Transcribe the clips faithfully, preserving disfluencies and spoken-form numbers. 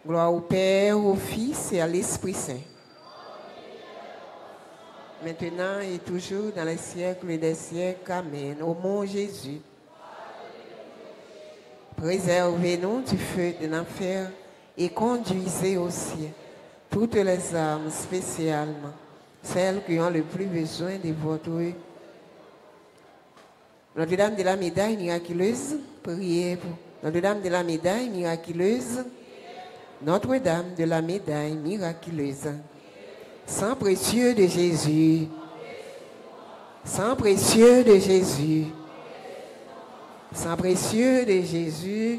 Gloire au Père, au Fils et à l'Esprit Saint. Maintenant et toujours dans les siècles des siècles. Amen. Au nom de Jésus. Préservez-nous du feu de l'enfer et conduisez au ciel toutes les âmes, spécialement celles qui ont le plus besoin de votre œil. Notre-Dame de la médaille miraculeuse, priez pour Notre-Dame de la médaille miraculeuse. Notre-Dame de la médaille miraculeuse. Sang précieux de Jésus. Sang précieux de Jésus. Sang précieux de Jésus.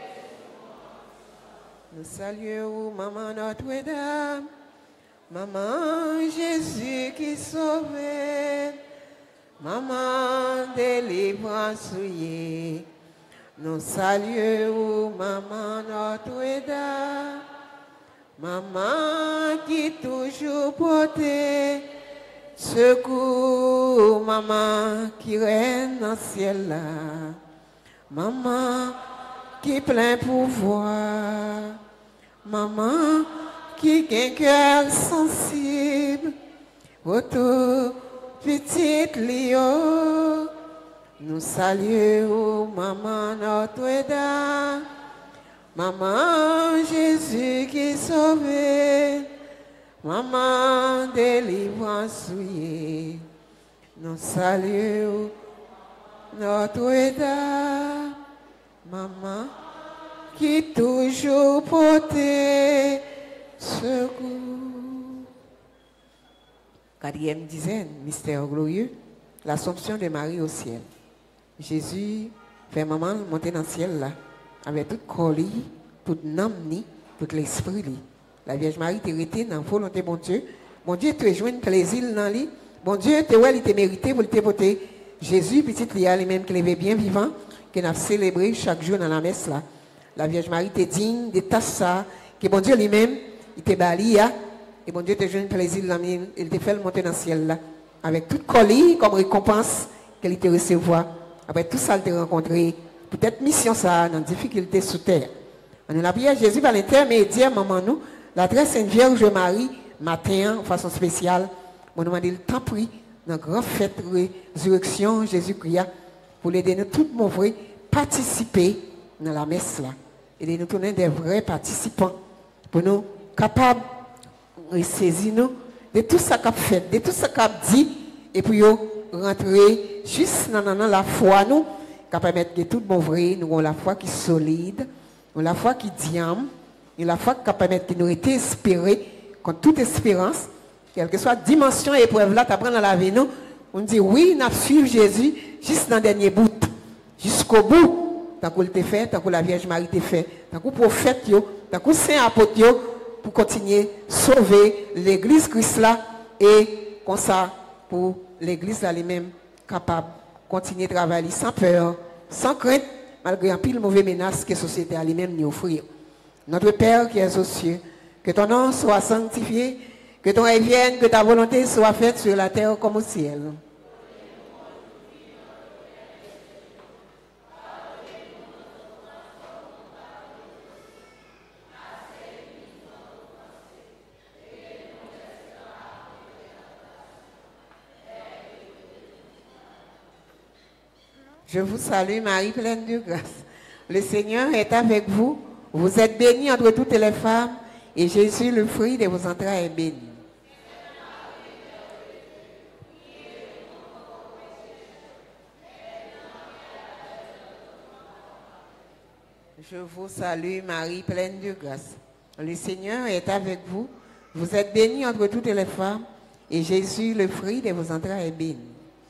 Nous saluons Maman Notre-Dame. Maman Jésus qui sauve. Maman délivrance souillée. Nous saluons Maman Notre-Dame, Maman qui toujours portait secours, Maman qui règne dans le ciel là, Maman qui plein pouvoir, Maman qui a un cœur sensible, votre petite Léo. Nous saluons Maman Notre-Dame, Maman Jésus qui sauve, Maman délivrance souillée. Nous saluons Notre-Dame, Maman qui toujours portait secours. Quatrième dizaine, mystère glorieux, l'Assomption de Marie au ciel. Jésus fait maman monter dans le ciel là, avec toute colis, toute namni, tout l'esprit. La Vierge Marie te rete dans la volonté de bon Dieu. Bon Dieu te joint plaisir dans lui. Bon Dieu te ouais, il te mérité pour te porter Jésus, petit Lia, lui-même qui est bien vivant, que nous avons célébré chaque jour dans la messe là. La Vierge Marie te digne de ta ça, que bon Dieu lui-même, il te balia, et bon Dieu te joint plaisir dans lui, il te fait monter dans le ciel là, avec toute colis comme récompense qu'elle te recevoir. Après tout ça, elle t'a rencontré. Peut-être mission ça, dans difficulté sous terre. On a la prière Jésus par l'intermédiaire, maman nous, la très Sainte Vierge Marie, matin, en façon spéciale, on nous demande le temps pris, dans la grande fête de résurrection, Jésus-Christ, pour l'aider nous tout mon vrai, participer dans la messe là. Et nous tourner des vrais participants, pour nous capables de saisir nous de tout ça qu'a fait, de tout ça qu'a dit, et puis rentrer juste dans, dans, dans la foi nous, qui permettre que tout bon vrai, nous avons la foi qui est solide, nous avons la foi qui est diam, nous la foi qui permet que nous été espérés, contre toute espérance, quelle que soit la dimension et épreuve là, tu apprends dans la vie nous, on dit oui, nous suivons Jésus juste dans le dernier bout, jusqu'au bout, tant qu'on l'a fait, tant que la Vierge Marie t'a fait, tant que le prophète, tant que le Saint apôtre, pour continuer à sauver l'église Christ là, et comme ça, pour l'église elle-même capable de continuer à travailler sans peur, sans crainte, malgré un pile de mauvaises menaces que la société elle-même nous offre. Notre Père qui est aux cieux, que ton nom soit sanctifié, que ton règne vienne, que ta volonté soit faite sur la terre comme au ciel. Je vous salue Marie pleine de grâce. Le Seigneur est avec vous. Vous êtes bénie entre toutes les femmes et Jésus, le fruit de vos entrailles, est béni. Je vous salue Marie pleine de grâce. Le Seigneur est avec vous. Vous êtes bénie entre toutes les femmes et Jésus, le fruit de vos entrailles, est béni.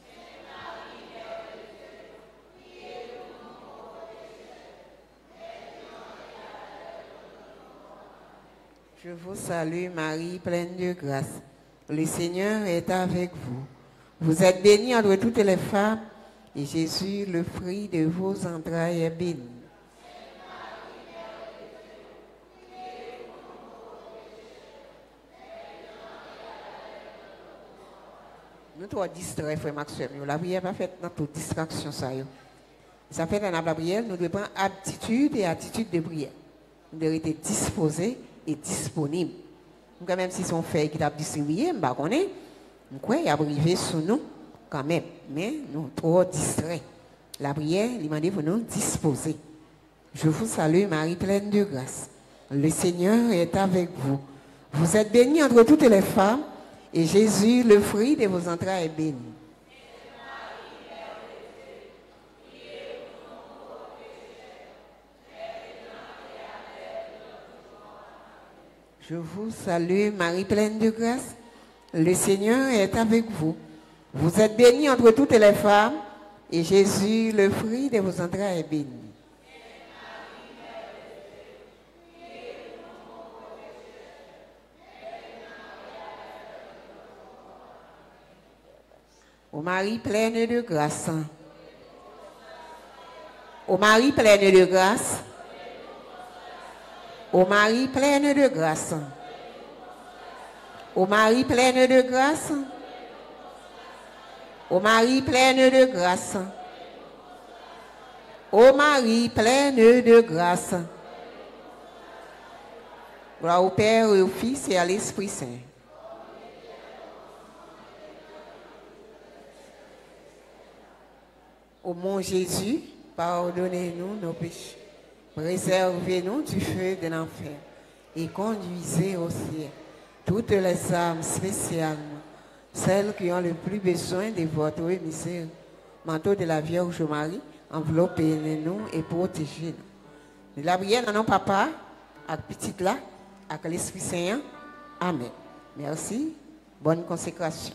Je vous salue Marie, pleine de grâce. Le Seigneur est avec vous. Vous êtes bénie entre toutes les femmes, et Jésus, le fruit de vos entrailles, est béni. Nous trois distraits, frère Maxime. La prière pas faite dans toute distraction. Ça, ça fait dans la prière, nous devons aptitude et attitude de prière. nous devons être disposés et disponibles. Quand même, si son fait qui a distribué, je ne sais pas, il a arrivé sur nous quand même, mais nous sommes trop distraits. La prière, il m'a dit pour nous disposer. Je vous salue, Marie pleine de grâce. Le Seigneur est avec vous. Vous êtes bénie entre toutes les femmes, et Jésus, le fruit de vos entrailles, est béni. Je vous salue, Marie pleine de grâce. Le Seigneur est avec vous. Vous êtes bénie entre toutes les femmes, et Jésus, le fruit de vos entrailles, est béni. Ô Marie pleine de grâce. Ô Marie pleine de grâce. Ô Marie pleine de grâce. Ô Marie pleine de grâce. Ô Marie pleine de grâce. Ô Marie pleine de grâce. Gloire au Père et au Fils et à l'Esprit Saint. Ô mon Jésus, pardonnez-nous nos péchés. Préservez-nous du feu de l'enfer et conduisez au ciel toutes les âmes, spécialement celles qui ont le plus besoin de votre misère. Manteau de la Vierge Marie, enveloppez-nous et protégez-nous. La prière dans nos papa, avec petite là, avec l'Esprit Saint. Amen. Merci. Bonne consécration.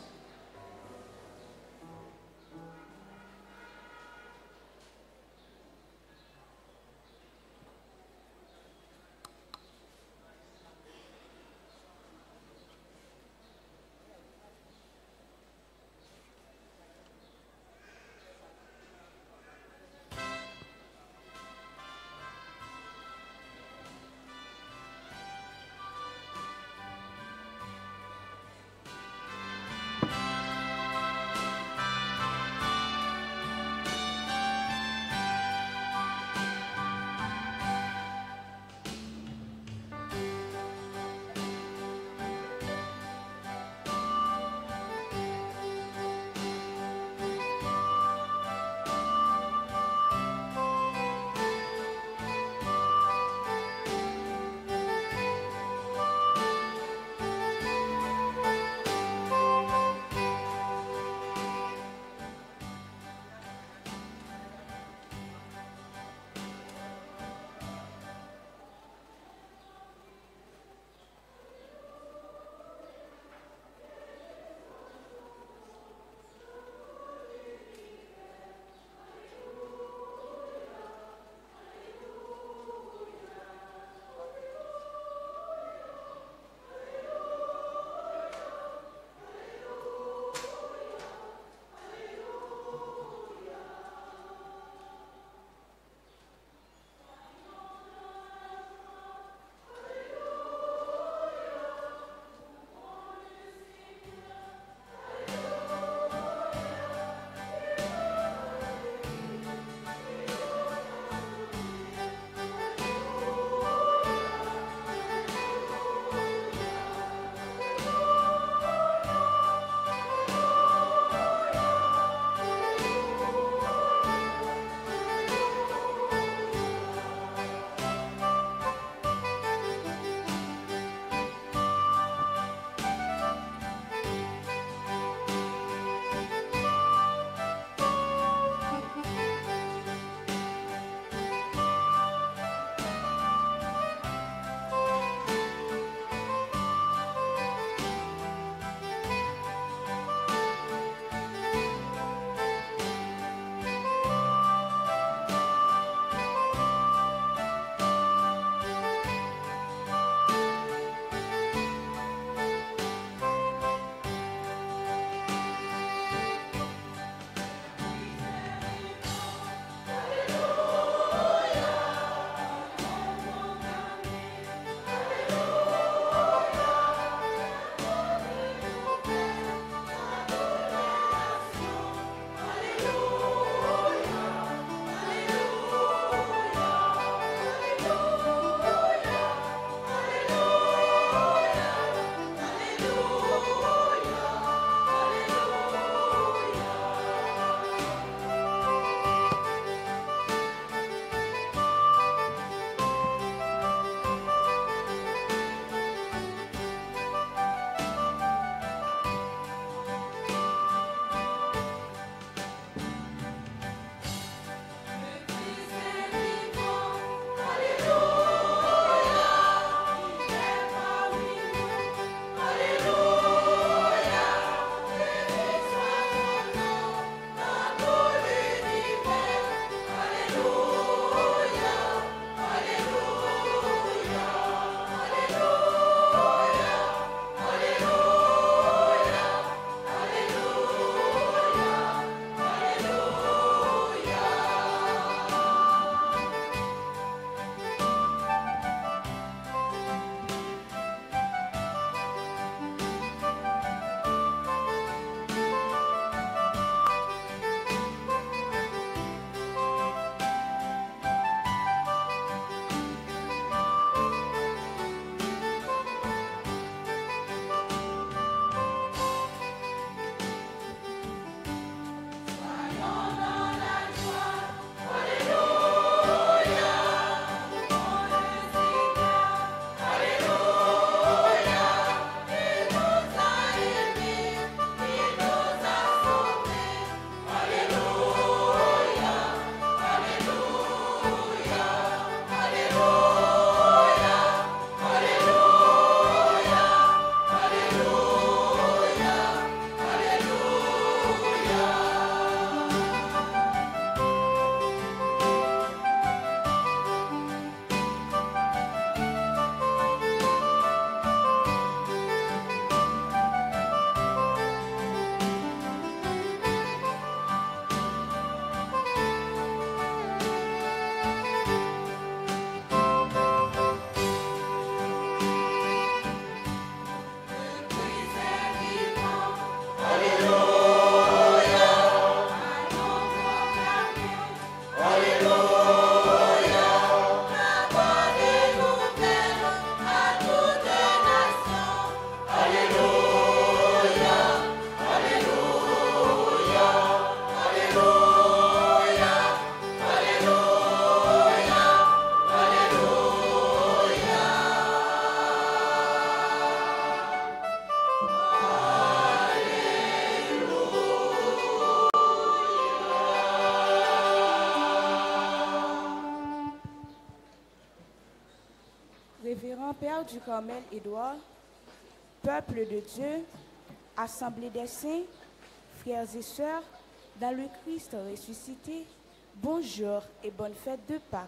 Révérend Père du Carmel Édouard, peuple de Dieu, assemblée des saints, frères et sœurs, dans le Christ ressuscité, bonjour et bonne fête de Pâques.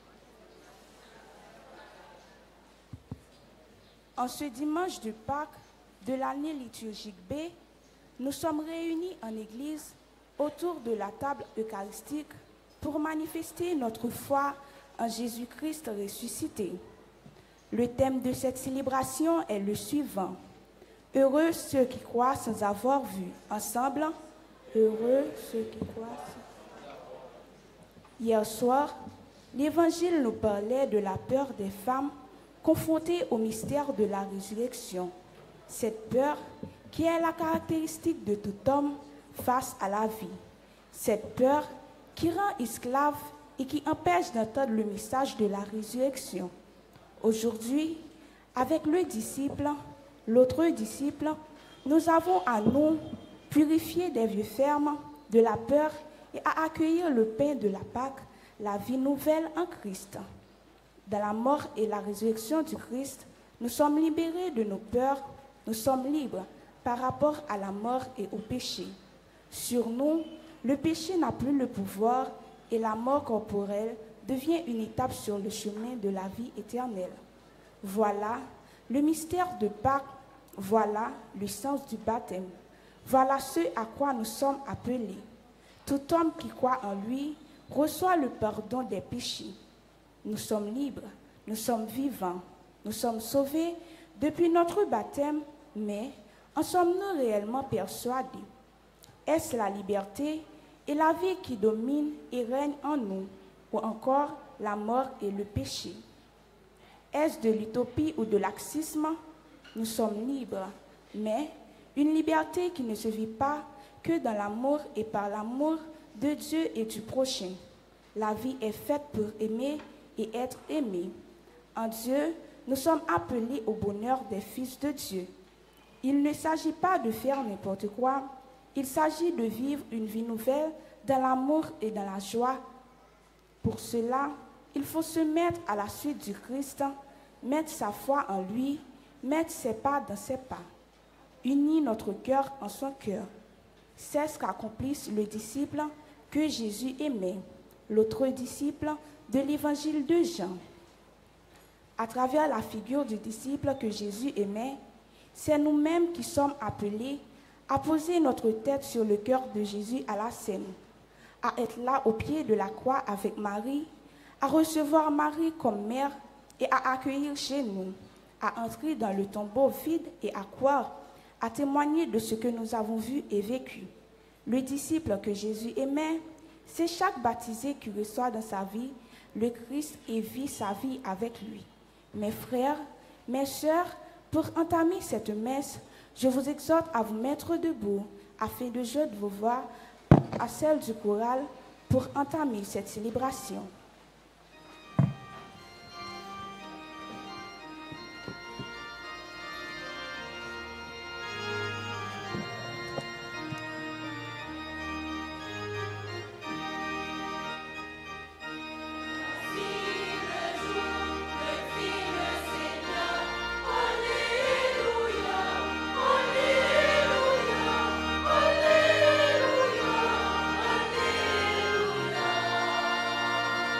En ce dimanche de Pâques de l'année liturgique B, nous sommes réunis en Église autour de la table eucharistique pour manifester notre foi en Jésus-Christ ressuscité. Le thème de cette célébration est le suivant. Heureux ceux qui croient sans avoir vu. Ensemble, heureux ceux qui croient. Hier soir, l'Évangile nous parlait de la peur des femmes confrontées au mystère de la résurrection. Cette peur qui est la caractéristique de tout homme face à la vie. Cette peur qui rend esclave et qui empêche d'entendre le message de la résurrection. Aujourd'hui, avec le disciple, l'autre disciple, nous avons à nous purifier des vieux fermes, de la peur et à accueillir le pain de la Pâque, la vie nouvelle en Christ. Dans la mort et la résurrection du Christ, nous sommes libérés de nos peurs, nous sommes libres par rapport à la mort et au péché. Sur nous, le péché n'a plus le pouvoir et la mort corporelle devient une étape sur le chemin de la vie éternelle. Voilà le mystère de Pâques, voilà le sens du baptême. Voilà ce à quoi nous sommes appelés. Tout homme qui croit en lui reçoit le pardon des péchés. Nous sommes libres, nous sommes vivants, nous sommes sauvés depuis notre baptême, mais en sommes-nous réellement persuadés? Est-ce la liberté et la vie qui dominent et règnent en nous, ou encore la mort et le péché? Est-ce de l'utopie ou de laxisme? Nous sommes libres, mais une liberté qui ne se vit pas que dans l'amour et par l'amour de Dieu et du prochain. La vie est faite pour aimer et être aimé. En Dieu, nous sommes appelés au bonheur des fils de Dieu. Il ne s'agit pas de faire n'importe quoi, il s'agit de vivre une vie nouvelle dans l'amour et dans la joie. Pour cela, il faut se mettre à la suite du Christ, mettre sa foi en lui, mettre ses pas dans ses pas, unir notre cœur en son cœur. C'est ce qu'accomplisse le disciple que Jésus aimait, l'autre disciple de l'évangile de Jean. À travers la figure du disciple que Jésus aimait, c'est nous-mêmes qui sommes appelés à poser notre tête sur le cœur de Jésus à la scène, à être là au pied de la croix avec Marie, à recevoir Marie comme mère et à accueillir chez nous, à entrer dans le tombeau vide et à croire, à témoigner de ce que nous avons vu et vécu. Le disciple que Jésus aimait, c'est chaque baptisé qui reçoit dans sa vie le Christ et vit sa vie avec lui. Mes frères, mes sœurs, pour entamer cette messe, je vous exhorte à vous mettre debout afin de joindre vos voix à celle du choral pour entamer cette célébration. Alléluia, Alléluia, Alléluia.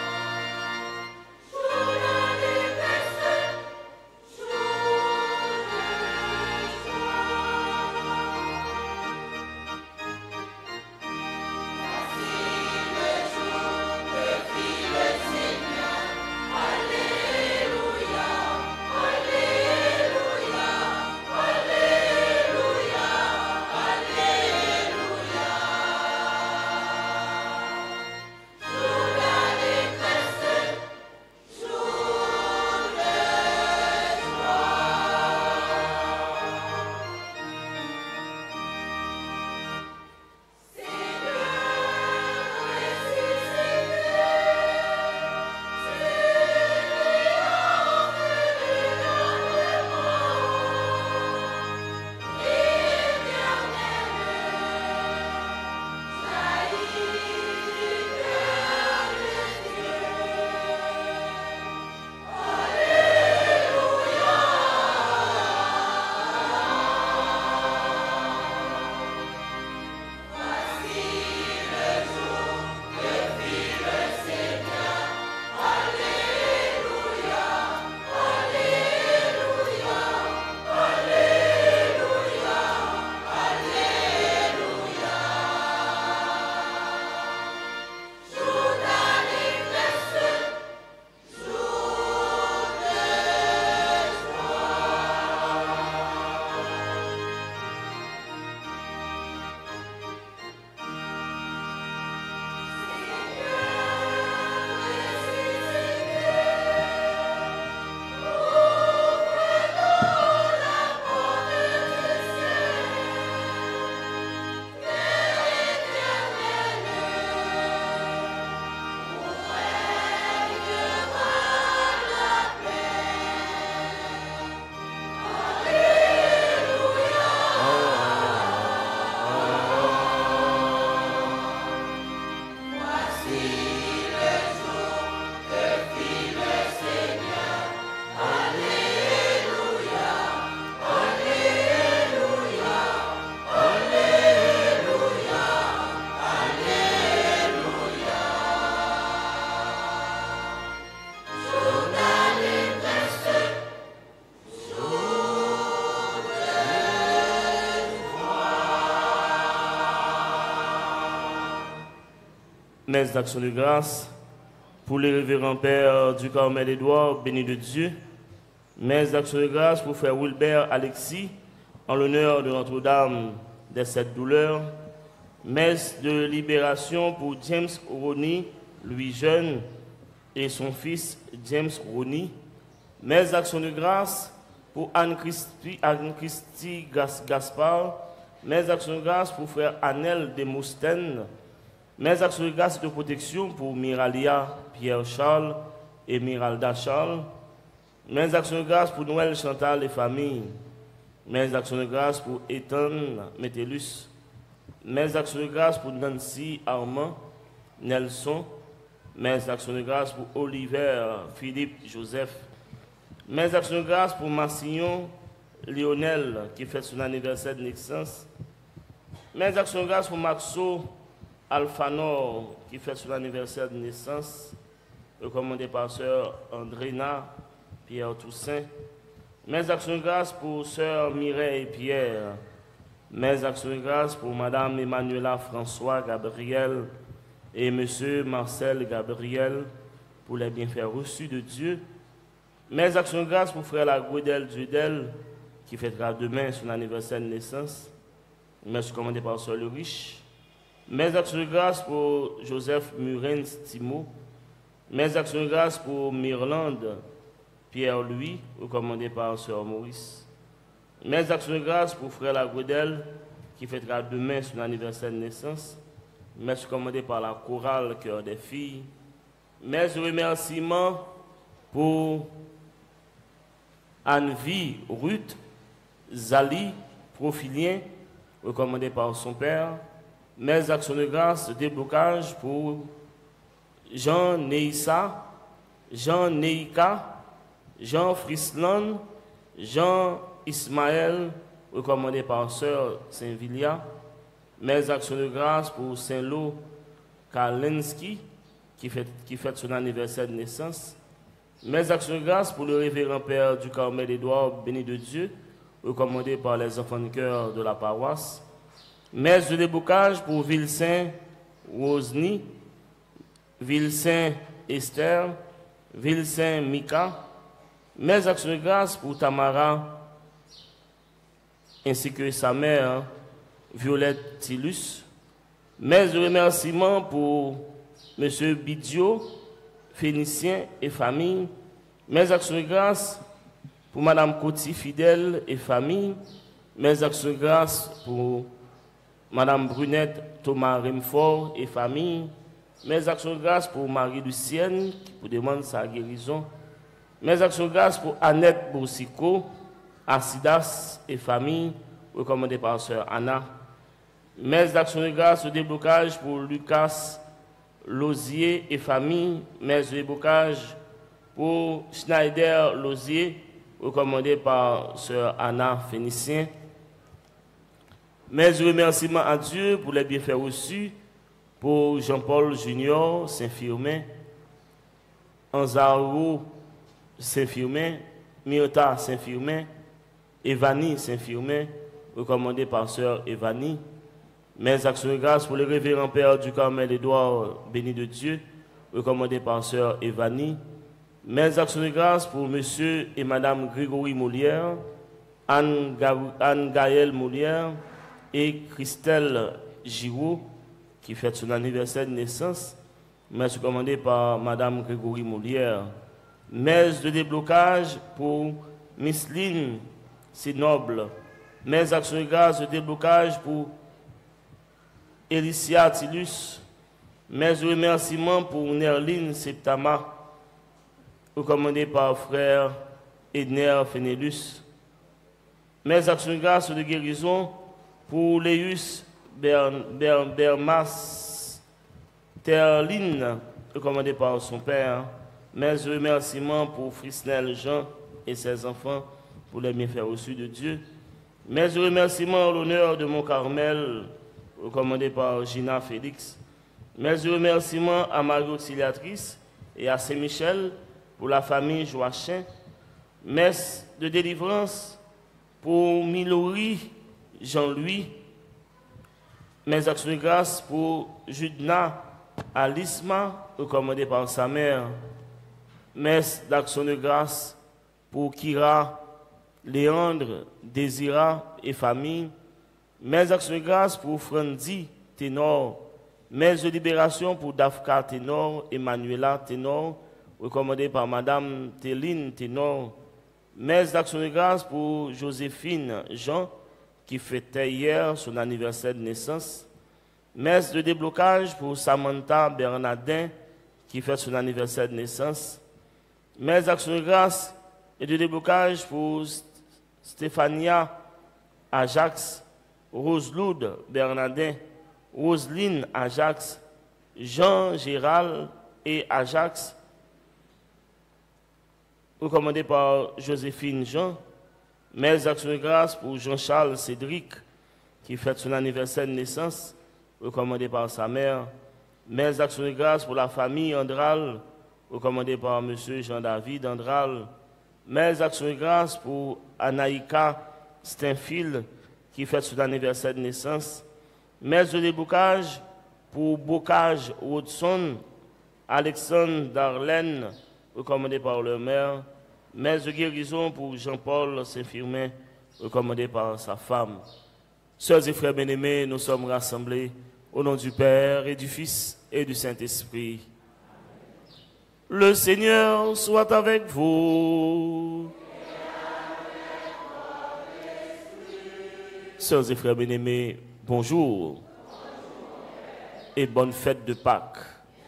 Messe d'action de grâce pour les révérends pères du Carmel Édouard, béni de Dieu. Messe d'action de grâce pour frère Wilbert Alexis, en l'honneur de Notre-Dame des Sept Douleurs. Messe de libération pour James Ronny, lui jeune, et son fils James Ronny. Messe d'action de grâce pour Anne-Christie Anne Gaspard. Messe d'action de grâce pour frère Anel Demostène. Messe d'action de grâce et de protection pour Miralia Pierre-Charles et Miralda Charles. Messe d'action de grâce pour Noël Chantal et famille. Messe d'action de grâce pour Ethan Métellus. Messe d'action de grâce pour Nancy Armand Nelson. Messe d'action de grâce pour Oliver Philippe Joseph. Messe d'action de grâce pour Massillon Lionel qui fête son anniversaire de naissance. Messe d'action de grâce pour Maxo Alphanor qui fête son anniversaire de naissance. Recommandé par sœur Andréna Pierre Toussaint. Messe d'action de grâce pour sœur Mireille Pierre. Messe d'action de grâce pour madame Emmanuela François Gabriel et monsieur Marcel Gabriel pour les bienfaits reçus de Dieu. Messe d'action de grâce pour frère Lagouedel Dudel qui fêtera demain son anniversaire de naissance. Messe commandée par sœur Le Riche. Messe d'action de grâce pour Joseph Muren Timo. Messe d'action de grâce pour Mirlande Pierre-Louis, recommandé par sœur Maurice. Messe d'action de grâce pour frère Lagouedel qui fêtera demain son anniversaire de naissance. Messe commandée par la chorale Cœur des filles. Messe de remerciement pour Anne-Vie Ruth Zali Profilien, recommandé par son père. Messe d'action de grâce, déblocage pour Jean Neissa, Jean Neika, Jean Frisland, Jean Ismaël, recommandé par sœur Saint-Vilia. Messe d'action de grâce pour Saint-Lô Kalensky, qui fête, qui fête son anniversaire de naissance. Messe d'action de grâce pour le révérend père du Carmel Édouard, béni de Dieu, recommandé par les enfants de cœur de la paroisse. Messe de débocage pour Ville-Saint Rosny, Ville-Saint Esther, Ville-Saint Mika. Messe d'action de grâce pour Tamara ainsi que sa mère Violette Tillus. Messe de remerciement pour M. Bidio, Phénicien et famille. Messe d'action de grâce pour Mme Coty Fidèle et famille. Messe d'action de grâce pour Mme Brunette Thomas Remfort et famille. Messe d'action de grâce pour Marie-Lucienne qui pour demander sa guérison. Messe d'action de grâce pour Annette Boussico, Acidas et famille, recommandée par sœur Anna. Messe d'action de grâce au déblocage pour Lucas Lozier et famille. Messe de déblocage pour Schneider Lozier, recommandée par sœur Anna Phénicien. Messe de remerciement à Dieu pour les bienfaits reçus pour Jean-Paul Junior Saint-Firmin, Anzaro Saint-Firmin, Myrta Saint-Firmin, Evanie Saint-Firmin, recommandé par sœur Evanie. Messe d'action de grâce pour le révérend père du Carmel Édouard, béni de Dieu, recommandé par sœur Evanie. Messe d'action de grâce pour monsieur et madame Grégory Molière, Anne-Gaëlle Molière et Christelle Giraud, qui fête son anniversaire de naissance. Messe commandée par madame Grégory Molière. Messe de déblocage pour Micheline Sinoble. Messe d'action de grâce de déblocage pour Elicia Tillus. Messe de remerciement pour Nerline Septama, recommandée par frère Edner Fenelus. Messe d'action de grâce de guérison pour Léus Bermas Terline, recommandée par son père. Messe de remerciement pour Frisnel Jean et ses enfants pour les bienfaits reçus de Dieu. Messe de remerciement en l'honneur de mon Carmel, recommandé par Gina Félix. Messe de remerciement à Marie Auxiliatrice et à Saint-Michel pour la famille Joachim. Messe de délivrance pour Milori Jean-Louis. Messe d'action de grâce pour Judna Alisma, recommandée par sa mère. Messe d'action de grâce pour Kira, Léandre, Désira et famille. Messe d'action de grâce pour Frandi, ténor. Messe de libération pour Dafka, ténor, et Manuela, ténor, recommandée par Madame Téline, ténor. Messe d'action de grâce pour Joséphine Jean, qui fêtait hier son anniversaire de naissance. Messe de déblocage pour Samantha Bernardin, qui fête son anniversaire de naissance. Messe d'action de grâce et de déblocage pour Stéphania Ajax, Roseloud Bernardin, Roseline Ajax, Jean Gérald et Ajax, recommandé par Joséphine Jean. Messe d'action de grâce pour Jean-Charles Cédric, qui fête son anniversaire de naissance, recommandé par sa mère. Messe d'action de grâce pour la famille Andral, recommandé par M. Jean-David Andral. Messe d'action de grâce pour Anaïka Steinfield, qui fête son anniversaire de naissance. Messe de débocage pour Bocage Woodson, Alexandre Darlene, recommandé par leur mère. Messe de guérison pour Jean-Paul Saint-Firmin, recommandé par sa femme. Sœurs et frères bien-aimés, nous sommes rassemblés au nom du Père et du Fils et du Saint-Esprit. Le Seigneur soit avec vous. Sœurs et frères bien-aimés, bonjour et bonne fête de Pâques.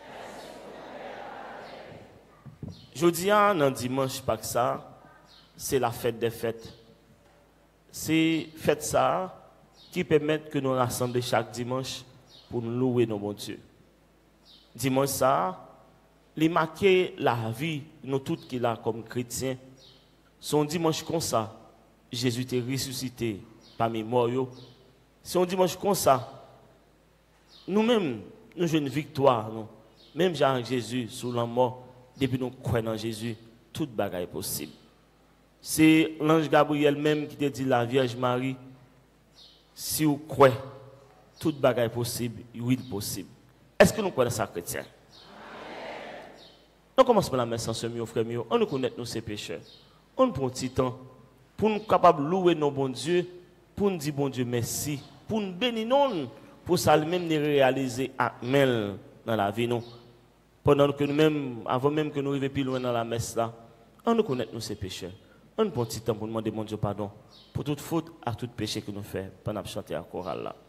Jeudi, dans dimanche Pâques, ça, c'est la fête des fêtes. C'est fête ça qui permet que nous rassemblions chaque dimanche pour nous louer nos bons Dieu. Dimanche ça, les marquer la vie, nous toutes qui là comme chrétiens, son dimanche comme ça, Jésus est ressuscité parmi les morts. C'est un dimanche comme ça, nous-mêmes, nous jouons une victoire. Nous. Même Jean Jésus, sous la mort, depuis nous croyons en Jésus, toute bagaille est possible. C'est l'ange Gabriel même qui te dit la Vierge Marie, si vous croyez, toute bagaille est possible, oui, possible. Est-ce que nous croyons ça, chrétien? On commence par la messe en ce mieux, frère mieux. On nous connaît nos ces pécheurs. On nous prend un petit temps pour nous capables de louer nos bons dieux, pour nous dire bon Dieu merci, pour nous bénir nous, pour ça même nous réaliser Amen dans la vie nous. Pendant que nous-mêmes, avant même que nous arrivions plus loin dans la messe là, on nous connaît nos ces pécheurs. On nous prend un petit temps pour demander mon Dieu pardon pour toute faute à tout péché que nous faisons pendant que nous chantons à chorale là.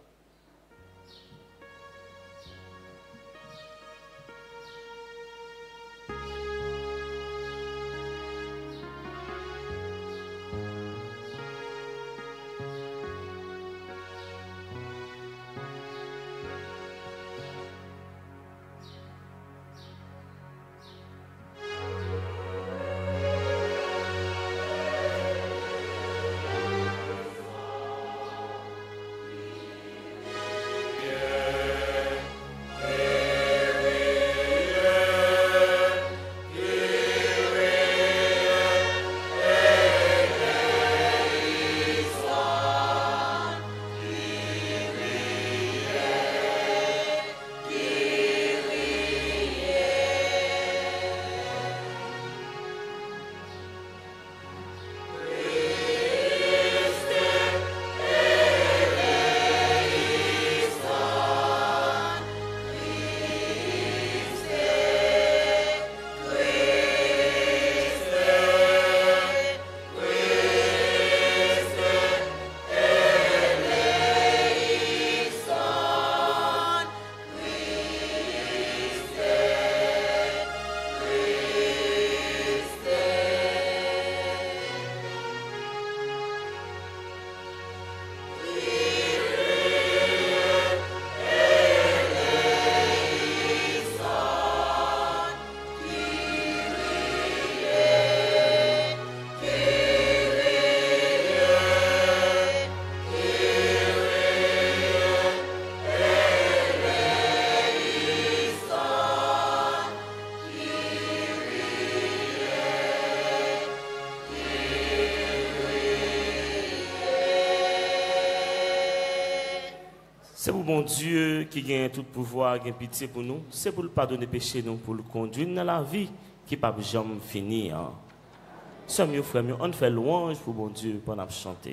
C'est pour bon Dieu qui gagne tout pouvoir, qui a pitié pour nous. C'est pour le pardonner péché, nous, pour le conduire dans la vie qui ne peut jamais finir. C'est mieux, frère, mieux. On fait louange pour bon Dieu pendant chanter.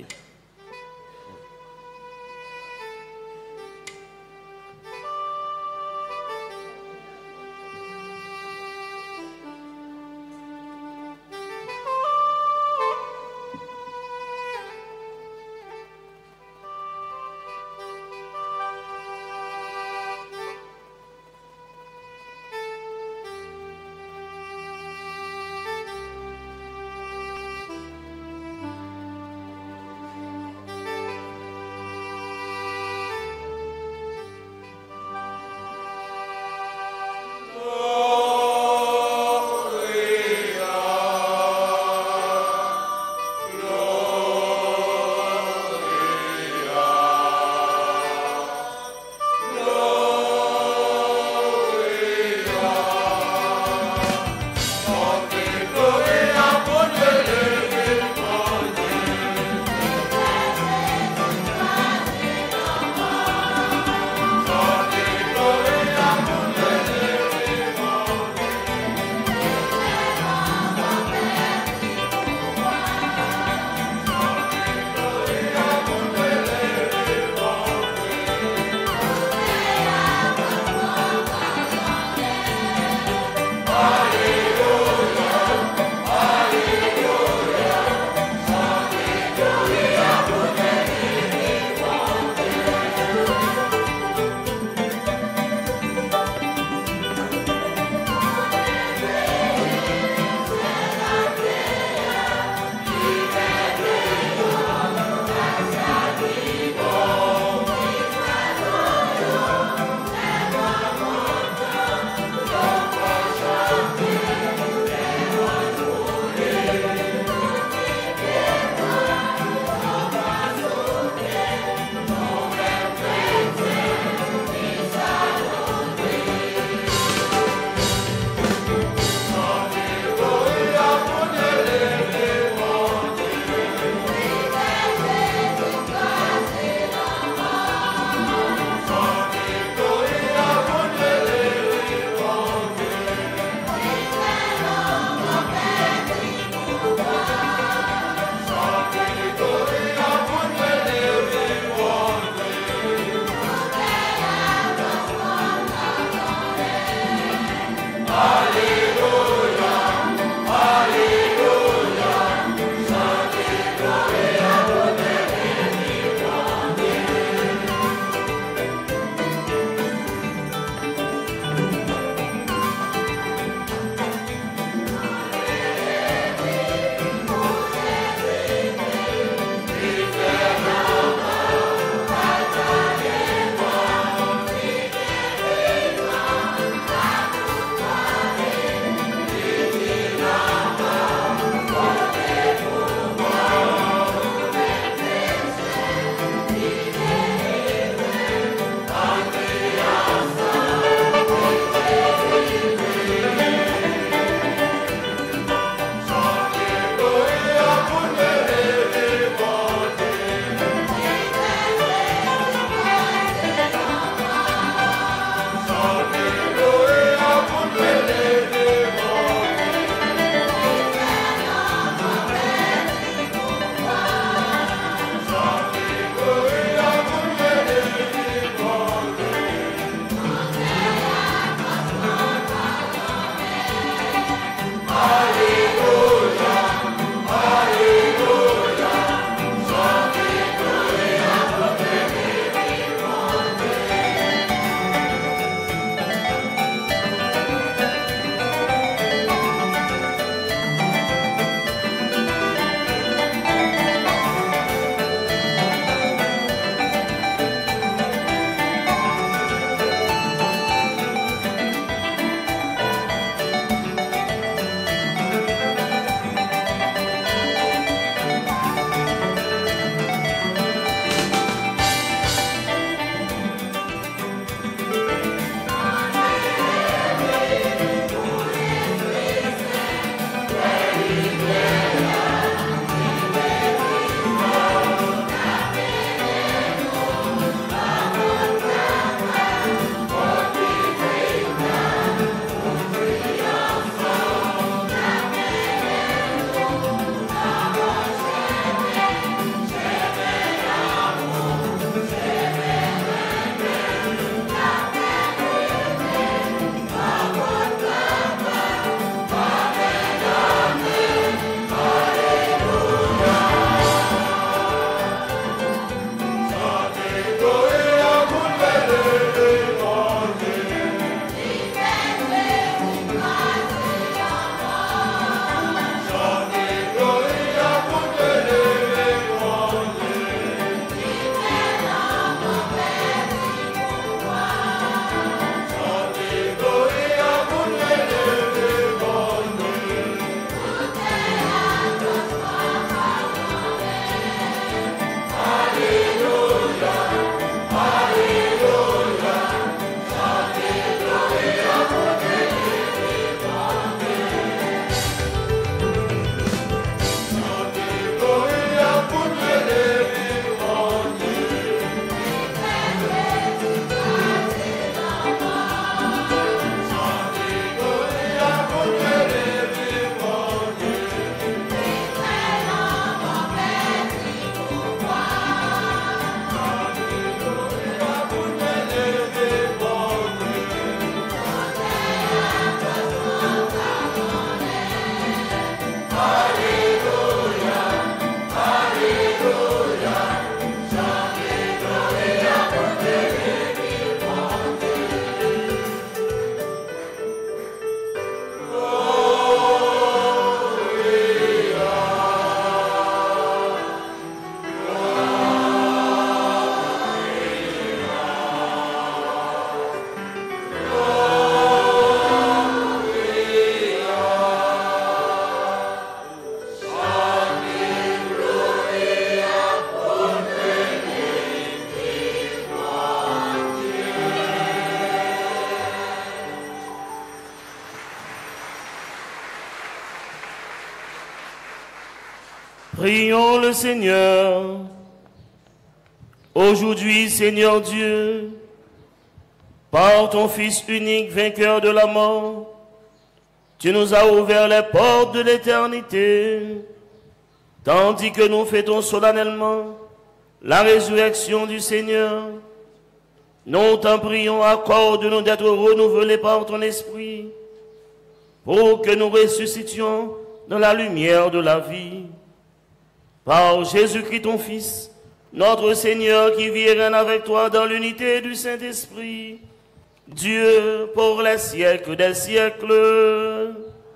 Prions le Seigneur. Aujourd'hui, Seigneur Dieu, par ton Fils unique, vainqueur de la mort, tu nous as ouvert les portes de l'éternité, tandis que nous fêtons solennellement la résurrection du Seigneur. Nous t'en prions, accorde-nous d'être renouvelés par ton esprit, pour que nous ressuscitions dans la lumière de la vie. Par Jésus-Christ ton Fils, notre Seigneur, qui vit et règne avec toi dans l'unité du Saint-Esprit, Dieu pour les siècles des siècles.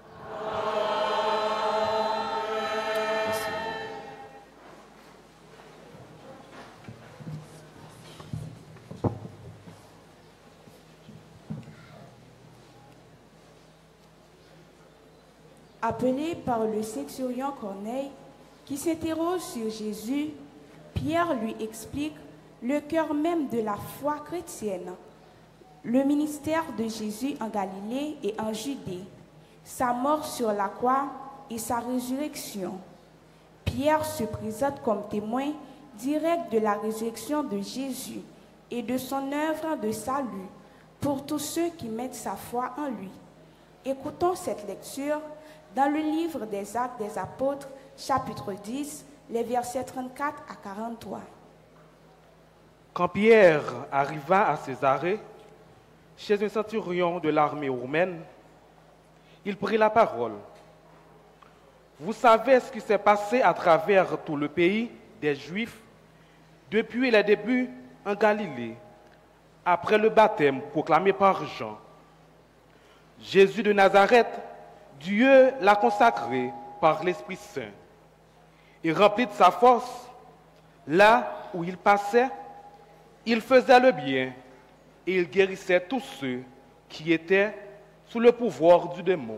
Appelé par le centurion Corneille, qui s'interroge sur Jésus, Pierre lui explique le cœur même de la foi chrétienne, le ministère de Jésus en Galilée et en Judée, sa mort sur la croix et sa résurrection. Pierre se présente comme témoin direct de la résurrection de Jésus et de son œuvre de salut pour tous ceux qui mettent sa foi en lui. Écoutons cette lecture dans le livre des Actes des Apôtres, chapitre dix, les versets trente-quatre à quarante-trois. Quand Pierre arriva à Césarée, chez un centurion de l'armée romaine, il prit la parole. Vous savez ce qui s'est passé à travers tout le pays des Juifs depuis les débuts en Galilée, après le baptême proclamé par Jean. Jésus de Nazareth, Dieu l'a consacré par l'Esprit Saint et rempli de sa force. Là où il passait, il faisait le bien et il guérissait tous ceux qui étaient sous le pouvoir du démon.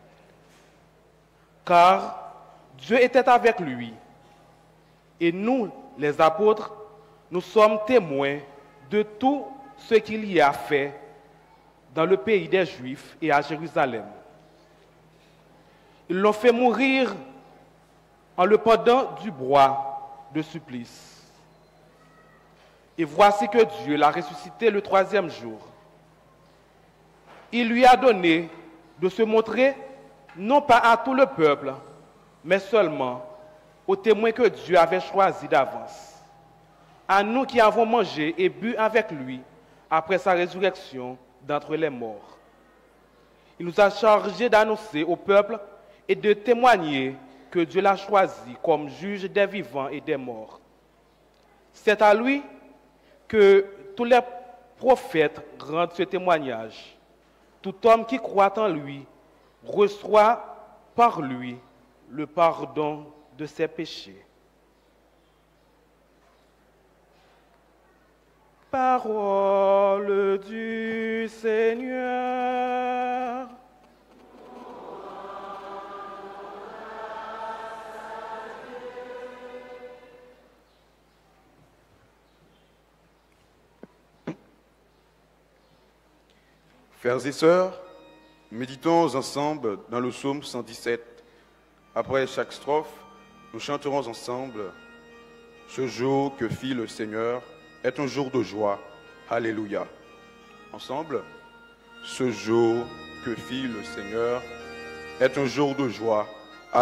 Car Dieu était avec lui. Et nous, les apôtres, nous sommes témoins de tout ce qu'il y a fait dans le pays des Juifs et à Jérusalem. Ils l'ont fait mourir en le pendant du bois de supplice. Et voici que Dieu l'a ressuscité le troisième jour. Il lui a donné de se montrer non pas à tout le peuple, mais seulement aux témoins que Dieu avait choisis d'avance. À nous qui avons mangé et bu avec lui après sa résurrection d'entre les morts. Il nous a chargés d'annoncer au peuple et de témoigner que Dieu l'a choisi comme juge des vivants et des morts. C'est à lui que tous les prophètes rendent ce témoignage. Tout homme qui croit en lui reçoit par lui le pardon de ses péchés. Parole du Seigneur. Frères et sœurs, méditons ensemble dans le psaume cent dix-sept. Après chaque strophe, nous chanterons ensemble « Ce jour que fit le Seigneur est un jour de joie. Alléluia ». Ensemble, « Ce jour que fit le Seigneur est un jour de joie. Alléluia ».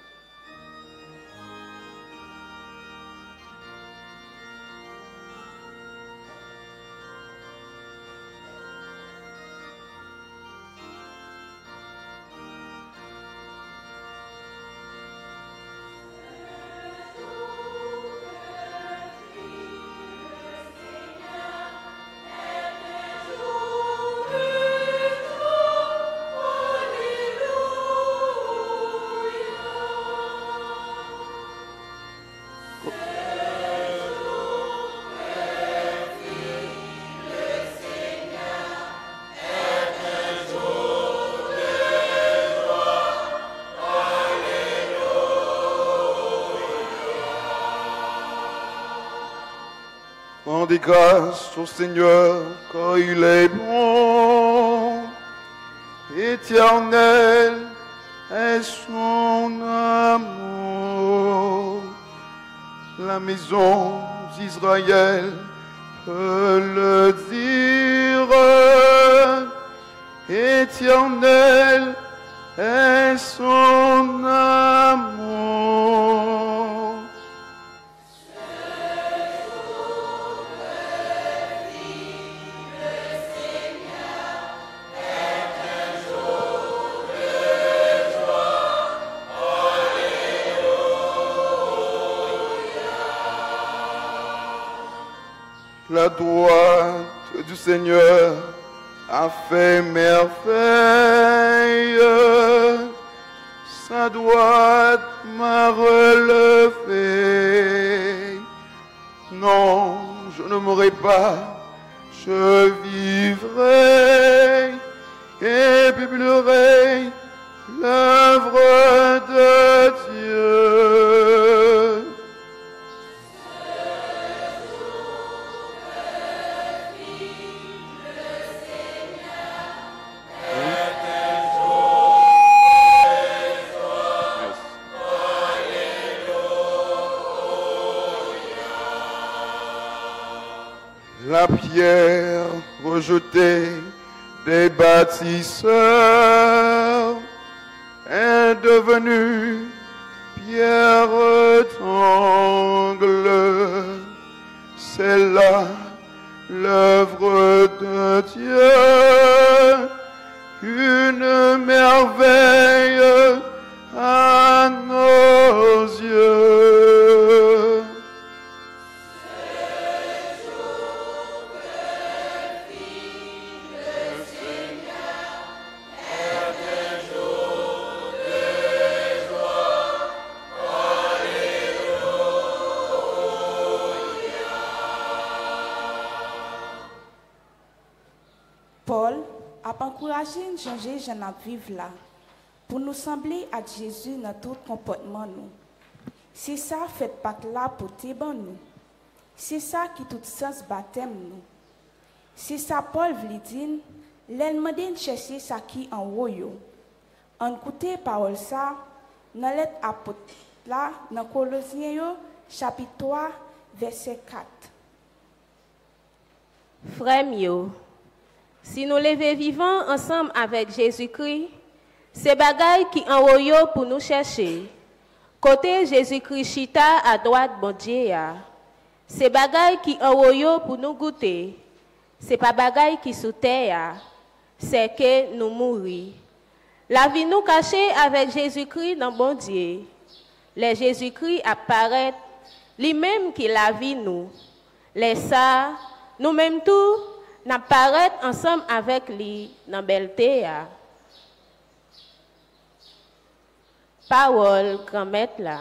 Rendez grâce au Seigneur, car il est bon. Éternel est son amour. la maison d'Israël peut le dire. Éternel est son amour. La droite du Seigneur a fait merveille. Sa droite m'a relevé. Non, je ne mourrai pas, je vivrai et publierai l'œuvre de Dieu. La pierre rejetée des bâtisseurs est devenue pierre d'angle. C'est là l'œuvre de Dieu, une merveille à nos yeux. Paul a encouragé à changer Jean à vivre là, pour nous sembler à Jésus dans tout comportement nous. C'est ça fait pas là pour t'aider nous. C'est ça qui tout sens baptême nous. C'est ça Paul veut dire, l'elle m'a dit chercher ça qui en haut yo. En écouter parole ça, dans lettre apôtre là, dans Colossiens yo, chapitre trois, verset quatre. Frères yo, si nous levons vivants ensemble avec Jésus-Christ, c'est bagaille qui en haut yo pour nous chercher. Côté Jésus-Christ chita à droite bon Dieu ya. C'est bagaille qui en haut yo pour nous goûter. C'est pas bagaille qui sous terre, c'est que nous mourir. La vie nous cachée avec Jésus-Christ dans bon Dieu. Les Jésus-Christ apparaît, lui-même qui la vie nous. Les ça, nous-mêmes tout, n'apparaît ensemble avec lui dans belle terre. Parole grand-mère là.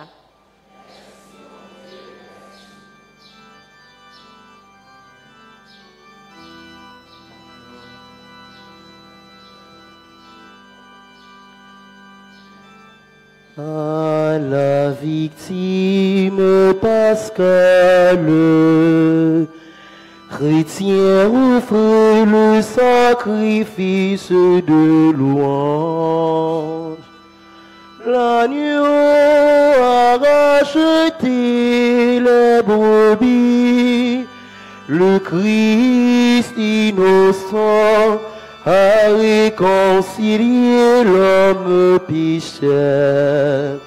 À la victime pascale, chrétien offre le sacrifice de louange. L'agneau a racheté les brebis, le Christ innocent a réconcilié l'homme pécheur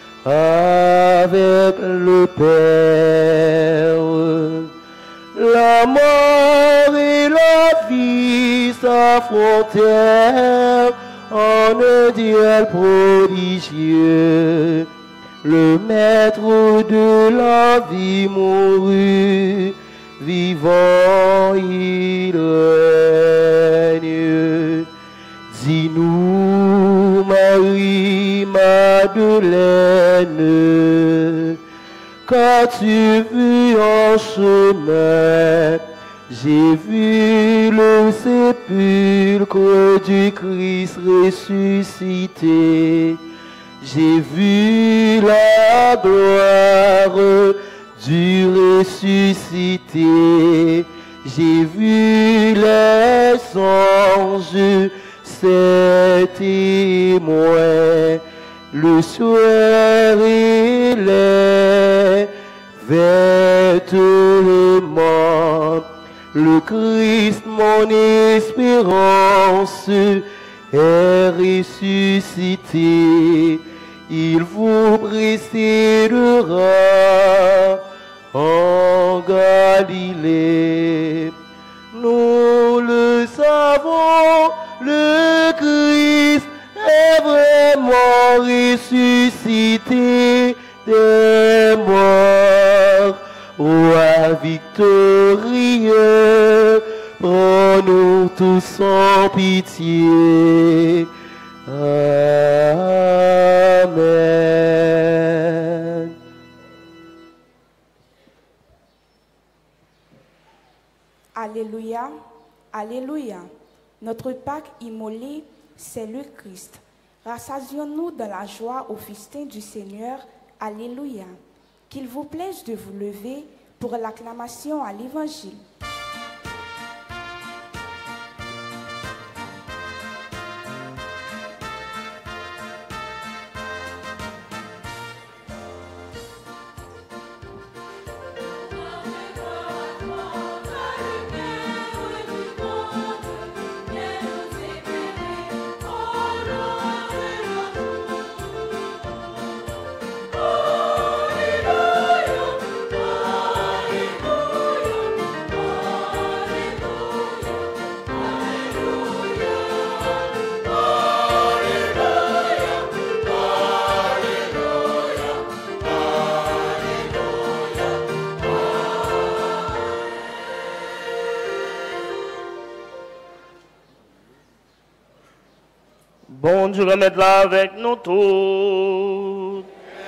avec le Père. La mort et la vie s'affrontèrent en un duel prodigieux. Le maître de la vie mourut, vivant il règne. Dis-nous, Marie Madeleine, qu'as-tu vu en chemin? J'ai vu le sépulcre du Christ ressuscité. J'ai vu la gloire du ressuscité. J'ai vu les anges, ses témoins, le soir et les vers tout le monde. Le Christ, mon espérance, est ressuscité. Il vous précédera en Galilée. Nous le savons, le Christ est vraiment ressuscité des morts. Roi victorieux, prends-nous tous en pitié. Amen. Alléluia, Alléluia. Notre Pâque immolé, c'est le Christ. Rassasions-nous dans la joie au festin du Seigneur. Alléluia. Qu'il vous plaise de vous lever pour l'acclamation à l'Évangile. Bon Dieu, remettre là avec nous tous.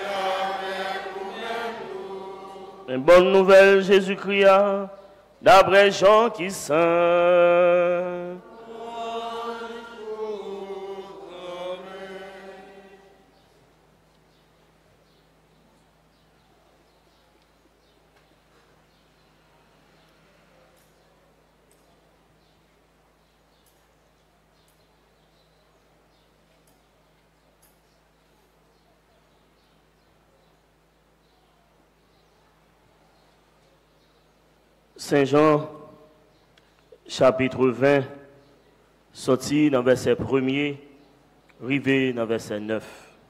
Une bonne nouvelle, Jésus-Christ, d'après Jean qui saint. Saint Jean, chapitre vingt, sorti dans verset premier, rivé dans verset neuf.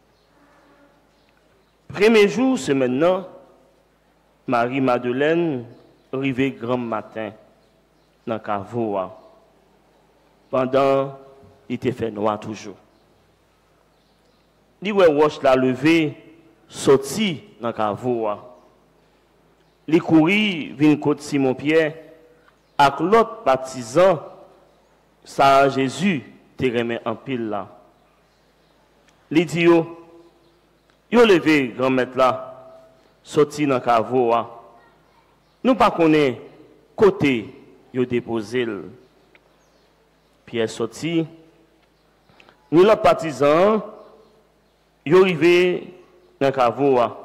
Premier jour, c'est maintenant, Marie-Madeleine, rivé grand matin, dans Cavoa. Pendant, il était fait noir toujours. Il ouais roche la levé, sorti dans Cavoa. Les courir vin côté Simon Pierre avec l'autre baptisant ça Jésus te remet en pile là. Les dit yo yo levé grand maître là sorti dans cavoa. Nous pas connaît côté yo déposé. Pierre sorti ni l'autre baptisant yo arrivé dans cavoa.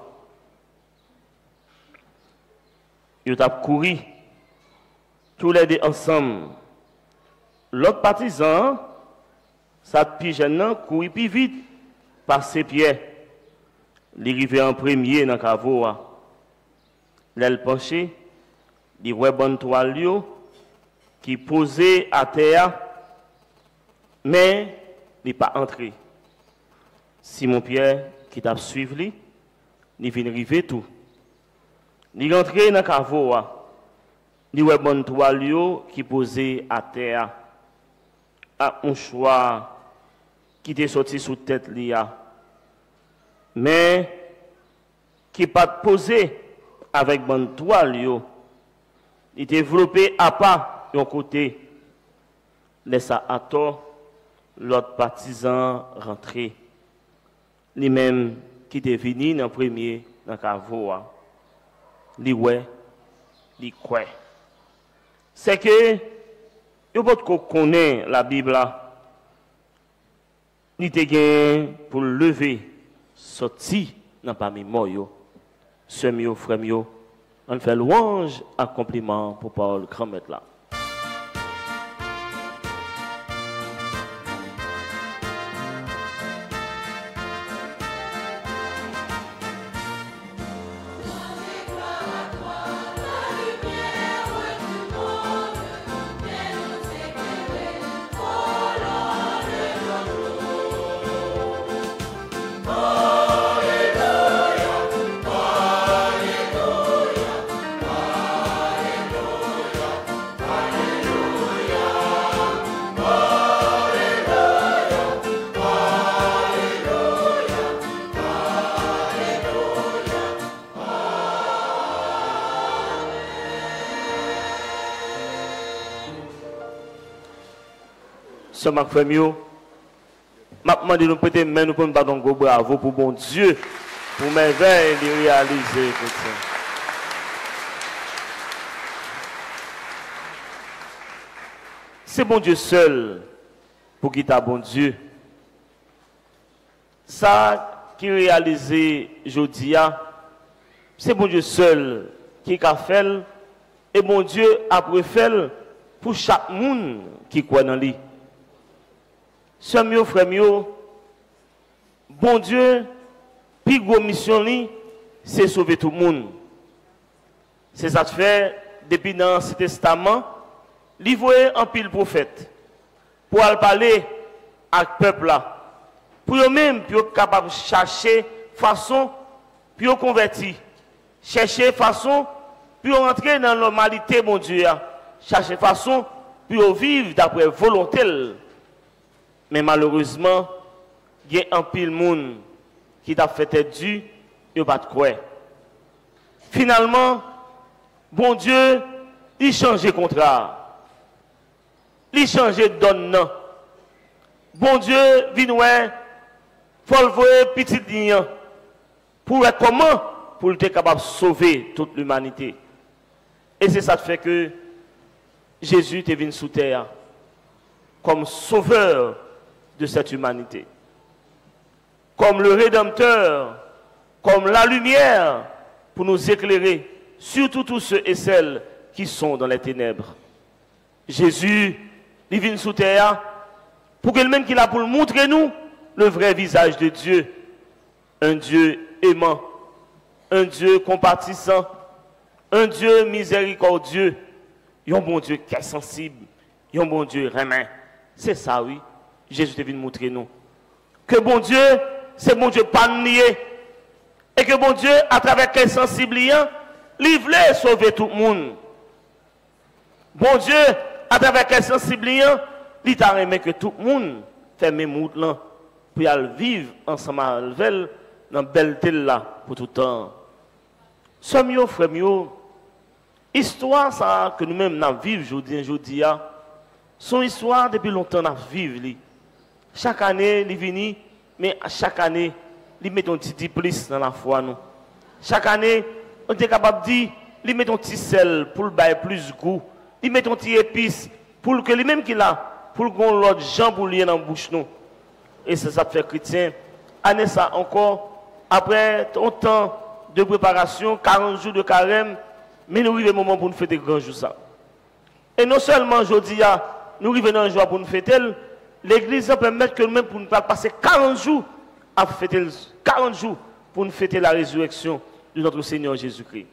Ils ont couru, tous les deux ensemble. L'autre partisan, ça pigeon couru plus vite par ses pieds. Il arrivé en premier dans le cavoa. L'aile penché, il voit bonne toile qui posait à terre, mais il n'est pas entré. Simon Pierre, qui t'a suivi, il vient arriver tout. Il rentre dans le cavoa. Il voit bonne toile qui posait à terre. À un choix qui était sorti sous tête lia. Mais qui pas posé avec bonne toile il était développé à pas d'un côté. Laissa à tort l'autre partisan rentrer. Lui-même qui était venu dans le premier dans le cavoa. Li ouais, li quoi. C'est que, yo pot ko connaît la Bible là, li te gen pour lever, sorti dans parmi moi yo. Sem yo, frère yo, on fait louange, accomplissement pour Paul grand maître là. Gloire, ce Marc Femio, m'a demandé de nous prêter main, nous pouvons battre un gros bravo pour bon Dieu, pour merveille de réaliser. C'est bon Dieu seul pour qui t'a bon Dieu. Ça qui réalisé aujourd'hui, c'est bon Dieu seul qui a fait, et bon Dieu a préféré pour chaque monde qui croit dans lui. Sœurs mio, frères mio, bon Dieu, plus grosse mission, c'est sauver tout le monde. C'est ça que fait depuis dans l'Ancien Testament, il voyait un pile prophète pour aller parler avec le peuple là. Pour eux-mêmes, pour être capable de chercher façon, pour convertir. Chercher façon, pour rentrer dans la normalité, mon Dieu. Chercher façon, pour vivre d'après volonté. Mais malheureusement, il y a un pile monde qui t'a fait être dû, il n'a pas de quoi. Finalement, bon Dieu, il change le contrat. Il change de donne. Bon Dieu, vient faut le voir petit ligne pour être comment pour être capable de sauver toute l'humanité. Et c'est ça qui fait que Jésus est venu sous terre comme sauveur de cette humanité, comme le Rédempteur, comme la lumière pour nous éclairer, surtout tous ceux et celles qui sont dans les ténèbres. Jésus, il vient sous terre pour que le même qu'il a pour montrer nous le vrai visage de Dieu, un Dieu aimant, un Dieu compatissant, un Dieu miséricordieux, un bon Dieu qui est sensible, un bon Dieu remin. C'est ça, oui. Jésus est venu montrer nous. Que bon Dieu, c'est bon Dieu pas nier. Et que bon Dieu, à travers quel sensible, il voulait sauver tout le monde. Bon Dieu, à travers quel sensible, il t'a aimé que tout le monde fait mes moutes là, pour aller vivre ensemble avec elle, dans belle telle là, pour tout le temps. Somme frère mio, histoire ça que nous-mêmes nous vivons aujourd'hui, aujourd'hui, son histoire depuis longtemps nous vivons. Chaque année, il vient, mais chaque année, il met un petit plus dans la foi. Nous. Chaque année, on est capable de dire, il met un petit sel pour le bailler plus goût, il met un petit épice pour que lui-même qu'il a, pour qu'on l'autre gens pour lier dans la bouche. Nous. Et c'est ça que fait chrétien. Année ça encore, après un temps de préparation, quarante jours de carême, mais nous arrivons au moment pour nous fêter grand jour ça. Et non seulement aujourd'hui, nous arrivons dans un jour pour nous fêter, l'Église permet que nous-mêmes pour nous passer quarante jours à fêter quarante jours pour nous fêter la résurrection de notre Seigneur Jésus-Christ.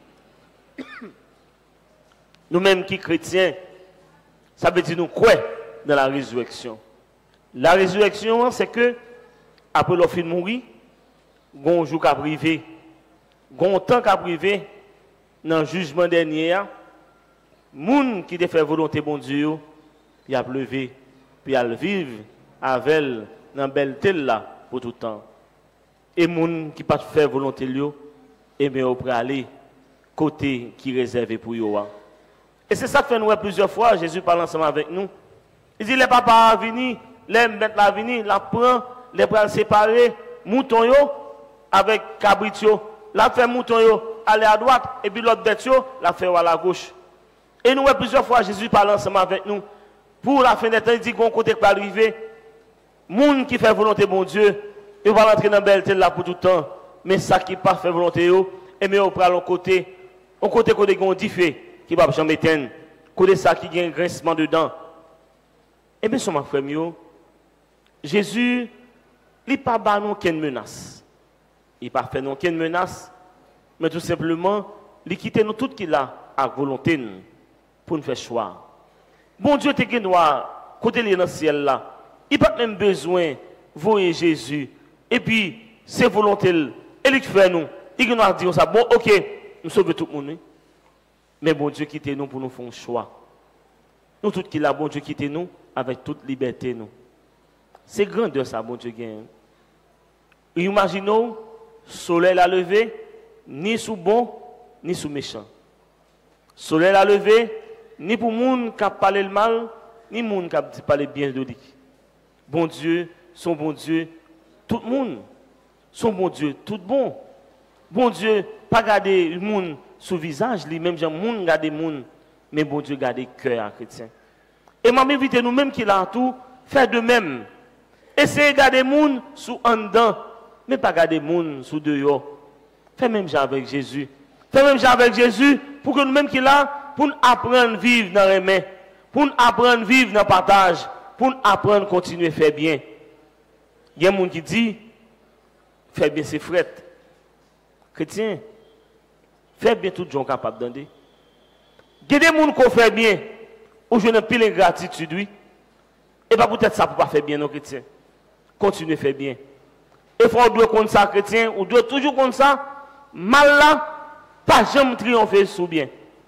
Nous-mêmes qui chrétiens, ça veut dire nous quoi dans la résurrection. La résurrection, c'est que après le fin de mourir, gon jour qu'a privé, gon temps qu'a privé dans le jugement dernier, moun qui te fait volonté bon Dieu, il a levé puis il vivre avec elle dans belle telle là pour tout le temps. Et moun qui pas fait volonté lui, et bien au aller côté qui réservé pour yo. Et c'est ça que fait nous plusieurs fois Jésus parle ensemble avec nous. Il dit les papas venir, les mettre la venir, la prend, les bras séparés, mouton yo avec cabrit yo, la fait mouton yo aller à droite et puis l'autre bête yo la fait à la gauche. Et nous plusieurs fois Jésus parle ensemble avec nous. Pour la fin des temps, il dit qu'on côté pas arriver. Moun qui fait volonté bon Dieu, il va rentrer dans belle telle là pour tout le temps. Mais ça qui pas fait volonté yo, et mais on prend l'autre côté, on côté côté gon diffé qui va jamais éteindre. Côté ça qui gagne grincement dedans. Et bien son frère mio, Jésus, il pas ba non aucune menace. Il pas fait non aucune menace, mais tout simplement, il quitte nous tout qu'il a à volonté pour nous faire choix. Bon Dieu te gen droit côté dans le ciel là. Il pas même besoin voir Jésus et puis c'est volonté et il fait nous. Il nous dire ça bon OK, nous sauver tout le monde. Mais bon Dieu quitte nous pour nous faire un choix. Nous tout qui là bon Dieu quitte nous avec toute liberté nous. C'est grandeur ça bon Dieu gagne. Imaginons soleil la levé ni sous bon ni sous méchant. Soleil la levé ni pour moun qui a parlé le mal, ni moun qui a parlé bien de lui. Bon Dieu, son bon Dieu, tout le monde. Son bon Dieu, tout bon. Bon Dieu, pas garder le monde sous le visage, lui, même gens monde garder le monde, mais bon Dieu garder le cœur chrétien. Et m'a invité nous-mêmes qui l'a tout, faire de même. Essayez de garder le monde sous en dedans, mais pas garder le monde sous dehors. Fais même genre avec Jésus. Fais même genre avec Jésus pour que nous-mêmes qui là, pour nous apprendre à vivre dans les mains, pour nous apprendre à vivre dans le partage, pour nous apprendre à continuer à faire bien. Il y a des gens qui disent, fais bien ses frettes. Chrétien, fais bien tout le monde capable d'entendre. Il y a des gens qui font bien, ou je n'ai plus l'ingratitude, oui. Et pas peut-être ça pour pas faire bien, non, chrétien. Continuez à faire bien. Et il faut doit contre ça, chrétien, ou doit toujours contre ça, mal là, pas jamais triompher sous bien.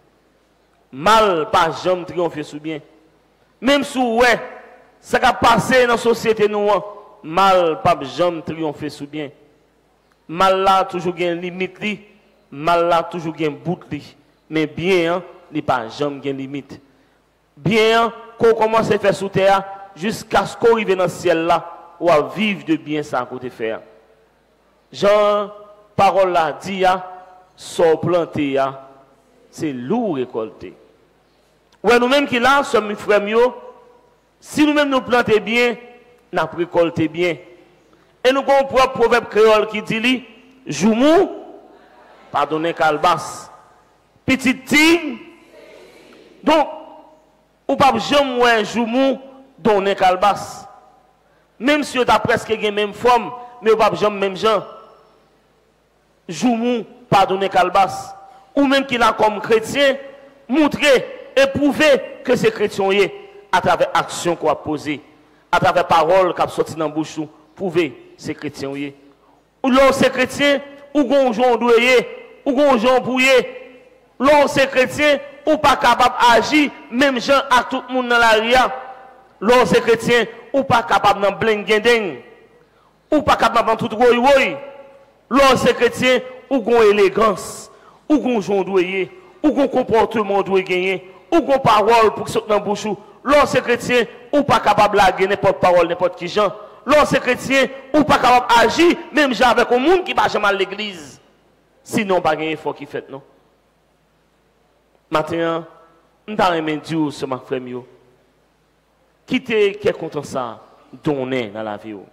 Mal, pas jamais triompher sous bien. Même si, ouais, ça qui a passé dans la société, nous, mal, pas jamais triompher sous bien. Mal là, toujours une limite, mal là, toujours une bout, mais bien, il n'y a pas jamais une limite. Bien, qu'on commence à faire sous terre, jusqu'à ce qu'on arrive dans le ciel là, ou à vivre de bien ça à côté faire. Jean, parole là, dit, sans planter, c'est lourd récolter. Ouais, nous-mêmes qui là, sommes frères mieux, si nous-mêmes nous plantons bien, nous récoltons bien. Et nous avons un propre proverbe créole qui dit, Joumou, pardonnez Calbas, petite tigre, donc, ou pas jamais un Joumou, donner Calbas. Même si vous avez presque la même forme, mais vous n'avez pas même gens. Joumou, pardonnez Calbas. Ou même qu'il a comme chrétien, montrer et prouver que c'est chrétien à travers action qu'on a posée, à travers paroles qui ont sorti dans la bouche, prouver c'est chrétien. Ou l'on c'est chrétien, ou gon jon doué, ou gon jon bouillé. L'on c'est chrétien, ou pas capable d'agir, même gens à tout le monde dans la ria. L'on c'est chrétien, ou pas capable d'en blinguendeng, ou pas capable d'en tout roy roy. L'on c'est chrétien, ou gon élégance, ou gon jon doué, ou gon comportement doué gagner, ou gon parole pour que sorte dans bouche. L'on c'est chrétien, ou pas capable de laguer n'importe parole, n'importe qui gens. L'on c'est chrétien, ou pas capable d'agir, même gens avec un monde qui va jamais à l'église. Sinon, pas gagner effort qui fait non. Maintenant, nous avons dit ce ma frère mio. Quittez qui est content ça, donner dans la vie.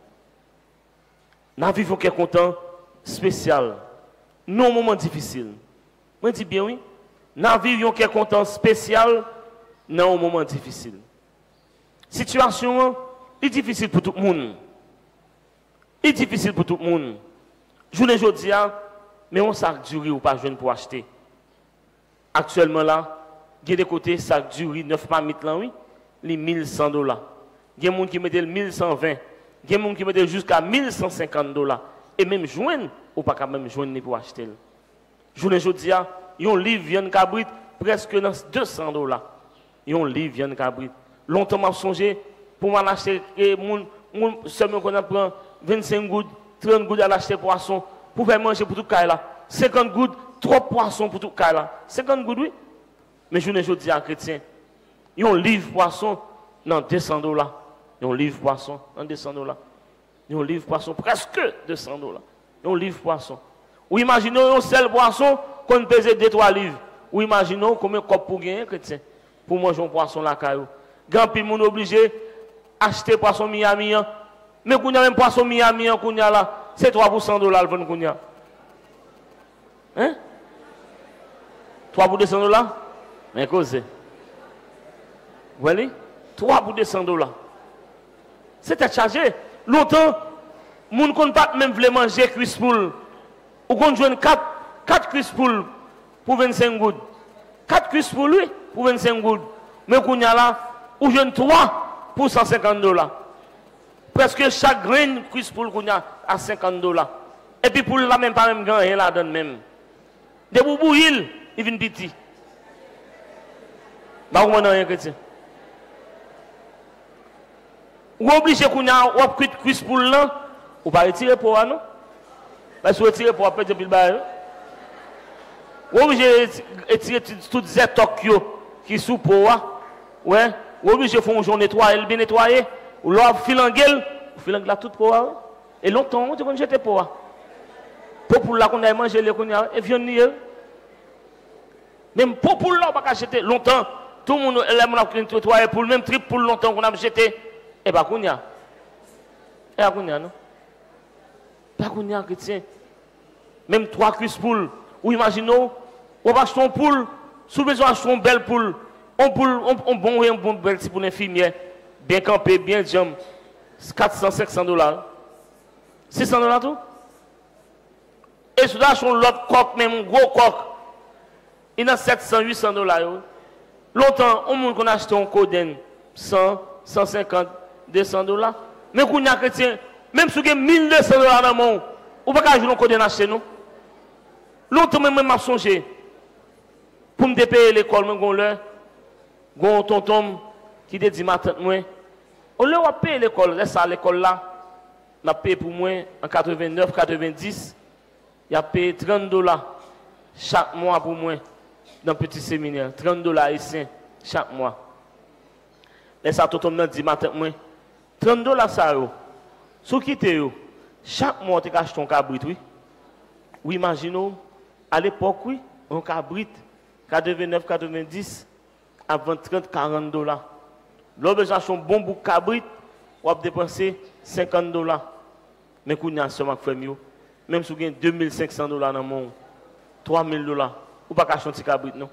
Dans la vie, qui est content, spécial. Non, moment difficile. Je dis bien oui. Dans la vie, qui est content, spécial, non, moment difficile. Situation est difficile pour tout le monde. Il est difficile pour tout le monde. Je ne dis pas, mais on sac duré ou pas jeune pour acheter. Actuellement là, il y a des côtés sac duré neuf pas mille oui, les mille cent dollars. Il y a des gens qui mettent mille cent vingt, il y a des gens qui mettent jusqu'à mille cent cinquante dollars. Et même joindre, ou pas quand même joindre pour acheter. Je ne dis pas, il y a un livre viande cabrit presque dans deux cents dollars. Il y a un livre viande cabrit. Longtemps m'a songé pour m'acheter et mon mon seulement qu'on prend vingt-cinq gouttes, trente gouttes à l'acheter poisson pour faire manger pour tout cas là. cinquante gouttes, trois poissons pour tout cas là. cinquante gouttes oui. Mais je ne dis à chrétien, il y a un livre poisson dans deux cents dollars. Il y a un livre poisson dans deux cents dollars. Il y a un livre poisson presque deux cents dollars. Il y a un livre poisson. Ou imaginons un seul poisson qu'on pèse deux trois livres. Ou imaginons combien de copes pour gagner chrétien pour manger un poisson là caillou. Grand pile mon obligé acheter poisson Miami. Mais qu'on a même poisson Miami qu'on a là, c'est trois pour cent dollars le vendre qu'on a. Hein? trois pour deux cents dollars? Mais cause. Vous voyez? trois pour deux cents dollars. C'était chargé. Longtemps, les gens ne pas même voulu manger cuisse poule. Ou qu'on joue quatre cuisses poule pour vingt-cinq gouttes. quatre cuisses poule, oui, pour vingt-cinq gouttes. Mais qu'on a là, ou jeune trois pour cent cinquante dollars. Presque chaque grain cuisse poule qu'on a à cinquante dollars. Et puis pour la même pas même grand, il la donne même. De boubouil, il vient petit. Bah, on n'a rien chrétien. Ou obligé qu'on a ou cuit cuisse poule là, ou pas retirer pour non? Parce que retirer pour après depuis le bail. Ou obligé retirer tout zétok qui sous pour ouais, ou obligé faire un jour nettoyer, bien nettoyer ou l'on file en gueule, file en gueule tout pour et longtemps, on te jeter pour pour pour là qu'on a mangé les qu'on et viande ni même pour pour là on pas jeter longtemps, tout le monde là mon a nettoyer pour le même trip pour longtemps qu'on a jeté et pas qu'on y a. Et pas qu'on y a non. Pas qu'on y a chrétien. Même trois cuisses poules, ou imaginons, on va acheter une poule, sous besoin d'acheter une belle poule, on poule, on bon un bon belle pour l'infirmière, bien campé, bien jam, quatre cents, cinq cents dollars. six cents dollars tout? Et si on achète l'autre coq, même un gros coq, il a sept cents, huit cents dollars. Longtemps, on monde qu'on a acheté un coden, cent, cent cinquante, deux cents dollars. Mais qu'on a chrétien, même si on a mille deux cents dollars dans le monde, on ne peut pas jouer un coden acheté nous. Longtemps, même, je songé. Pour me payer l'école, je suis un tonton qui dit ma tante, moi, on leur a payé l'école, laisse ça l'école là, on a payé pour moi en quatre-vingt-neuf, quatre-vingt-dix, il a payé trente dollars chaque mois pour moi dans le petit séminaire, trente dollars haïtiens chaque mois. Laisse ça tonton me dit ma tante, moi, trente dollars ça, sous qui t'es, chaque mois tu achètes ton cabrit, oui. Oui, imaginons, à l'époque, oui, un cabrit, quatre-vingt-neuf, quatre-vingt-dix, à vingt, trente, quarante dollars. L'autre, j'ai acheté un bon bouc cabrit, on va dépenser cinquante dollars. Mais quand on a seulement fait mieux, même si on a deux mille cinq cents dollars dans le monde, trois mille dollars, ou pas acheter un petit cabrit, non?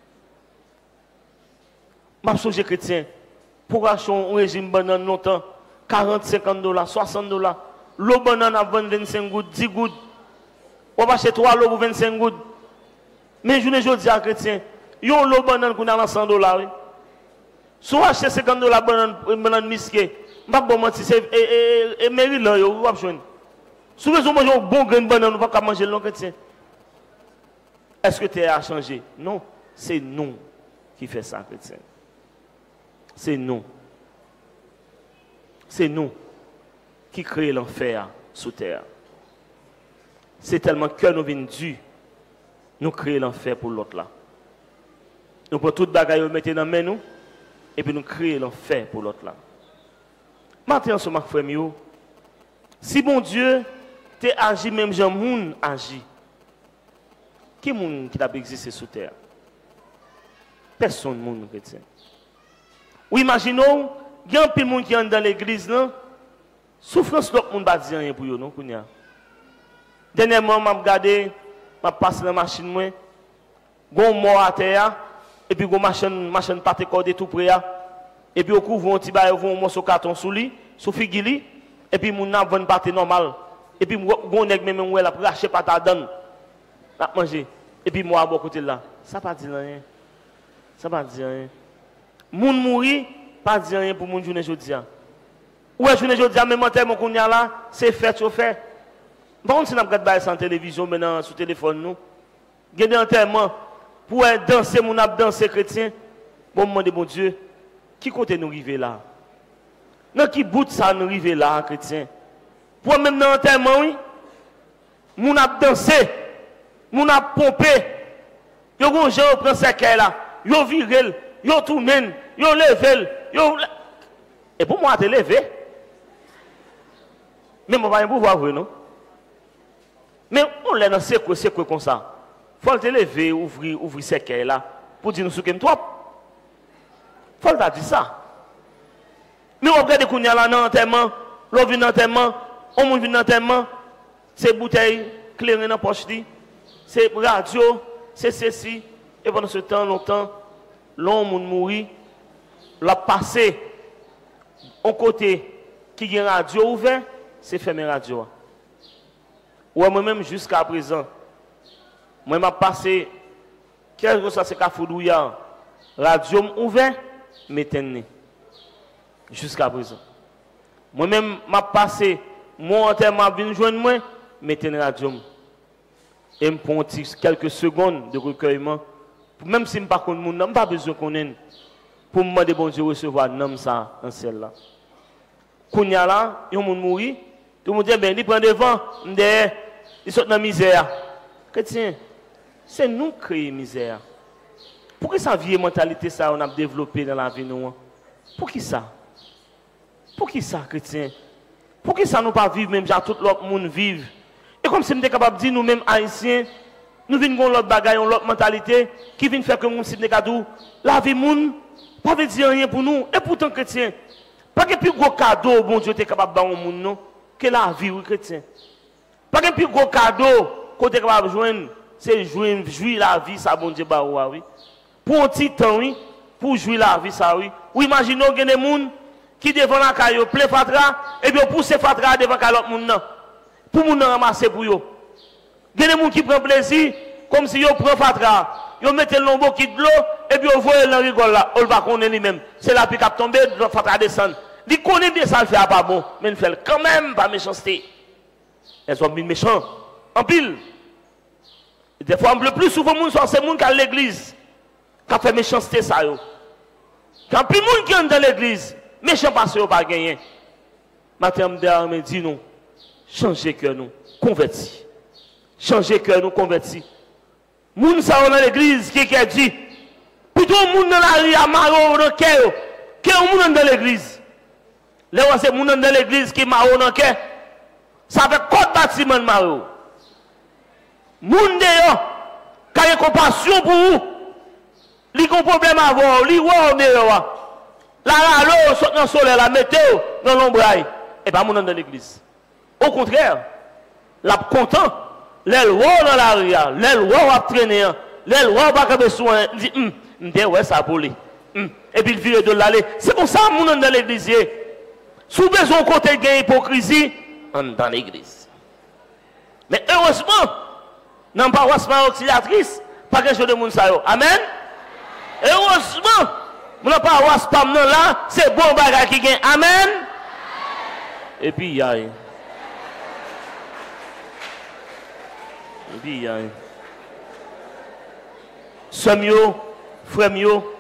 Je suis chrétien, pour acheter un régime banane longtemps, quarante, cinquante dollars, soixante dollars, l'eau banane à vingt, vingt-cinq gouttes, dix gouttes, on va acheter trois lots pour vingt-cinq gouttes. Mais je ne dis à chrétien, il y a un lot banane qu'on a cent dollars. Si on achète cinquante dollars banane, banane misquée, je ne vais pas mentir, c'est Maryland, vous avez besoin. Si vous avez un bon grain de banane, vous ne pouvez pas manger le chrétien. Est-ce que tu as changé? Non, c'est nous qui fait ça, chrétien. C'est nous. C'est nous qui créons l'enfer sous terre. C'est tellement que nous venons Dieu, nous créons l'enfer pour l'autre là. Nous prenons toute bagaille, nous mettons dans main nous, et puis nous créons l'enfer pour l'autre là. Maintenant, ce frère frère, si bon Dieu t'es agi même Jean moun agi, qui moun qui t'a existé sur terre? Personne moun chrétien. Ou imaginons, il y a un peu de monde qui est dans l'église là, souffrance l'autre monde pas dire rien pour eux non kounya. Dernièrement, je regardé, je passe dans la machine, moi, gon mort à terre, et puis gon machine, machine pas te cordé tout près, et puis au coup, vont petit bail, vont morceau carton sous lui, sous figili, et puis mon n'a vont partir normal, et puis gon nèg même ouais la racher pas ta donne, la manger, et puis moi à bon côté là, ça pas dire rien, ça pas dire rien. Moun mouri, pas dire rien pour moun journée jodi a. Ouais journée jodi a même enterrement qu'on y a là, c'est fait au fait. Bon, si nous regardons ça en télévision, maintenant, sur le téléphone, nous, il y a des enterrements pour danser, mon ap danser chrétien. Bon, mon bon Dieu, qui côté nous arriver là? Dans qui bout ça nous arriver là, chrétien? Pour même dans l'enterrement, oui, mon ap danser, mon ap pomper, yo gon gens prend ce qu'elle là, yo virel, yo tournen, yo level, yo. Et pour moi, te lever. Mais on va pouvoir voir, non? Mais on l'a dans ce quoi, c'est quoi comme ça. Il faut te lever, ouvrir, ouvrir ce qu'elle là, pour dire nous ce qu'on toi. Il faut te dire ça. Mais on regarde qu'on y a là dans l'enterrement, l'on vient dans l'enterrement, on vient dans l'enterrement, c'est bouteille, claire dans la poche, c'est radio, c'est ceci. Et pendant ce temps, longtemps, l'homme mourit, l'a passé, au côté qui a radio ouvert, c'est fermé radio. Ou moi-même jusqu'à présent, moi m'a passé quelque chose ça c'est Kafoudouya, radio ouvert, mettez jusqu'à présent. Moi-même m'a passé mon enterrement vient joindre moi, mettez radio. Et me prend quelques secondes de recueillement, même si je ne pas connais mon nom, pas besoin qu'on ait pour me demander bon Dieu recevoir nom ça dans celle là. Kounya là, il y a un monde mourir, tout le monde dit ben il prend devant, il saute dans la misère. Chrétien, c'est nous qui créons misère. Pourquoi ça vieille mentalité ça on a développé dans la vie nous? Pour qui ça? Pour Pour qui ça, chrétien? Pour qui ça nous pas vivre même, genre tout l'autre monde vive? Et comme si nous sommes capables de dire, nous-mêmes haïtiens, nous venons avec l'autre bagaille, l'autre mentalité, qui vient faire que nous sommes cadeaux. La vie, moun, pas veut dire rien pour nous. Et pourtant, chrétien, pas que plus gros cadeau, bon Dieu, est capable de faire au monde, non, que la vie, oui, chrétien. Pas que plus gros cadeau, qu'on est capable de joindre, c'est jouir, jouir la vie, ça, bon Dieu, bah, oui. Pour un petit temps, oui, pour jouir la vie, ça, oui. Ou imaginez, il y a des gens qui devant la caille, plein fatra, et bien pousse fatra devant l'autre monde. Pour moun ramasser pour eux. Il y a des gens qui prennent plaisir, comme si ils prennent fatra, ils mettent le nombre qui de l'eau, et puis ils voient le rigole là, on va connaître lui-même. C'est là qui a tombé, le fatra descend. Il connaît bien ça, le fait pas bon, mais il fait quand même pas méchanceté. Elles sont bien méchants, en pile. Des fois, le plus souvent, c'est les gens qui sont à l'église, qui fait méchanceté ça. Quand plus de gens qui sont dans l'église, méchants parce qu'ils n'ont pas gagné. Matin, me dit nous, changez cœur nous, convertis. Changez cœur nous, convertis. Moun sa dans l'église qui a dit, plutôt moun dans la rue à maro dans le cœur, que moun dans l'église. Là où c'est moun dans l'église qui maro dans le cœur, ça fait quoi de bâtiment de maro? Moun de qui a compassion pour vous, li ont problème à voir, li wa meilleur. La ralo saute dans le soleil, la météo dans l'ombraille, et pas moun dans l'église. Au contraire, la content, les lois dans la rue, les lois va traîner, les lois va faire soin, dit hum, m'dé ouais ça pour lui. Et puis il vire de l'aller. C'est pour ça moun dans l'église. Sous besoin côté gain hypocrisie, on dans l'église. Mais heureusement, dans pas paroisse auxiliatrice, pas quelque chose de moun sa yo. Amen. Heureusement, mon paroisse pas là, c'est bon bagage qui gagne. Amen. Et puis il y a Et puis, il y a un. Sommio, frère mio,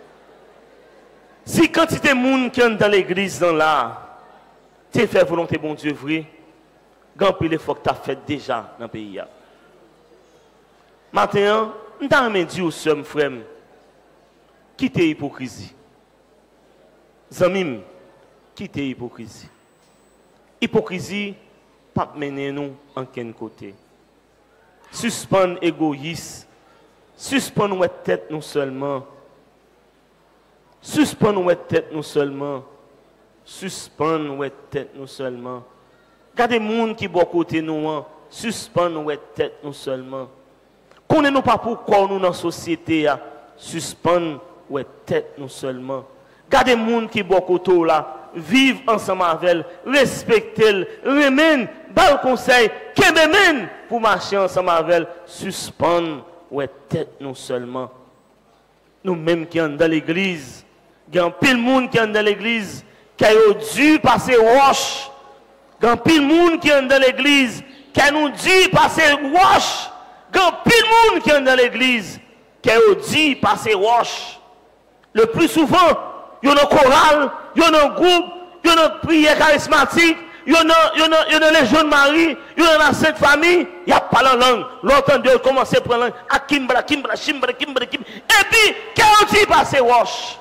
si quantité de monde qui est dans l'église dans là, tu fais volonté bon Dieu vrai, grand pile faut que tu as fait déjà dans le pays. Maintenant, nous t'avons dit au somme frère, quittez l'hypocrisie. Zamim, quittez l'hypocrisie. Hypocrisie, pas mener nous en quel côté. Suspendre égoïste, suspendre notre tête nous seulement, suspendre notre tête nous seulement, suspendre notre tête nous seulement. Regardez les gens qui sont côté nous, suspendre notre tête nous seulement. Connaissez-nous pas pourquoi nous dans la société, suspendre notre tête nous seulement. Regardez les gens qui sont côté là. Vivre ensemble avec elle, respecter elle, remène, bal conseil, qu'elle pour marcher ensemble avec elle, suspendre ouais tête nous seulement. Nous-mêmes qui sommes dans l'église, il y a un pile monde qui est dans l'église, qui a dû passer roche. Il y a un pile monde qui est dans l'église, qui a nous dit passer roche. Il y a un pile monde qui est dans l'église, qui a dû passer roche. Le plus souvent, il y a un choral, il y a un groupe, il y a une prière charismatique, il y a les jeunes maris, il y a la sainte famille, il n'y a pas la langue. L'autre de commencer à prendre la langue, à kimbra, kimbra, chimbra, kimbra, kimbra. Et puis, quand il passe roche.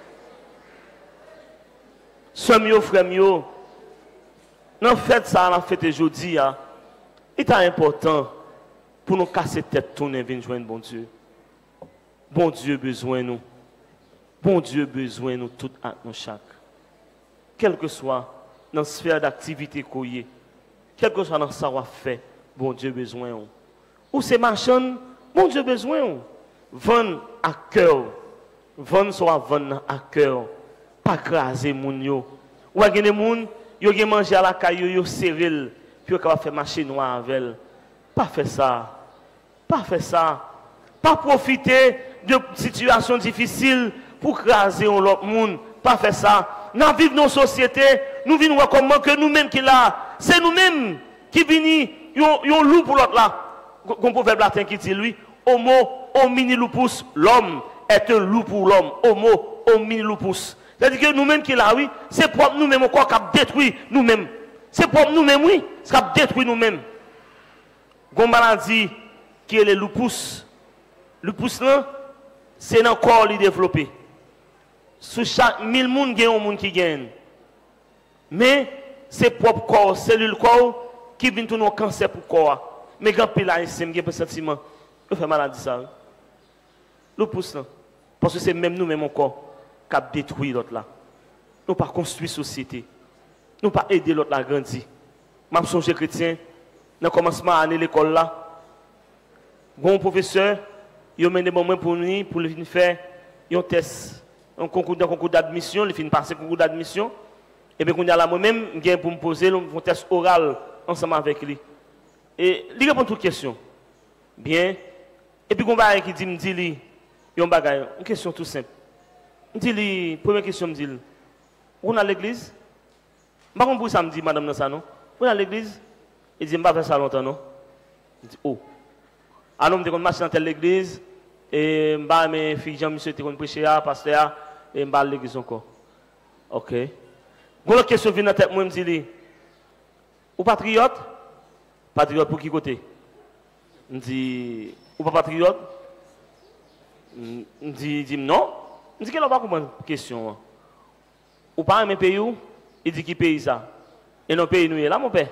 Sommio, frère mio, dans fait ça, dans fait aujourd'hui, il est important pour nous casser tête, tourner, venir joindre bon Dieu. Bon Dieu besoin nous. Bon Dieu besoin nous tout à nous chaque. Quel que soit dans la sphère d'activité qu'on y est, quel que soit dans ce qu'on fait, bon Dieu besoin. Ou c'est marchand, bon Dieu besoin. Vendre à cœur. Vendre soit vendre à cœur. Pas craser moun yo. Ou a des moun, yo gen manger à la caillou, yo serrel, puis yo capable faire marché noir avec elle. Pas faire ça. Pas faire ça. Pas profiter de situations difficiles pour craser l'autre monde. Pas faire ça. Nous vivons dans nos sociétés, nous vivons comment que nous-mêmes qui là, c'est nous-mêmes qui venons, yon loup pour l'autre là. Comme proverbe latin qui dit lui, homo homini lupus, l'homme est un loup pour l'homme. Homo homini lupus. C'est-à-dire que nous-mêmes qui là, oui, c'est pour nous-mêmes encore qui a détruit nous-mêmes. C'est pour nous-mêmes, oui, qui a détruit nous-mêmes. Gon maladie qui est le lupus. Lupus là, c'est encore lui développé. Sous chaque mille moun, il y a un monde qui gagne. Mais c'est propre corps, cellule corps qui vient tout nos cancer pour corps. Mais quand pile là, c'est un sentiment, on fait maladie ça. Nous poussons. Parce que c'est même nous, même corps, qui a détruit l'autre là. Nous pas construire société. Nous pas aider l'autre à grandir. Je songe chrétien, dans le commencement de l'école là, bon professeur, il a mené moment pour nous, pour lui faire un test, un concours, un concours d'admission, il finit passer le concours d'admission. Et bien, quand il y a là moi-même, je pour me poser un test oral ensemble avec lui. Et il répond à toutes les questions. Bien. Et puis, quand il dit, me dit, il y a une question tout simple. Je dis, première question, me dit, où est l'église? Je ne sais pas pourquoi ça me dit, madame, dans ça, non? Où est l'église? Il dit, je ne vais pas faire ça longtemps, non? Je dis, oh. Alors, je marche dans telle église, et je vais mes filles, Jean-Monsieur, qui prêcher, pasteur, et je vais à l'église encore. Ok. Quand la question vient dans la tête, moi, je me dis, ou patriote? Patriote pour qui côté? Je dis, ou pas patriote? Je dis, non. Je dis, qu'elle n'a pas compris la question. Ou pas un pays où? Il dit, qui pays ça? Et non, pays nous est là, mon père.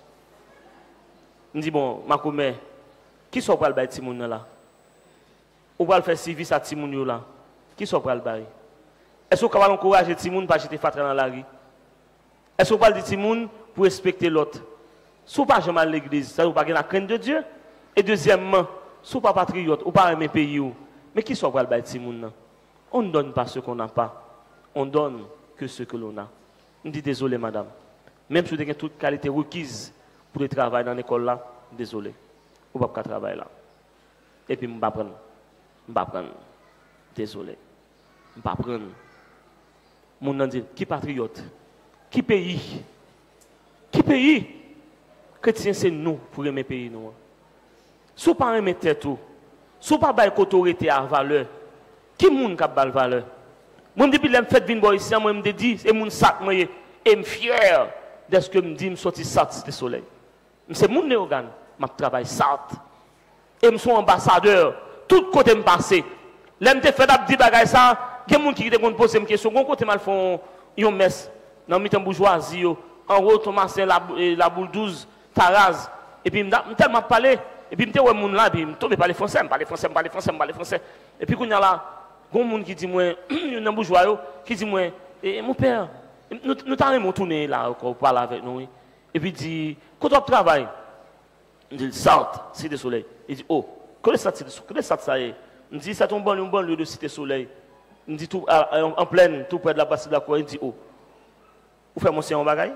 Je dis, bon, ma commère, qui sont pour le bail Timoun là? Ou pour le faire service à Timoun là? Qui sont pour le bail? Est-ce qu'on va encourager Timoun pour acheter fatra dans la rue? Est-ce qu'on va dire Timoun pour respecter l'autre? Si vous ne pas jamais à l'église, ça ne veut pas la crainte de Dieu. Et deuxièmement, si vous ne pas patriote, ou pas un pays où? Mais qui sont pour le bail Timoun? On ne donne pas ce qu'on n'a pas. On donne que ce que l'on a. Je dis désolé, madame. Même si vous avez toute qualité requise pour le travail dans l'école là, désolé. Vous ne pouvez pas travailler là. Et puis, je ne vais pas prendre. Je ne vais pas prendre. Désolé. Je ne vais pas prendre. Mon nom dit, qui patriote? Qui pays? Qui pays? Chrétien, c'est nous pour aimer pays. Nous. Si vous ne pas aimer tête, si vous ne pas aimer autorité à valeur, qui est-ce qui a la valeur? Moi, depuis que je fais venir ici, moi, je me dis, c'est mon sac, et je suis fier de ce que je me dis, je suis sorti sat du soleil. C'est mon organe, je travaille sat. Et je suis ambassadeur, tout côté je passe. Là, je fais des bagages, ça, il y a des gens qui me posent une question, quand côté mal font une messe, dans le bourgeoisie, en haut, Thomas, la, la boule douze, Taraz, et puis je tellement parlé, et puis je me dis, là, puis je tombe parler français, je parle français, je parle français, je parle français. Et puis quand il y a là, il y a des gens qui disent, il y a des bourgeois qui disent, mon père, nous t'avons tourné là, pour parler avec nous. Et puis il dit, quand on travaille, il dit, saute, Cité Soleil. Il dit, oh, que ça, que ça, ça y est. Il dit, ça tombe un bon lieu de Cité Soleil. Il dit, tout, en pleine, tout près de la base de la cour. Il dit, oh, vous faites mon sien en bagaille?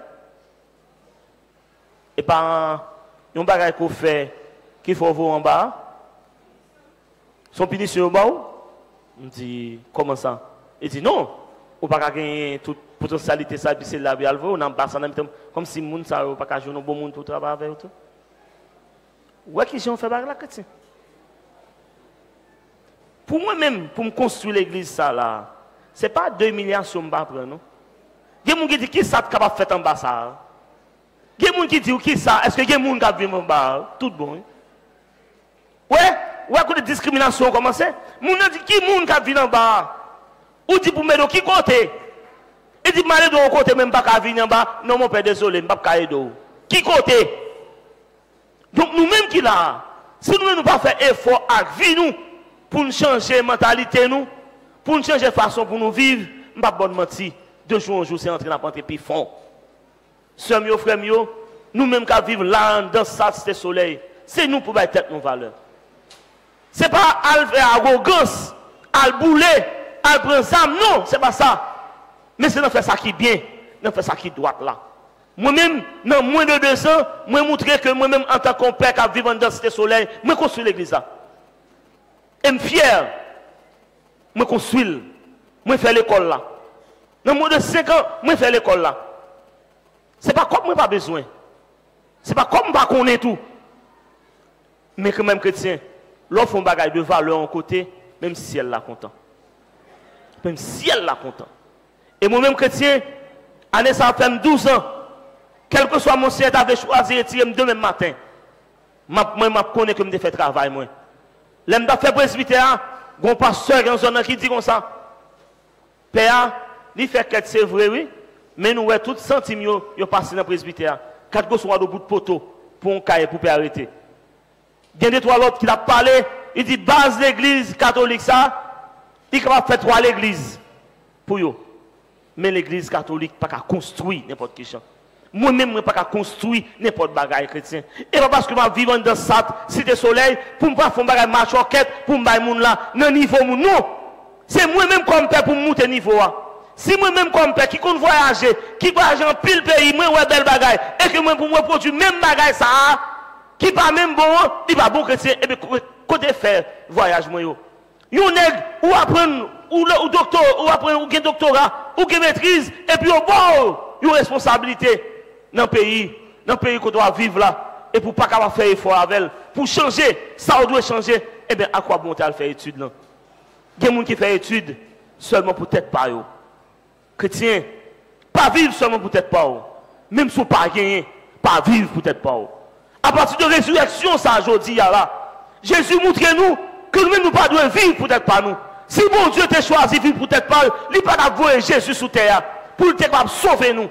Et par un bagaille qu'on fait, qu'il faut voir en bas, son punition au bas. Il dit, comment ça? Il dit, non, on ne peut pas gagner toute potentialité, ça, c'est là, on a pas ça, comme si le monde ne peut pas jouer un bon monde pour travailler avec eux. Ouais, qui j'ai fait la chrétien? Pour moi-même, pour me construire l'église, ça là, ce n'est pas deux milliards sur le bas, non? Il y a des gens qui disent, qui ça capable de faire en bas ça? Il y a des gens qui disent, qui ça? Est-ce qu'il y a des gens qui vivent en bas? Tout bon. Ouais? Ouais, quand la discrimination commence, moun dit qui moun qui vient en bas? Ou dit pour me qui côté? Et dit malade de côté même pas qu'à venir en bas. Non mon père désolé, pas qu'à aider. Qui côté? Donc nous mêmes qui là, si nous ne pas faire effort à vie nous pour nous changer mentalité nous, pour nous changer façon pour nous vivre, pas bonne mentir. De jour en jour c'est entrer dans la puis fond. Sœurs mio frères mio, nous mêmes qui vivons là dans ça c'est soleil, c'est nous pour mettre tête nos valeurs. Ce n'est pas à faire arrogance, à bouler, à prendre ça, non, ce n'est pas ça. Mais c'est de faire ça qui est bien, de faire ça qui doit là. Moi-même, dans moins de deux ans, moi montrer que moi-même, en tant que père qui vit dans ce soleil, moi construis l'église là. Et je suis fier, moi construis, moi faire l'école là. Dans moins de cinq ans, moi faire l'école là. Ce n'est pas comme moi pas besoin. Ce n'est pas comme moi connais tout. Mais quand même chrétien, l'offre un bagage de valeur en côté, même si elle l'a content. Même si elle l'a content. Et moi-même chrétien, année ça fait douze ans, quel que soit mon seigneur, j'avais choisi de retirer demain matin. Moi, je connais que je fais travail. Moi. Là, je fais presbytère, il y a un pasteur dans zone qui dit comme ça. Père, il fait quelque chose, c'est vrai, oui. Mais nous, ouais, tout centime, yo, yo passé dans le presbytère. Quatre gosses sont à bout de poteau pour un cahier pour arrêter. Il y a des trois autres qui a parlé, il dit base l'église catholique ça, il va faire trois l'église pour eux. Mais l'église catholique pas qu'à construire n'importe quel champ. Moi-même, je ne peux pas construire n'importe quel bagage chrétien. Et pas parce que je vis dans cette cité soleil pour ne pas faire un bagage marche enquête pour me faire mon là, non niveau mon non. C'est moi-même comme père pour monter niveau. Si moi-même comme père qui compte voyager, qui voyage en pile pays, moi ouais belle bagage et que moi pour moi produire même bagage ça qui pas même bon, il pas bon chrétien et bien côté faire voyage moi yo. Yon nèg ou apprendre ou ou docteur ou apprendre ou gen doctorat ou gen maîtrise et puis au bon, yon responsabilité dans le pays, dans le pays qu'on doit vivre là et pour pas capable faire effort avec elle, pour changer, ça on doit changer. Et bien à quoi bon t'as faire étude là? Il y a des gens qui font études seulement pour tête pas yo. Chrétien, pas vivre seulement pour tête pas yo. Même si vous pas gagné, pas vivre pour tête pas yo. À partir de la résurrection, ça aujourd'hui là, Jésus montre nous que nous-mêmes nous pas devons vivre pour tête pas nous. Si bon Dieu t'a choisi vivre pour tête pas, il pas d'envoyer Jésus sous terre pour être capable de sauver nous.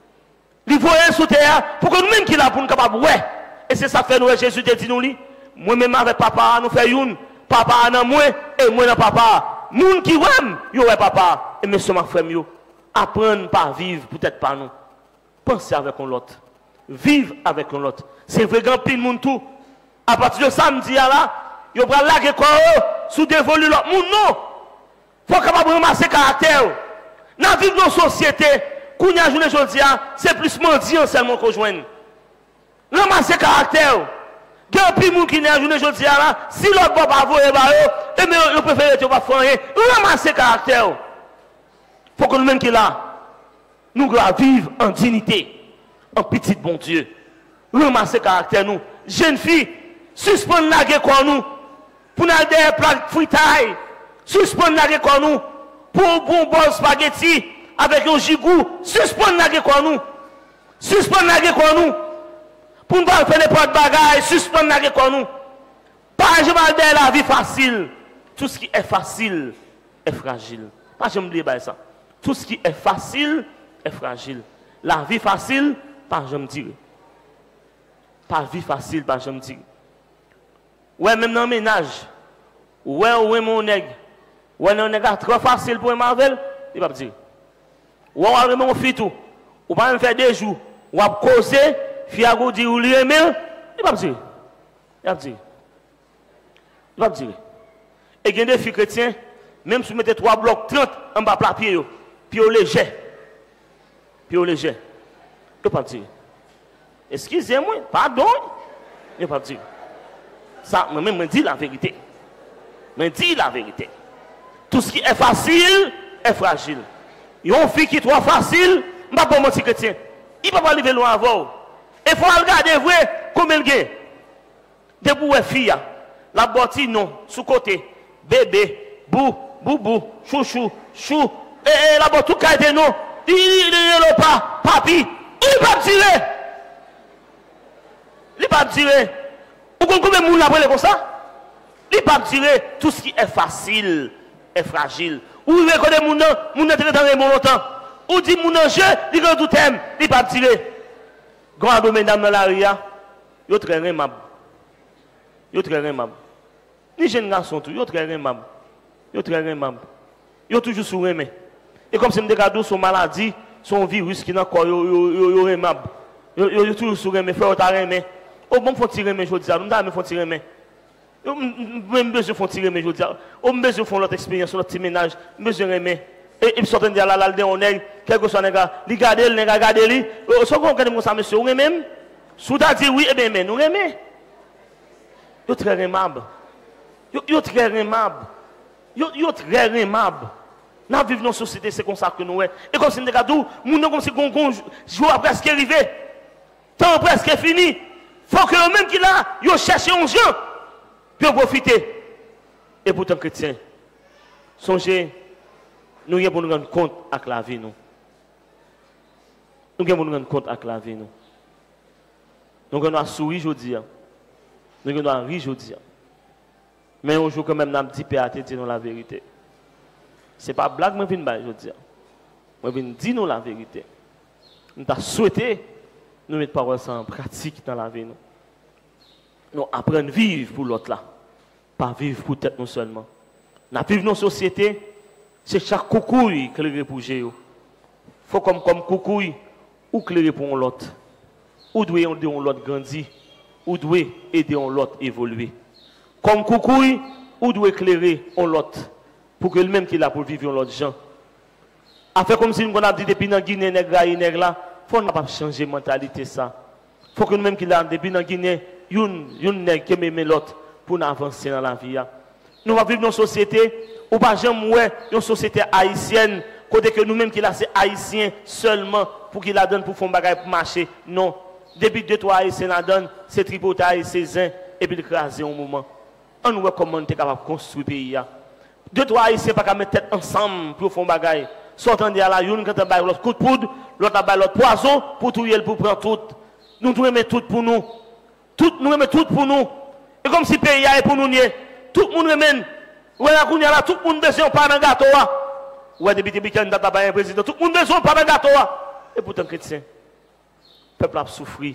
Il voyait sous terre pour que nous-mêmes qui là pour nous capable ouais. Et c'est ça fait nous Jésus te dit nous li, moi-même avec papa nous fait une. Papa dans moi et moi dans papa. Moun qui aime, yo ouais papa et monsieur ma frère yo. Apprendre pas vivre peut-être pas nous. Pensez avec l'autre. Vivre avec l'autre. C'est vrai grand pile moun tout. À partir de samedi là, yo bral laguer quoi sous dévolu l'autre moun non. Faut capable ramasser caractère. Dans vivre dans société, kounya journée jodi a, c'est plus mendiant seulement qu'on joigne. Ramasser caractère. Il y a un peu de gens qui n'est journée aujourd'hui là, si l'autre ne va pas voir, et bien vous préférez que vous ne pas faire rien, ramassez caractère. Il faut que nous-mêmes qui là, nous devons vivre en dignité, en petit bon Dieu. Ramassez caractère nous. Jeunes filles, suspendez la guerre quoi nous, pour nous aller des plats fritailles, suspendez la guerre quoi nous, pour bon bon spaghetti avec un gigou, suspendez la guerre quoi nous, suspendez la guerre quoi nous. Pour ne pas faire n'importe de bagaille, suspendre la guerre nous. Pas je vais dire la vie facile. Tout ce qui est facile est fragile. Pas je me dis ça. Tout ce qui est facile est fragile. La vie facile, pas je me dis. Pas vie facile, pas je me dis. Ouais, même dans le ménage. Ouais, ouais, mon nègre. Ouais, non, nègre, trop facile pour Marvel. Il va me dire. Ouais, ouais, mon fils tout. Ou pas me faire des jours. Ou va causer. Fiago dit ou lui aime, il va me dire. Il va me dire. Il va me dire. Et il y a des filles chrétiens, même si vous mettez trois blocs trente en bas plat pied, puis au léger. Puis au léger. Il va me dire. Excusez-moi, pardon. Il va me dire. Ça, moi-même, je dis la vérité. Je dis la vérité. Tout ce qui est facile est fragile. Il y a une fille qui est trop facile, je ne vais pas mentir chrétien. Il ne va pas arriver loin avant. Il faut regarder vrai comme elle gagne. Debout est fille, la boîte non, sous côté, bébé, bou, boubou, chouchou, chou, et la boîte tout caille non, il ne pas, papi, il va tirer. Il va tirer. Vous comprenez combien de monde après comme ça? Il va tirer. Tout ce qui est facile est fragile. Ou vous reconnaissez mon nom, mon nom est dans le bon longtemps. Ou dit mon jeu, il va tout thème, il va tirer. Grand mesdames dans la ria, yo très aimable. Yo très aimable. Les jeunes garçons tout, yo très aimable. Yo très aimable. Yo toujours sourire. Et comme c'est me regarde son maladie, son virus qui dans corps yo yo yo aimable. Yo yo toujours sourire mais faire ta aimer. Au bon faut tirer mais je dis ça, nous me faut tirer mais. Yo même besoin font tirer mais je dis ça. Au besoin font l'autre expérience, l'autre petit ménage, besoin aimer. Et ils sortent de la la de on est quelque chose nèg li garder le nèg garder li so qu'on connaît comme ça monsieur on même sous ta dit oui et bien mais nous aimer yo très aimable yo yo très aimable yo yo très aimable n'a vivre dans société c'est comme ça que nous est et comme si nèg dou moun comme si gon gon jour presque arrivé temps presque fini faut que eux même qui là yo chercher un gens pour profiter et pourtant chrétien songez nous devons nous rendre compte avec la vie. Nous devons nous rendre compte avec la vie. Nous devons sourire aujourd'hui. Nous devons rire aujourd'hui. Mais un jour, quand même, nous avons dit Père, dis-nous la vérité. Ce n'est pas blague, mais je viens aujourd'hui. Je viens dire nous la vérité. nous avons souhaité nous mettre parole en pratique dans la vie. Nous, nous apprendre à vivre pour l'autre là, pas vivre pour tête nous seulement. Nous vivons dans une société, c'est chaque coucouille qui le pour Il faut comme comme coucouille ou clairer pour l'autre, ou doit aider l'autre grandir, ou doit aider l'autre évoluer. Comme coucouille, ou doit éclairer l'autre pour que lui-même qui là pour vivre l'autre gens. A fait comme si nous avons dit depuis dans Guinée nègre nègre là, faut pas changer mentalité ça. Faut que nous-mêmes qui là depuis dans Guinée, une une nègre qui aime l'autre pour nous avancer dans la vie. Nous va vivre dans une société ou pas jamais ouais, une société haïtienne côté que nous-mêmes qui là c'est haïtien seulement pour qu'il la donne pour faire un bagage pour marcher. Non, depuis deux trois haïtiens la donne, c'est tripotage c'est zin et puis écraser un moment. On voit comment on est capable de construire le pays. Deux trois haïtiens pas mettre tête ensemble pour faire un bagage. Sortant de la une quand on baille l'autre coup de poudre, l'autre baille l'autre poison pour tout pour prendre tout. Nous nous mettons tout pour nous. Tout nous mettons tout pour nous. Et comme si le pays est pour nous nier, tout le monde remène. Ouais là tout le monde besoin pas dans gâteau. Ouais depuis depuis qu'on a un président, tout le monde besoin pas dans gâteau. Et pourtant chrétien, le peuple a souffert.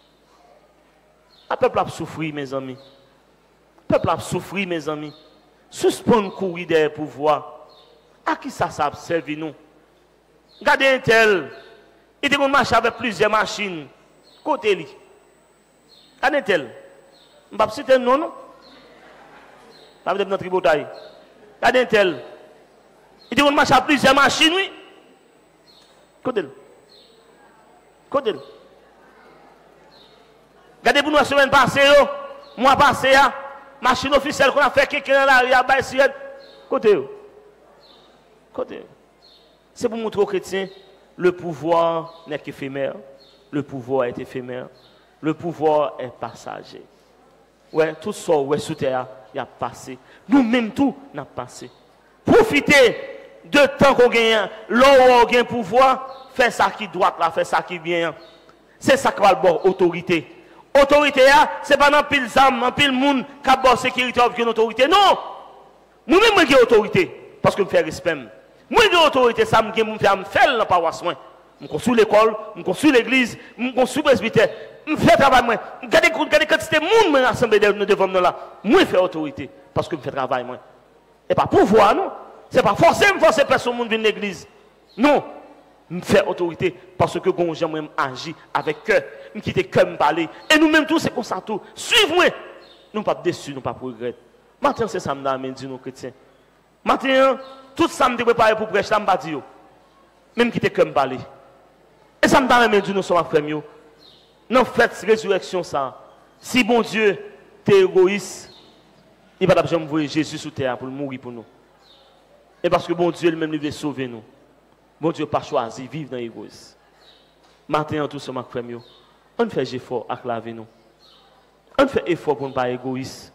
Le peuple a souffert mes amis. Le peuple a souffert mes amis. Suspendre courir des pouvoirs. À qui ça ça servi nous? Regardez un tel. Il était marché avec plusieurs machines. Côté lui. Regardez un tel. Je ne vais pas citer non, non. Ça veut dire notre tribotaille. Regardez un tel. Il était marché avec plusieurs machines, oui. Côté lui. Côté lui. Regardez pour nous la semaine passée, mois passé, machine officielle qu'on a fait quelqu'un dans la rue, côté lui. C'est pour montrer aux chrétiens, le pouvoir n'est qu'éphémère, le pouvoir est éphémère, le pouvoir est passager. Ouais, tout ça, ouais, sous terre, il a passé. Nous-mêmes, tout n'a passé. Profitez de temps qu'on gagne, l'on gagne pouvoir, fait ça qui doit, là, fait ça qui vient. C'est ça qui va le bon, autorité. Autorité, ce n'est pas dans pile d'âme, dans pile monde qui a bon sécurité ou une autorité. Non! Moi-même, j'ai autorité, parce que je fais respect. Moi, j'ai autorité, ça me fait faire dans la paroisse. Je construis l'école, je construis l'église, je construis le presbytère, je fais travail. Je regarde quantité de monde qui rassemblé devant nous là. Moi, je fais autorité, parce que je fais travail. Et pas pouvoir, non. Ce n'est pas forcément forcer personne de venir à l'église. Non. Je fais autorité, parce que j'aime agir avec cœur. Je quitte cœur me parler. Et nous-mêmes, tous, c'est comme ça tout. Suivez-moi. Nous ne sommes pas déçus, nous ne sommes pas regretter. Maintenant, c'est ça que nous dit nos chrétiens. Maintenant, tout ça me préparé pour prêcher, je ne pas dire. Même qui était comme parler. Et ça me donne dire nous sommes frères. Dans cette résurrection, ça, si bon Dieu est égoïste, il va jamais envoyer Jésus sur terre pour mourir pour nous. Et parce que bon Dieu lui-même veut sauver nous. Bon Dieu n'a pas choisi de vivre dans l'égoïsme. Maintenant, tout ça, frères, on fait effort à laver nous. On fait effort pour ne pas être égoïste.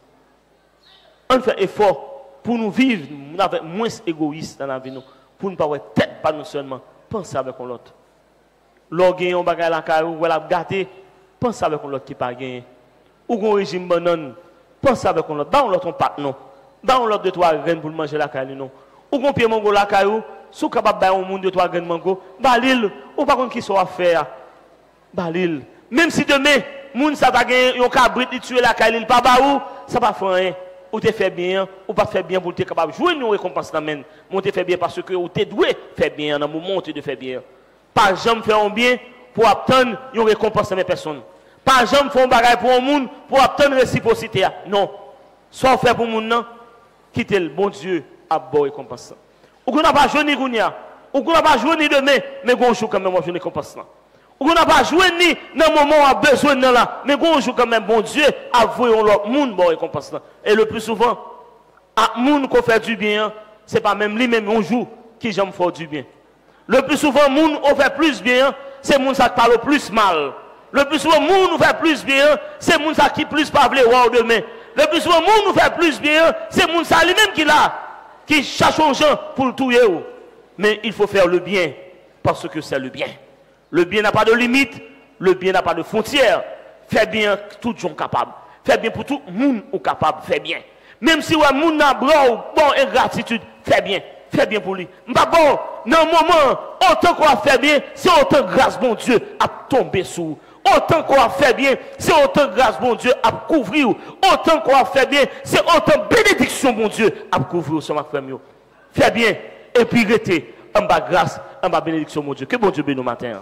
On fait effort pour nous vivre avec moins égoïste dans la vie, pour ne pas avoir tête pas nous seulement, penser avec l'autre. L'autre gagne un bagage la caille ou la gâter, penser avec l'autre qui pas gagné. Ou un régime banane, penser avec l'autre, dans l'autre on pas non. Dans l'autre de trois graines pour manger la caille non. Ou un pied mango la caille ou sous capable ba un monde de trois graines mango, balil ou pas contre qui soit faire. Balil. Même si demain moun ça va gagner un cabrit il tuer la caille il pas ba ou, ça pas faire rien. Ou te fait bien, ou pas fait bien pour être capable de jouer une récompense dans le ou te fait bien parce que ou te doué faire bien dans le moment où tu te fais bien. Pas jamais faire un bien pour obtenir une récompense dans mes personnes. Pas jamais faire un bagage pour un monde pour obtenir réciprocité. Non. Soit faire pour le monde, quitter le bon Dieu à bonne récompense. Ou qu'on n'a pas joué ni gounia, ou qu'on n'a pas joué ni demain, mais qu'on joue quand même une récompense. Ou qu'on n'a pas joué ni dans le moment où on a besoin de là, mais qu'on joue quand même, bon Dieu, à voir l'autre monde, bon récompense. Et le plus souvent, à monde qu'on fait du bien, ce n'est pas même lui-même, on joue qui j'aime faire du bien. Le plus souvent, monde on fait plus bien, c'est monde qui parle plus mal. Le plus souvent, monde on fait plus bien, c'est monde qui plus pas veut voir demain. Le plus souvent, monde on fait plus bien, c'est monde ça lui-même qui là, qui cherche aux gens pour le tuer. Mais il faut faire le bien, parce que c'est le bien. Le bien n'a pas de limite, le bien n'a pas de frontières. Fais bien, tout le monde capable. Fais bien pour tout le monde ou capable, fais bien. Même si le monde n'a pas bon ingratitude, fais bien. Fais bien pour lui. Pas bon, dans le moment, autant qu'on a fait bien, c'est autant grâce, mon Dieu, à tomber sur vous. Autant qu'on a fait bien, c'est autant grâce, mon Dieu, à couvrir. Autant qu'on a fait bien, c'est autant bénédiction, mon Dieu, à couvrir sur ma famille. Fais bien, et puis restez en bas grâce, en bas bénédiction, mon Dieu. Que bon Dieu bénisse nous matin.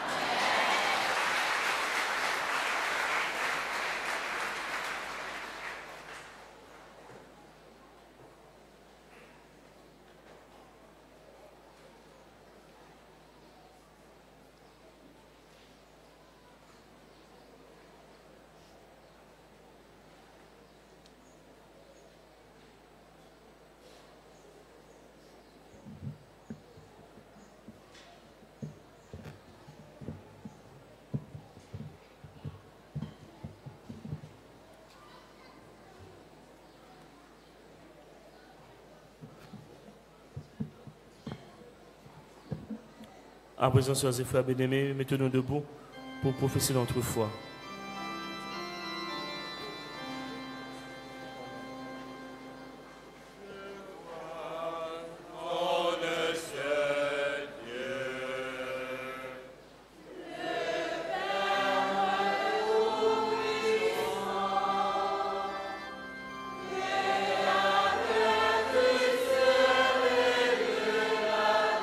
À présent, sœurs et frères bien-aimés, mettez-nous debout pour professer notre foi.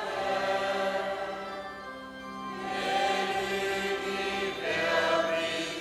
Amen.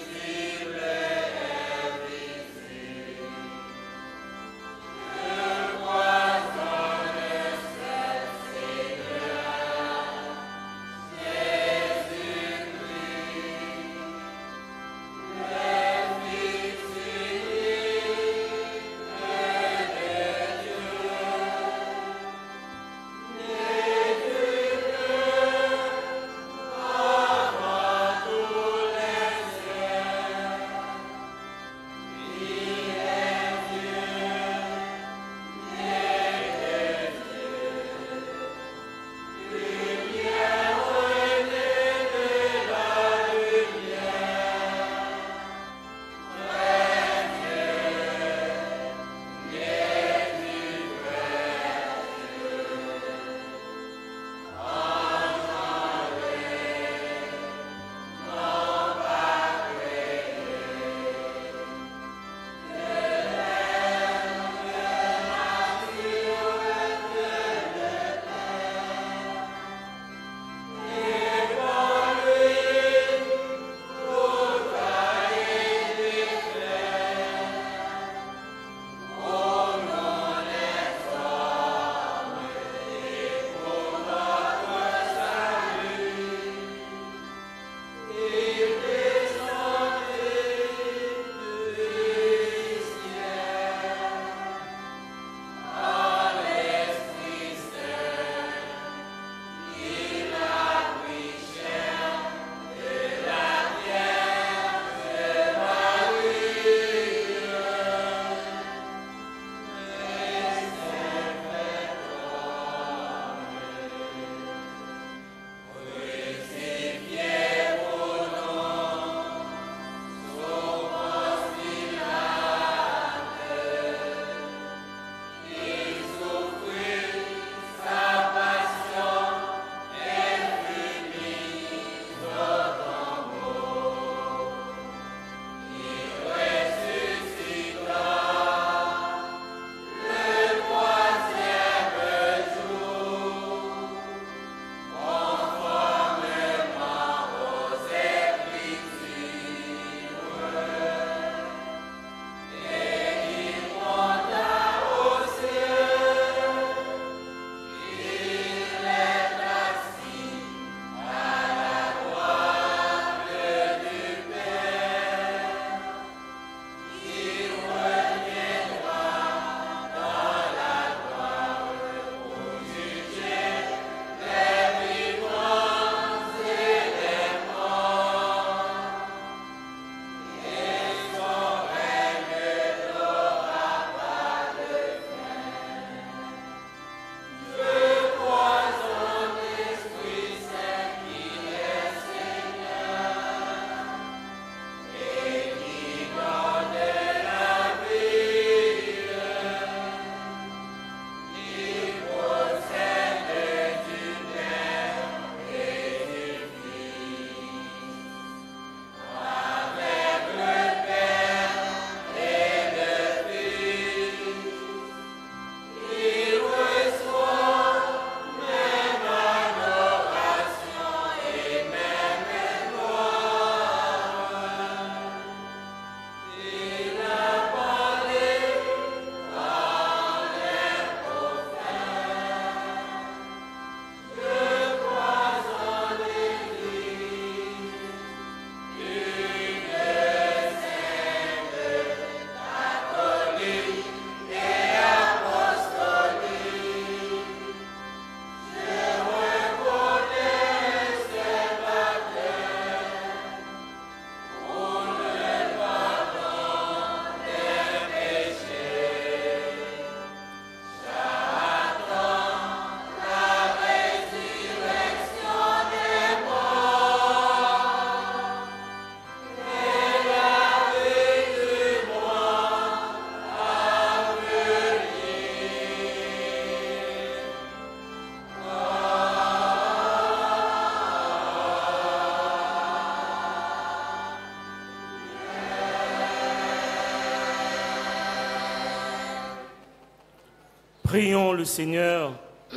Prions le Seigneur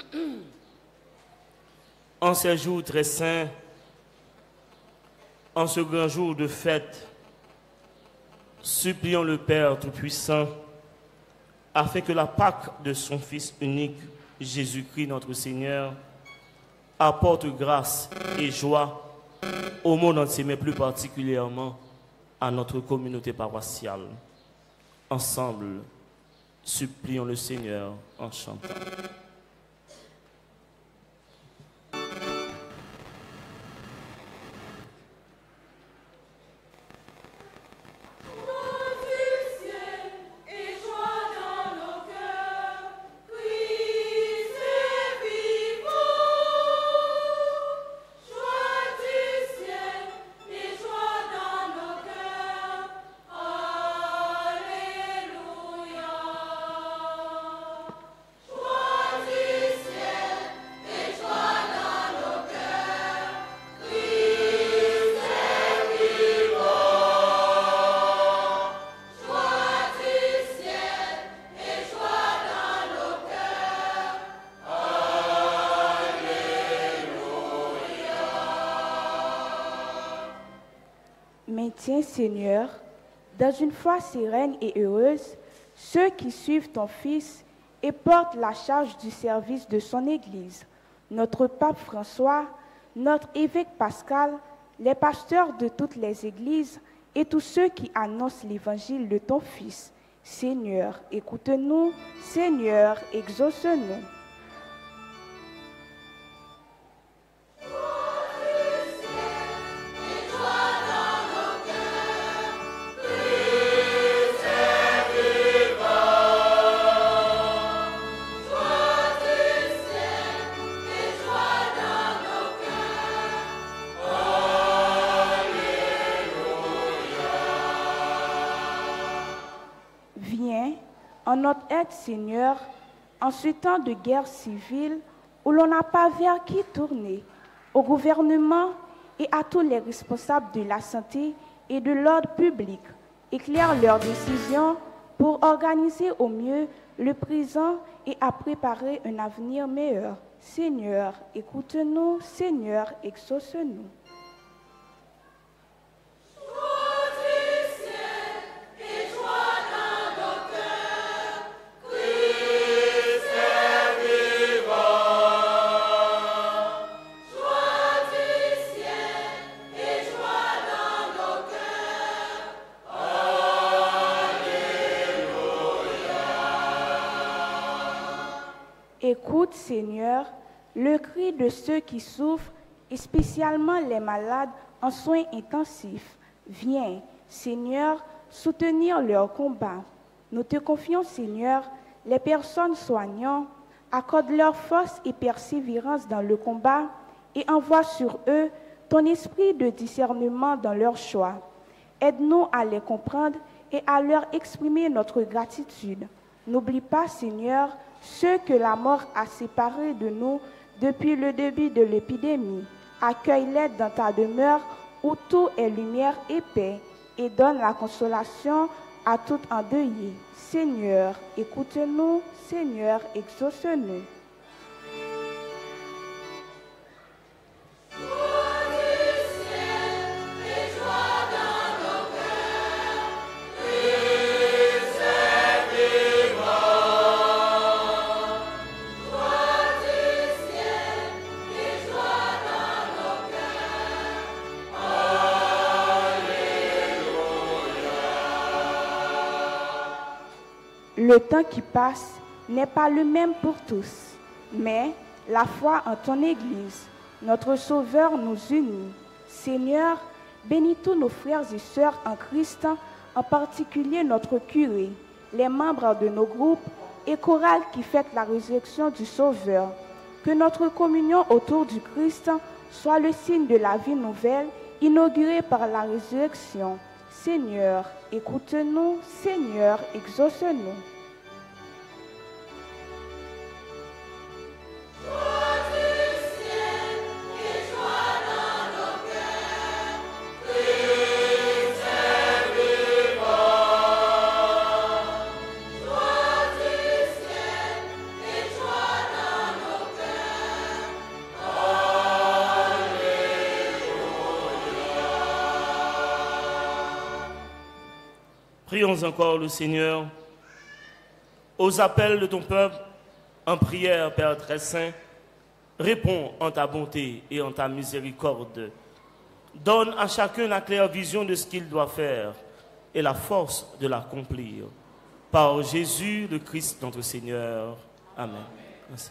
en ces jours très saints, en ce grand jour de fête. Supplions le Père Tout-Puissant afin que la Pâque de son Fils unique, Jésus-Christ notre Seigneur, apporte grâce et joie au monde entier, mais plus particulièrement à notre communauté paroissiale. Ensemble, supplions le Seigneur en chantant. Maintiens, Seigneur, dans une foi sereine et heureuse, ceux qui suivent ton Fils et portent la charge du service de son Église, notre pape François, notre évêque Pascal, les pasteurs de toutes les églises et tous ceux qui annoncent l'évangile de ton Fils. Seigneur, écoute-nous. Seigneur, exauce-nous. En notre aide, Seigneur, en ce temps de guerre civile où l'on n'a pas vers qui tourner, au gouvernement et à tous les responsables de la santé et de l'ordre public, éclaire leurs décisions pour organiser au mieux le présent et à préparer un avenir meilleur. Seigneur, écoute-nous. Seigneur, exauce-nous. Écoute, Seigneur, le cri de ceux qui souffrent, et spécialement les malades en soins intensifs. Viens, Seigneur, soutenir leur combat. Nous te confions, Seigneur, les personnes soignantes, accorde leur force et persévérance dans le combat et envoie sur eux ton esprit de discernement dans leur choix. Aide-nous à les comprendre et à leur exprimer notre gratitude. N'oublie pas, Seigneur, ceux que la mort a séparés de nous depuis le début de l'épidémie. Accueille-les dans ta demeure où tout est lumière et paix et donne la consolation à tout endeuillé. Seigneur, écoute-nous. Seigneur, exauce-nous. Le temps qui passe n'est pas le même pour tous, mais la foi en ton Église, notre Sauveur, nous unit. Seigneur, bénis tous nos frères et sœurs en Christ, en particulier notre curé, les membres de nos groupes et chorales qui fêtent la résurrection du Sauveur. Que notre communion autour du Christ soit le signe de la vie nouvelle inaugurée par la résurrection. Seigneur, écoute-nous. Seigneur, exauce-nous. Alléluia. Prions encore le Seigneur. Aux appels de ton peuple, en prière, Père très saint, réponds en ta bonté et en ta miséricorde. Donne à chacun la claire vision de ce qu'il doit faire et la force de l'accomplir. Par Jésus le Christ, notre Seigneur. Amen. Merci.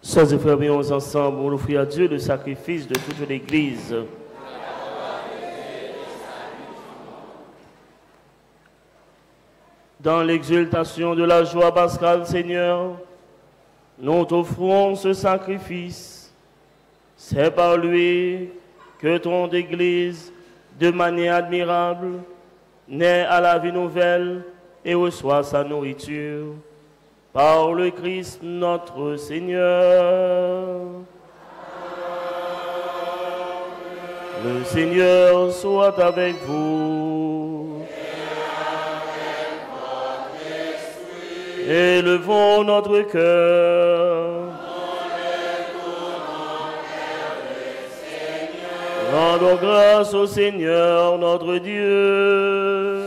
Sœurs et frères, venons ensemble pour offrir à Dieu le sacrifice de toute l'Église. Dans l'exultation de la joie pascale, Seigneur, nous t'offrons ce sacrifice. C'est par lui que ton Église, de manière admirable, naît à la vie nouvelle et reçoit sa nourriture. Par le Christ notre Seigneur. Le Seigneur soit avec vous. Élevons notre cœur. Rendons grâce au Seigneur notre Dieu.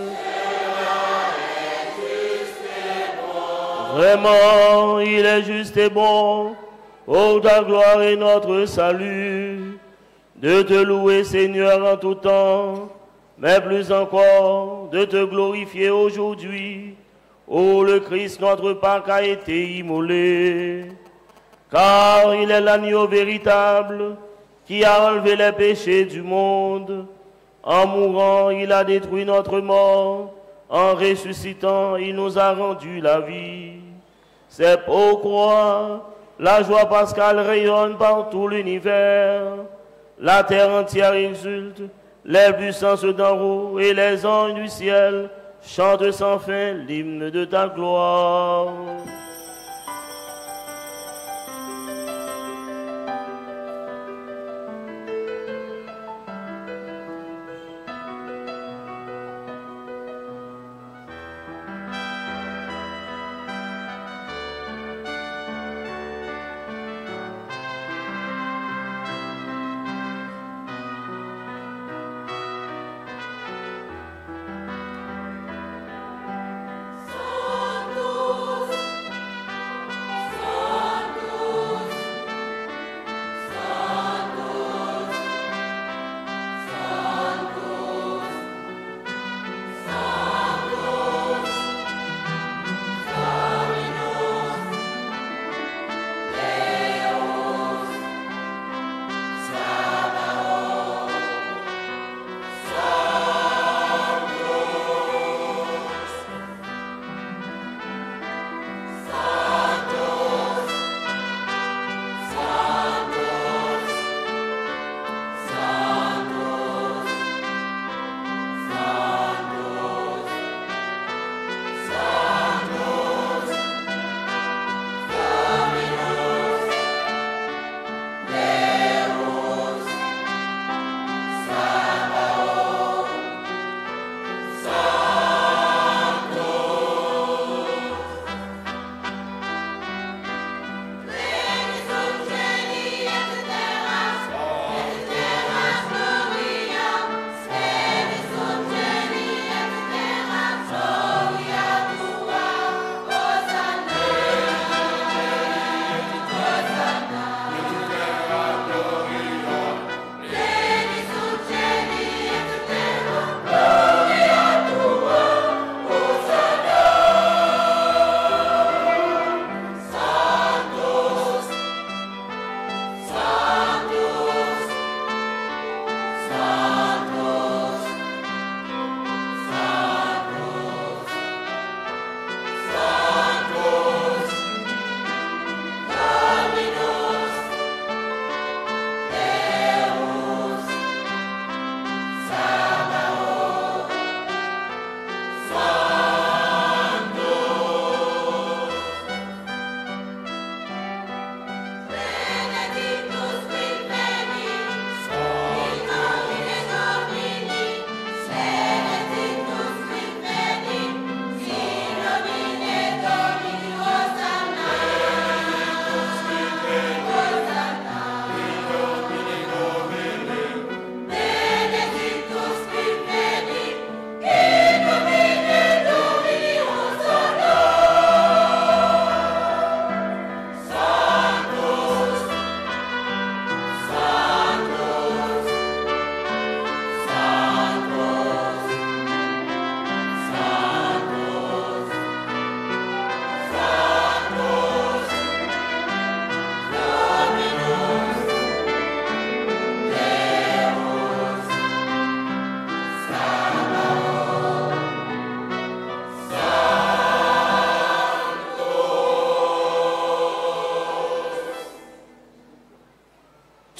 Vraiment, il est juste et bon, pour ta gloire et notre salut, de te louer, Seigneur, en tout temps, mais plus encore, de te glorifier aujourd'hui, où le Christ, notre Pâque, a été immolé. Car il est l'agneau véritable qui a enlevé les péchés du monde. En mourant, il a détruit notre mort. En ressuscitant, il nous a rendu la vie. C'est pourquoi la joie pascale rayonne par tout l'univers. La terre entière exulte, les puissances d'en haut et les anges du ciel chantent sans fin l'hymne de ta gloire.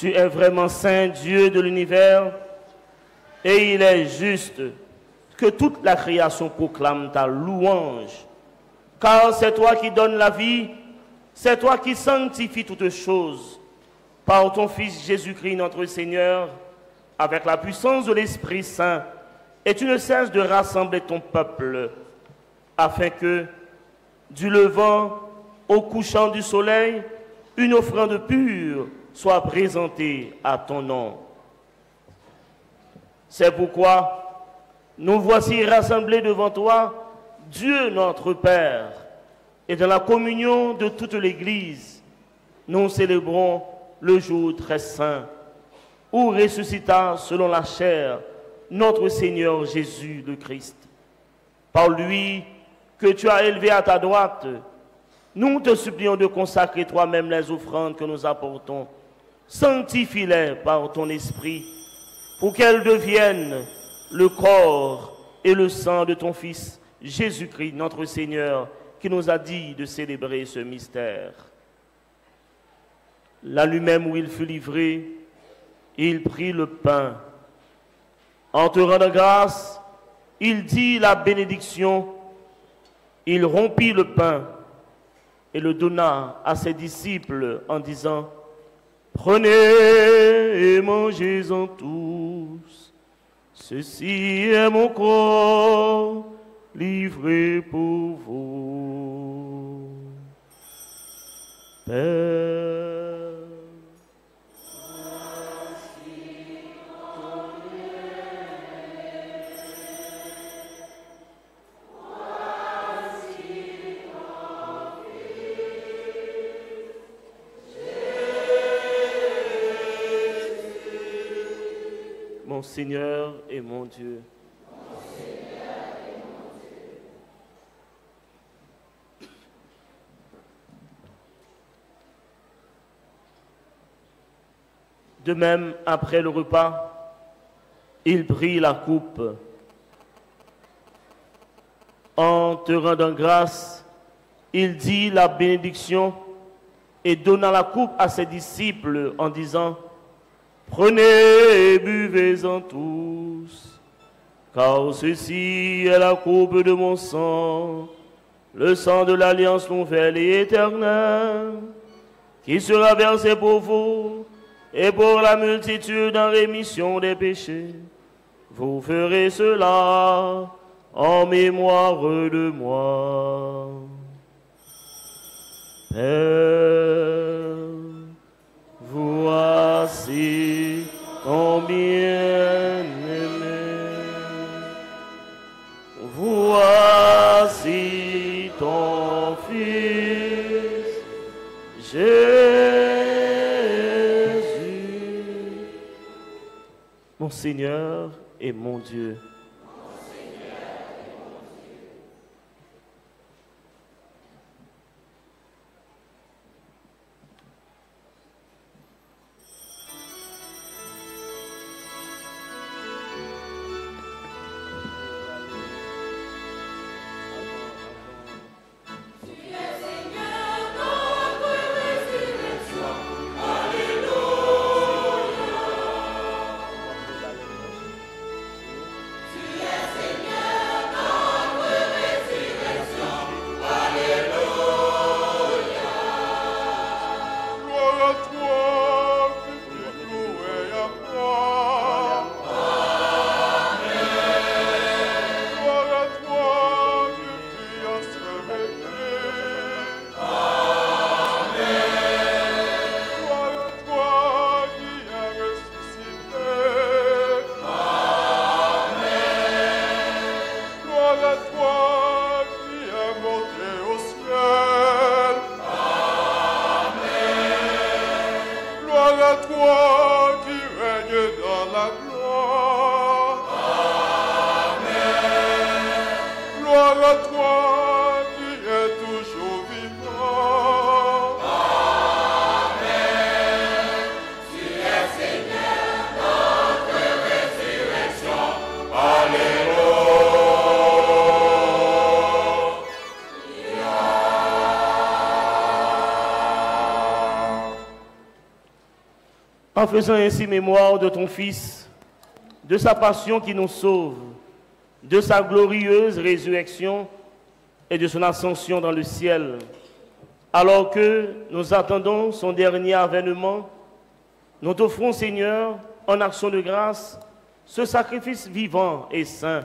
Tu es vraiment saint, Dieu de l'univers, et il est juste que toute la création proclame ta louange. Car c'est toi qui donnes la vie, c'est toi qui sanctifies toutes choses. Par ton Fils Jésus-Christ, notre Seigneur, avec la puissance de l'Esprit Saint, et tu ne cesses de rassembler ton peuple, afin que, du levant au couchant du soleil, une offrande pure soit présentée à ton nom. C'est pourquoi nous voici rassemblés devant toi, Dieu notre Père, et dans la communion de toute l'Église, nous célébrons le jour très saint, où ressuscita selon la chair notre Seigneur Jésus le Christ. Par lui que tu as élevé à ta droite, nous te supplions de consacrer toi-même les offrandes que nous apportons. Sanctifie-les par ton esprit, pour qu'elles deviennent le corps et le sang de ton Fils, Jésus-Christ, notre Seigneur, qui nous a dit de célébrer ce mystère. La nuit même où il fut livré, il prit le pain. En te rendant grâce, il dit la bénédiction. Il rompit le pain et le donna à ses disciples en disant: prenez et mangez-en tous. Ceci est mon corps livré pour vous. Père, mon Seigneur et mon Dieu. De même, après le repas, il prit la coupe. En te rendant grâce, il dit la bénédiction et donna la coupe à ses disciples en disant: prenez et buvez-en tous, car ceci est la coupe de mon sang, le sang de l'alliance nouvelle et éternelle, qui sera versé pour vous et pour la multitude en rémission des péchés. Vous ferez cela en mémoire de moi. Père, voici ton bien-aimé. Voici ton Fils, Jésus, mon Seigneur et mon Dieu. Tu en faisant ainsi mémoire de ton Fils, de sa passion qui nous sauve, de sa glorieuse résurrection et de son ascension dans le ciel, alors que nous attendons son dernier avènement, nous t'offrons, Seigneur, en action de grâce, ce sacrifice vivant et saint.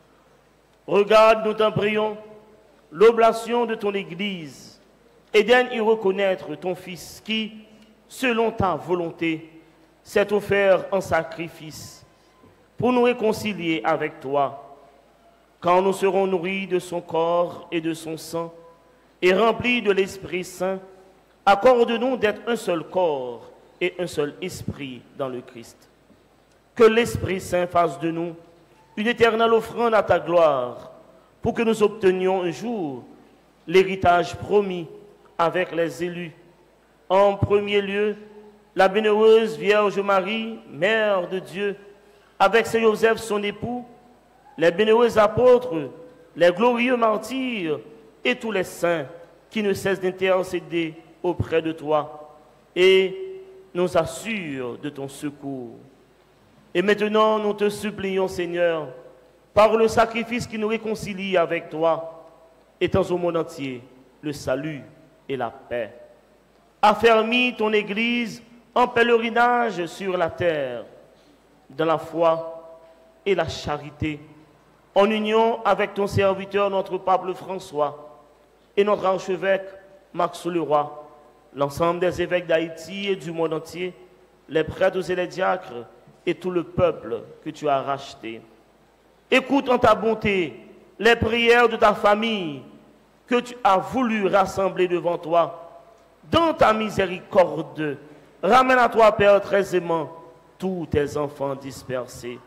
Regarde, nous t'en prions, l'oblation de ton Église, et daigne y reconnaître ton Fils qui, selon ta volonté, s'est offert en sacrifice pour nous réconcilier avec toi. Quand nous serons nourris de son corps et de son sang et remplis de l'Esprit Saint, accorde-nous d'être un seul corps et un seul esprit dans le Christ. Que l'Esprit Saint fasse de nous une éternelle offrande à ta gloire pour que nous obtenions un jour l'héritage promis avec les élus. En premier lieu, la bienheureuse Vierge Marie, Mère de Dieu, avec Saint Joseph son époux, les bienheureux apôtres, les glorieux martyrs et tous les saints qui ne cessent d'intercéder auprès de toi et nous assurent de ton secours. Et maintenant, nous te supplions, Seigneur, par le sacrifice qui nous réconcilie avec toi, étends au monde entier le salut et la paix. Affermis ton Église en pèlerinage sur la terre, dans la foi et la charité, en union avec ton serviteur, notre pape François, et notre archevêque Max Leroy, l'ensemble des évêques d'Haïti et du monde entier, les prêtres et les diacres, et tout le peuple que tu as racheté. Écoute en ta bonté les prières de ta famille que tu as voulu rassembler devant toi. Dans ta miséricorde, ramène à toi, Père, très aimant, tous tes enfants dispersés.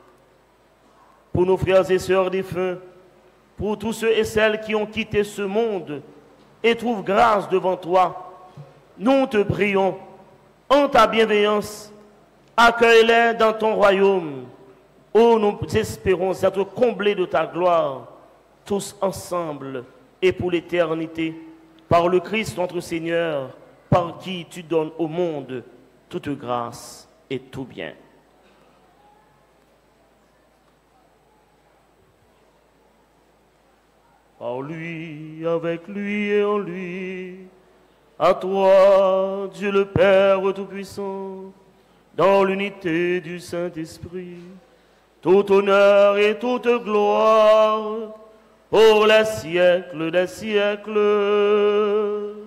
Pour nos frères et sœurs défunts, pour tous ceux et celles qui ont quitté ce monde et trouvent grâce devant toi, nous te prions, en ta bienveillance, accueille-les dans ton royaume, où nous espérons être comblés de ta gloire, tous ensemble et pour l'éternité, par le Christ notre Seigneur, par qui tu donnes au monde toute grâce et tout bien. Par lui, avec lui et en lui, à toi, Dieu le Père Tout-Puissant, dans l'unité du Saint-Esprit, tout honneur et toute gloire pour les siècles des siècles.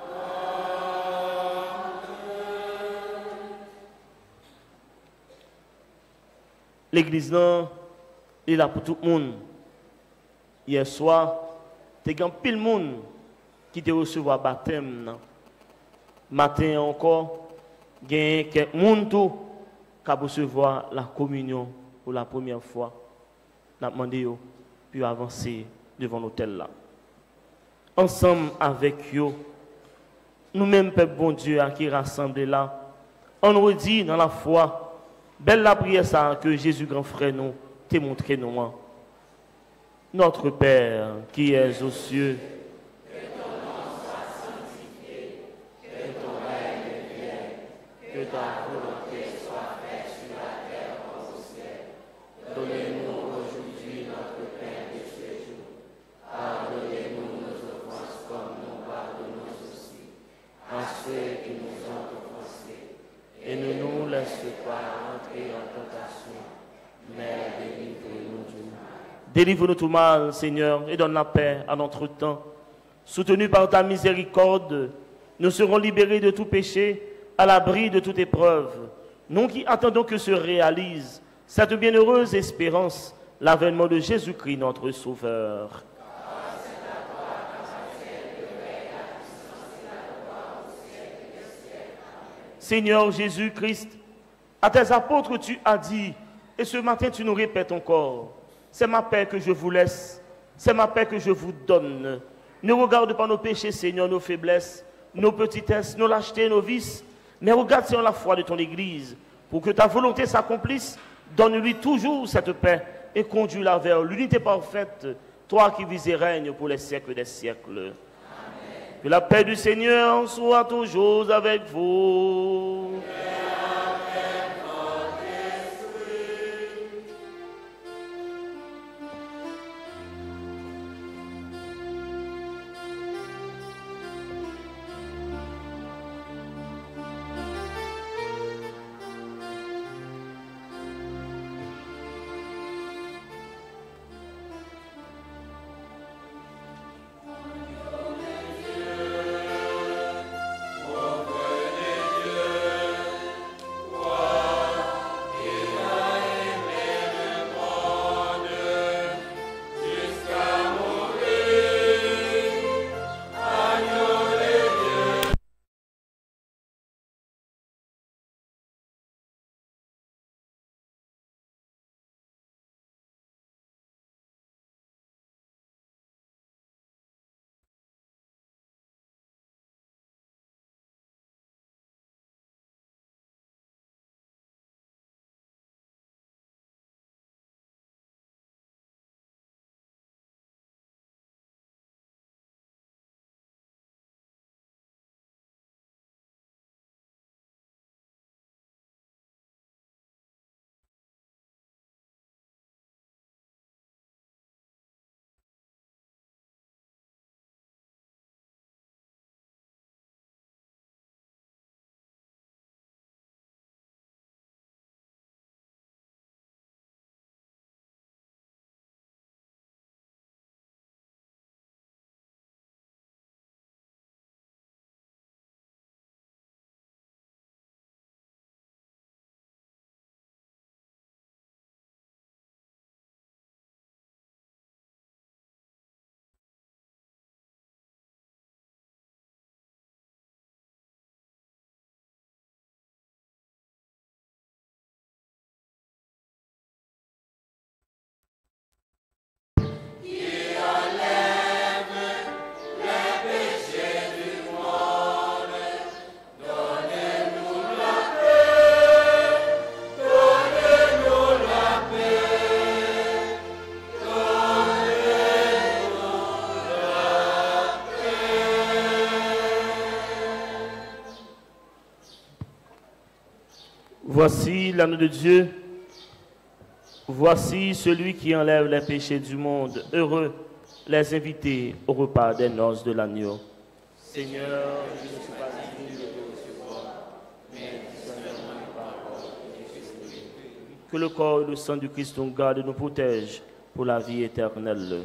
L'église là, est là pour tout le monde. Hier soir, tu as pile de monde qui te recevoir baptême. Matin encore, il y a quelques monde qui recevoir la communion pour la première fois. Nous avons demandé puis avancer devant l'autel là. Ensemble avec eux, nous-mêmes, Peuple bon Dieu, qui rassemblés là, on nous dit dans la foi, belle la prière ça que Jésus grand frère nous t'a montré nous. Notre Père qui es aux cieux, que ton nom soit sanctifié, que ton règne vienne, que ta volonté soit faite sur la terre comme au ciel. Donnez-nous aujourd'hui notre pain de ce jour. Pardonnez-nous nos offenses comme nous pardonnons aussi à ceux qui nous ont offensés. Et ne nous laisse pas entrer en tentation, mais délivre-nous du mal. Délivre-nous tout mal, Seigneur, et donne la paix à notre temps. Soutenus par ta miséricorde, nous serons libérés de tout péché, à l'abri de toute épreuve. Nous qui attendons que se réalise cette bienheureuse espérance, l'avènement de Jésus-Christ, notre Sauveur. Seigneur Jésus-Christ, à tes apôtres tu as dit, et ce matin tu nous répètes encore, c'est ma paix que je vous laisse, c'est ma paix que je vous donne. Ne regarde pas nos péchés, Seigneur, nos faiblesses, nos petitesses, nos lâchetés, nos vices, mais regarde, Seigneur, la foi de ton Église, pour que ta volonté s'accomplisse. Donne-lui toujours cette paix et conduis-la vers l'unité parfaite, toi qui vis et règnes pour les siècles des siècles. Amen. Que la paix du Seigneur soit toujours avec vous. Amen. Voici l'agneau de Dieu. Voici celui qui enlève les péchés du monde. Heureux les invités au repas des noces de l'agneau. Seigneur, je ne suis pas digne de te recevoir, mais dis seulement une parole et je serai. Que le corps et le sang du Christ nous garde et nous protège pour la vie éternelle.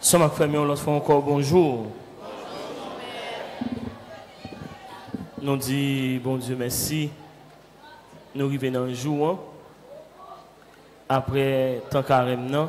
Ça m'a fait l'autre fois encore bonjour. Nous dit bon Dieu merci. Nous arrivons dans le jour après tant carême non,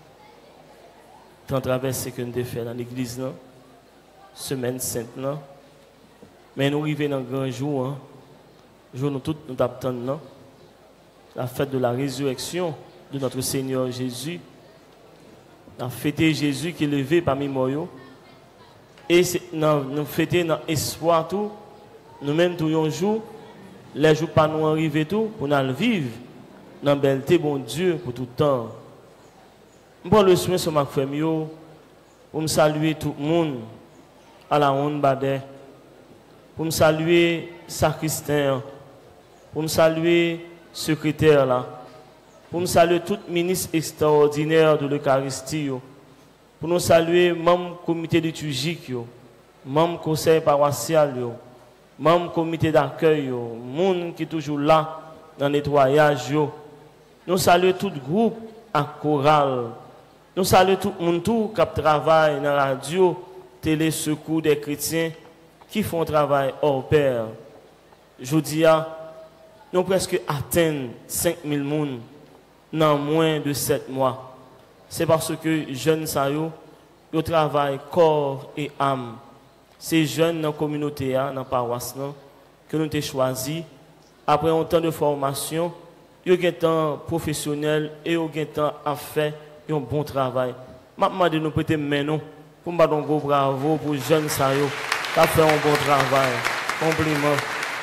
tant traversé que nous avons fait dans l'église non, semaine sainte non. Mais nous arrivons dans le grand jour, hein. Jour nous tous nous attendons la fête de la résurrection de notre Seigneur Jésus. Nous fêtons Jésus qui est levé parmi nous. Et nous fêtons dans l'espoir tout. Nous-mêmes, tous les jours, les jours pas nous arriver tout, pour nous vivre dans la belleté, bon Dieu, pour tout le temps. Je prends le soin sur ma famille, pour me saluer tout le monde à la honte badé, pour me saluer sacristain, pour me saluer secrétaire là, pour me saluer tout ministre extraordinaire de l'Eucharistie, pour nous saluer membre comité liturgique, membre conseil paroissial, membre comité d'accueil, monde qui est toujours là dans le nettoyage. Nous saluons tout groupe à chorale. Nous saluons tout le monde qui travaille dans la radio, télé, secours des chrétiens qui font travail hors pair. Je dis, nous presque atteignons cinq mille personnes dans moins de sept mois. C'est parce que jeunes sayo, ils travaillent corps et âme. Ces jeunes dans la communauté, dans la paroisse, que nous avons choisi, après un temps de formation, ils ont un temps professionnel et ils ont un temps à faire, ils ont un bon travail. Maintenant, nous prêter maintenant pour nous donner un gros bravo pour les jeunes qui ont fait un bon travail. Compliment.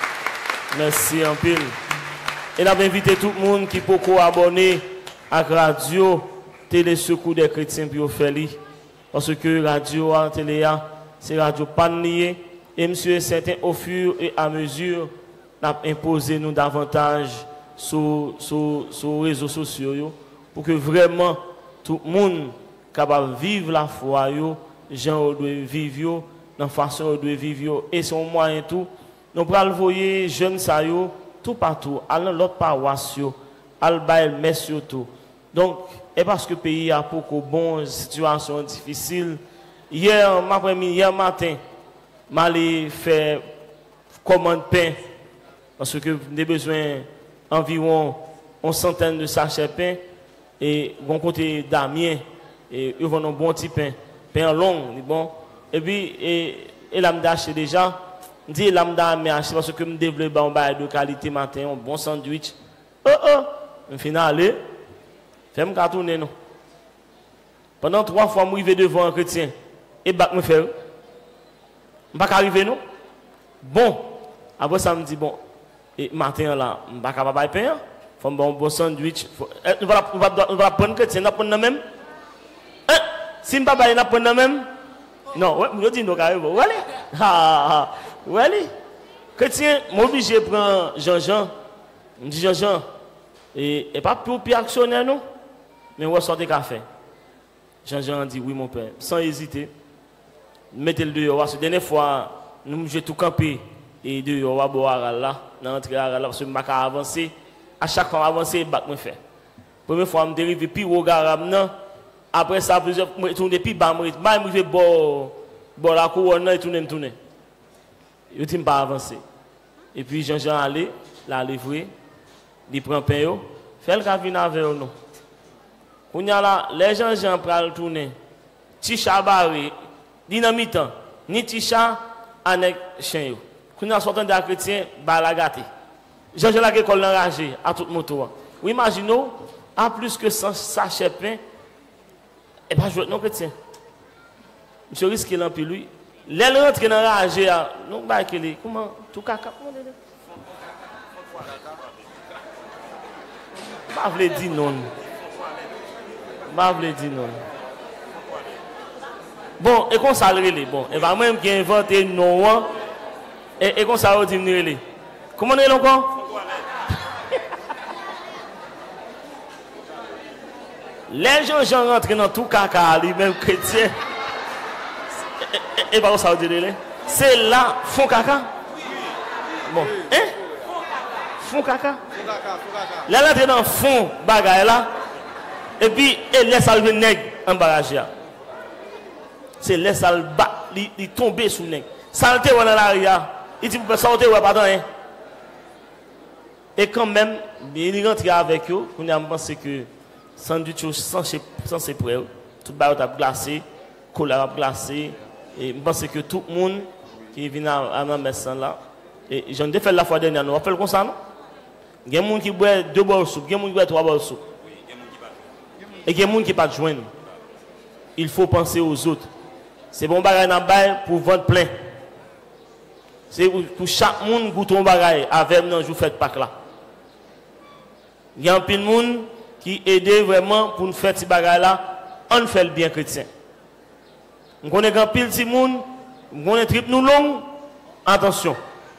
Merci en pile. Et nous avons invité tout le monde qui peut abonner à la radio, télé secours des chrétiens pour faire. Parce que radio, télé, c'est radio pas lié. Et monsieur, certains au fur et à mesure, n'a imposé nous davantage sur les réseaux sociaux pour que vraiment tout le monde capable de vivre la foi, les gens doivent vivre dans la façon de vivre. Et c'est un moyen tout. Nous pouvons envoyer jeunes sayo tout partout, à l'autre paroisse, à l'autre tout. Donc, et parce que le pays a beaucoup de bonnes situations difficiles, hier, hier matin, je fait commande pain parce que j'ai besoin d'environ une centaine de sachets de pain et bon côté Damien et ils vont un bon petit pain, pain long, bon. Et puis et, et là me acheté déjà, dit là me acheté parce que me développe un bail de qualité matin, un bon sandwich. Oh oh, au final, fais me tourner non. Pendant trois fois, je suis devant un chrétien et bac me faire. Je ne vais pas arriver, non? Bon, après ça, me dit, bon, et matin, là, je ne vais pas capable de payer. Il faut un bon sandwich. On va prendre chrétien, on va prendre même. Hein? Si je ne vais pas prendre prendre même. Non, ouais, je dis, non, carrément. Où allez? Ah, ah, où allez? Chrétien, je suis obligé de prendre Jean-Jean. Je dis, Jean-Jean, et pas pour plus actionnaire, non? Mais on va sortir café. Jean-Jean dit, oui, mon père, sans hésiter. Mettez le dehors. Parce que la dernière fois, nous avons tout campé. Et dehors, on va boire là, dans l'entrée là, parce que je vais avancer. À chaque fois, avancer, je vais faire. Première fois, je dérive, puis au garab, après ça, plusieurs fois, je tourne, puis bam, je vais boire la couronne, et tourner, tourner. Je ne vais pas avancer. Et puis, Jean-Jean allait, la livrer, il prend le pain, fait le café avec nous. Quand là, les gens prennent le tourner. Ticha barré. Dynamite, ni ticha, avec chien. Quand on a sorti des chrétiens, bah la gâté. Jean-Jean la école enragé à tout moto. Vous imaginez, à plus que cent sachets de pain, et pas jouer non chrétien. Monsieur risque l'empile lui. Les rentrent dans enragé, non bah qu'il comment tout caca. Pas vle dire non. Pas vle dire non. Bon, et qu'on s'allie, bon, et va même qui a inventé non, et, et qu'on s'allie, comment est-ce encore? Les gens, gens rentrent dans tout caca, les mêmes chrétiens, et pas ça dire, c'est là, font caca. Bon, hein? Font caca. Là, rentrent dans le fond, bagaille là, et puis, et laisse allumer nègre en barrage. c'est laisse ça le bat, il tomber sous nèg. Saleté dans l'arrière. Il dit pour sortir ouais pas hein. Et quand même, il rentre avec eux, on a pensé que sandwich sans sans c'est prêt, tout bail a glacé, cola a glacé et je pense que tout le monde qui vient à ma messe là et j'en ai fait la fois dernière, on fait comme ça non? Il y a des gens qui boivent deux bols de soupe, il y a des gens qui boivent trois bols de soupe. Et il y a des gens qui ne pas joindre. Il faut penser aux autres. C'est bon bagage dans bail pour vendre plein. C'est pour chaque monde goûte un bagage avec nous je fais pas là. Il y a un peu de monde qui aide vraiment pour nous faire ces bagages là, on fait le bien chrétien. On connaît grand pile de monde, on connaît trip nous long, attention.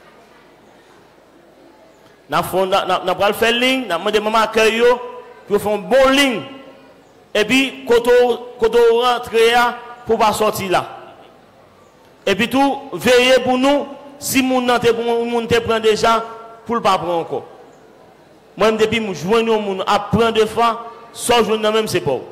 Nous allons faire ligne, nous allons demander maman accueil pour faire une bonne ligne. Et puis, quand on rentre pour ne pas sortir là. Et puis tout, veillez pour nous, si moun nan te prend déjà, pour ne pas prendre encore. Moi, depuis que je joins nous, à prendre deux fois, sans jouer même, c'est pas.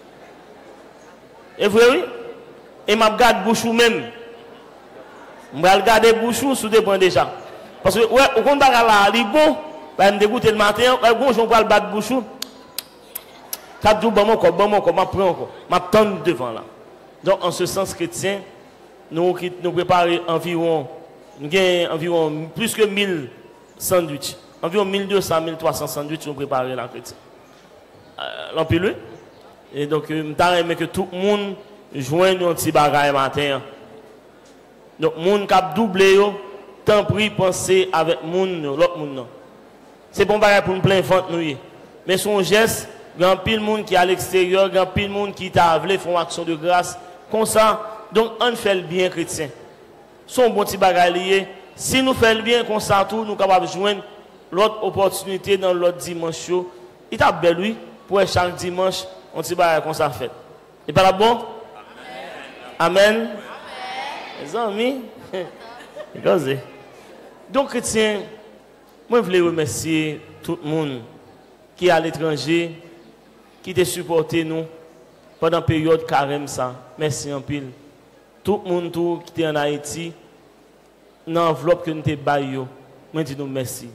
Et vous voyez? Et je regarde bouchou même. Je regarde bouchou sous des points déjà. Parce que, ouais, au compte là, il est bon, je me dégoûte le matin, bon, je vais le battre bouchou. Quatre jours, bon, mon corps, bon, mon corps, je prends encore. Je tends devant là. Donc, en ce sens chrétien, nous, nous préparons environ, environ plus que mille sandwichs. Environ mille deux cents, mille trois cents sandwichs nous préparons là, chrétien. Euh, L'empile. Et donc, je me que tout le monde joigne un petit bagage matin. Donc, le monde qui a doublé, tant pris penser avec l'autre monde. C'est bon bagage pour nous plein de nous. Mais son geste, il y a un pile de monde qui est à l'extérieur, il y a un pile de monde qui t'a voulu faire une action de grâce. Comme ça, donc on fait le bien chrétien. Son bon petit bagage lié. Si nous faisons le bien comme ça, tout, nous sommes capables de joindre l'autre opportunité dans l'autre dimanche. Il t'a belle, lui, pour chaque dimanche, on petit bagage comme ça fait. Et pas là bon? Amen. Amen. Les amis, regardez. Donc, chrétien, moi, je voulais remercier tout le monde qui est à l'étranger, qui t'a supporté nous pendant la période carême ça. Merci en pile. Tout le monde tout, qui est en Haïti, dans l'enveloppe que nous t'ai baillé, moi dis nous merci.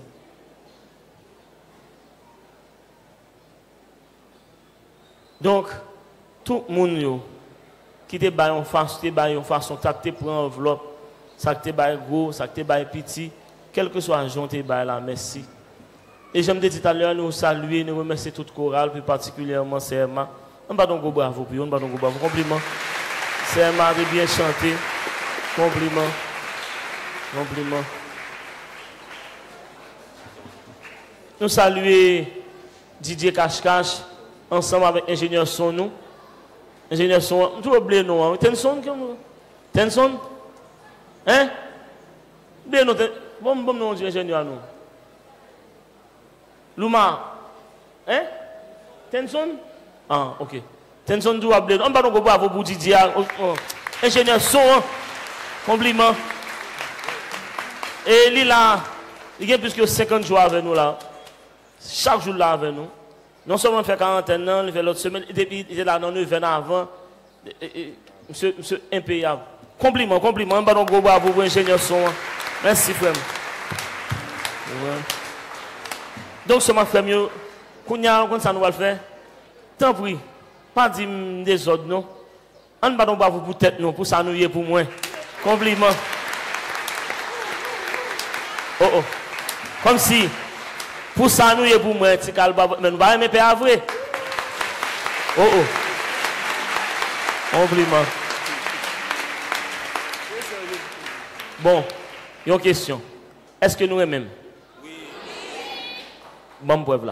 Donc, tout le monde qui te baillé en face, te baillé en façon, ça te prend enveloppe, ça te baillé gros, ça te baillé petit, quel que soit l'argent te baillé là, merci. Et j'aime dire tout à l'heure, nous saluer, nous remercier toute chorale, plus particulièrement C M A. On va donc bravo, puis on va donc bravo. Compliment. C M A a bien chanté. Compliment. Compliment. Nous saluer Didier Cache-Cache, ensemble avec ingénieur son nous. Ingénieur son, nous oublions nous. Tenson, Tenson? Hein? Bien nous, bon, bon, nous, ingénieur nous. Luma, hein? Tenson? Ah, ok. Tenson du abler. On va donc bravo pour Didier. Ingénieur son, compliment. Et lui là, il y a plus que cinquante jours avec nous là. Chaque jour là avec nous. Non seulement fait quarantaine ans, il fait l'autre semaine, il était là dans neuf ans avant. Monsieur, monsieur impayable. Compliment, compliment. On va donc bravo pour ingénieur son. Merci frère. Ouais. Donc, ce m'a fait mieux. Quand ça nous va le faire, tant pis, pas dire des autres, non. On ne va pas vous pour tête, non, pour ça nous y est pour moi. Compliment. Oh oh. Comme si, pour ça nous y est pour moi, mais nous va aimer faire vrai. Oh oh. Compliment. Bon, il y a une question. Est-ce que nous aimons? Bon preuve là.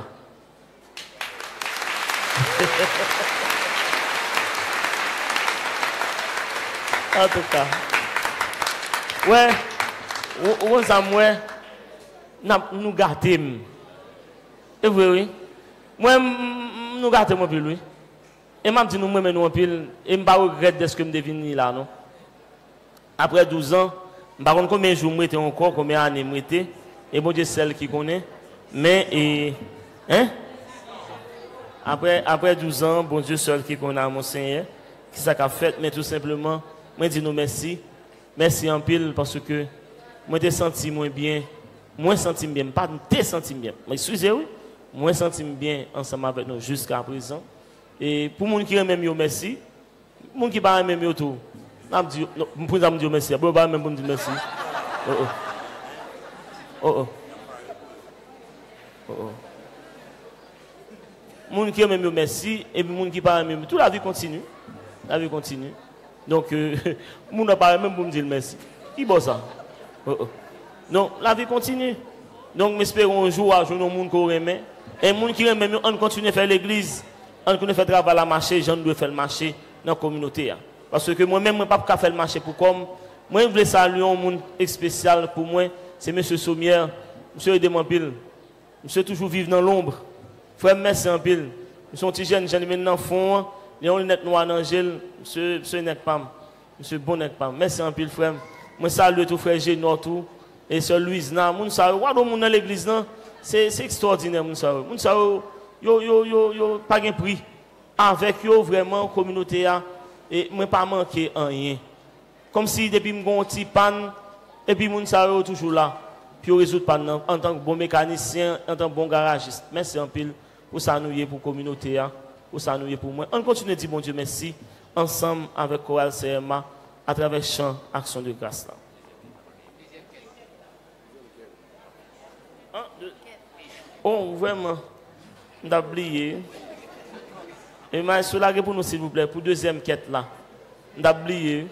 En tout cas. Ouais. On s'en moi nous gâter. Et oui oui. Moi nous gâter mon pile oui. Et m'a dit nous moi nous en pile et me pas regret de ce que me devine là non. Après douze ans, par contre combien de jours moi était encore, combien d'années moi était et bon Dieu celle qui connaît. Mais, et, hein? Après, après douze ans, bon Dieu seul qui connaît mon Seigneur. qui ça qu'a fait, mais tout simplement, moi dis nous merci. Merci en pile parce que moi t'ai senti moins bien, moi senti bien, pas t'ai senti bien. Mais excusez-moi, moi senti bien ensemble avec nous jusqu'à présent. Et pour les gens qui aiment mieux merci, les gens qui pas aiment mieux tout, je dis pour me dire merci, pour pas même pour me dire merci. Oh oh. Oh oh. Oh oh. Les gens qui aiment mieux merci et les gens qui pas aiment mieux, toute la vie continue. La vie continue. Donc, euh, moun n'a pas même pour me dire merci. Qui bosse ça? Oh, oh. Non, la vie continue. Donc, nous espérons un jour à jour, nous qui aime. Et les gens qui aiment, on continue à faire l'église. On continue à faire travail à marché. Les gens doivent faire le marché dans la communauté. Parce que moi-même, je ne peux pas faire le marché pour comme. Moi, je voulais saluer un monde spécial pour moi. C'est M. Sommière. M. Edemon Pile. M. toujours vivre dans l'ombre. Frère, merci en pile. Nous sommes petits jeunes, jeunes maintenant fond. Léon Lunette Noir d'Angèle, monsieur, monsieur Nekpam, monsieur Bon Nekpam. Merci en pile, frère. Moi, salue tout frère Génor, tout. Et sœur Louise, na, moun sa, wa do moun dans l'église, nan, c'est extraordinaire, moun sa. Moun sa, yo, yo, yo, yo, pas de prix. Avec yo, vraiment, communauté, et moi, pas manqué en rien. Comme si, depuis mon petit pan, et puis moun sa, yo, toujours là. Puis, yo résout pan, en tant que bon mécanicien, en tant que bon garagiste. Merci en pile, pour ça, nous y est pour la communauté, pour ça nous pour moi. On continue de dire bon Dieu merci ensemble avec Chorale C M A à travers chant Action de grâce. Un, deux. Oh, vraiment, on a oublié. Et mais soulagez pour nous s'il vous plaît, pour deuxième quête là. On a oublié.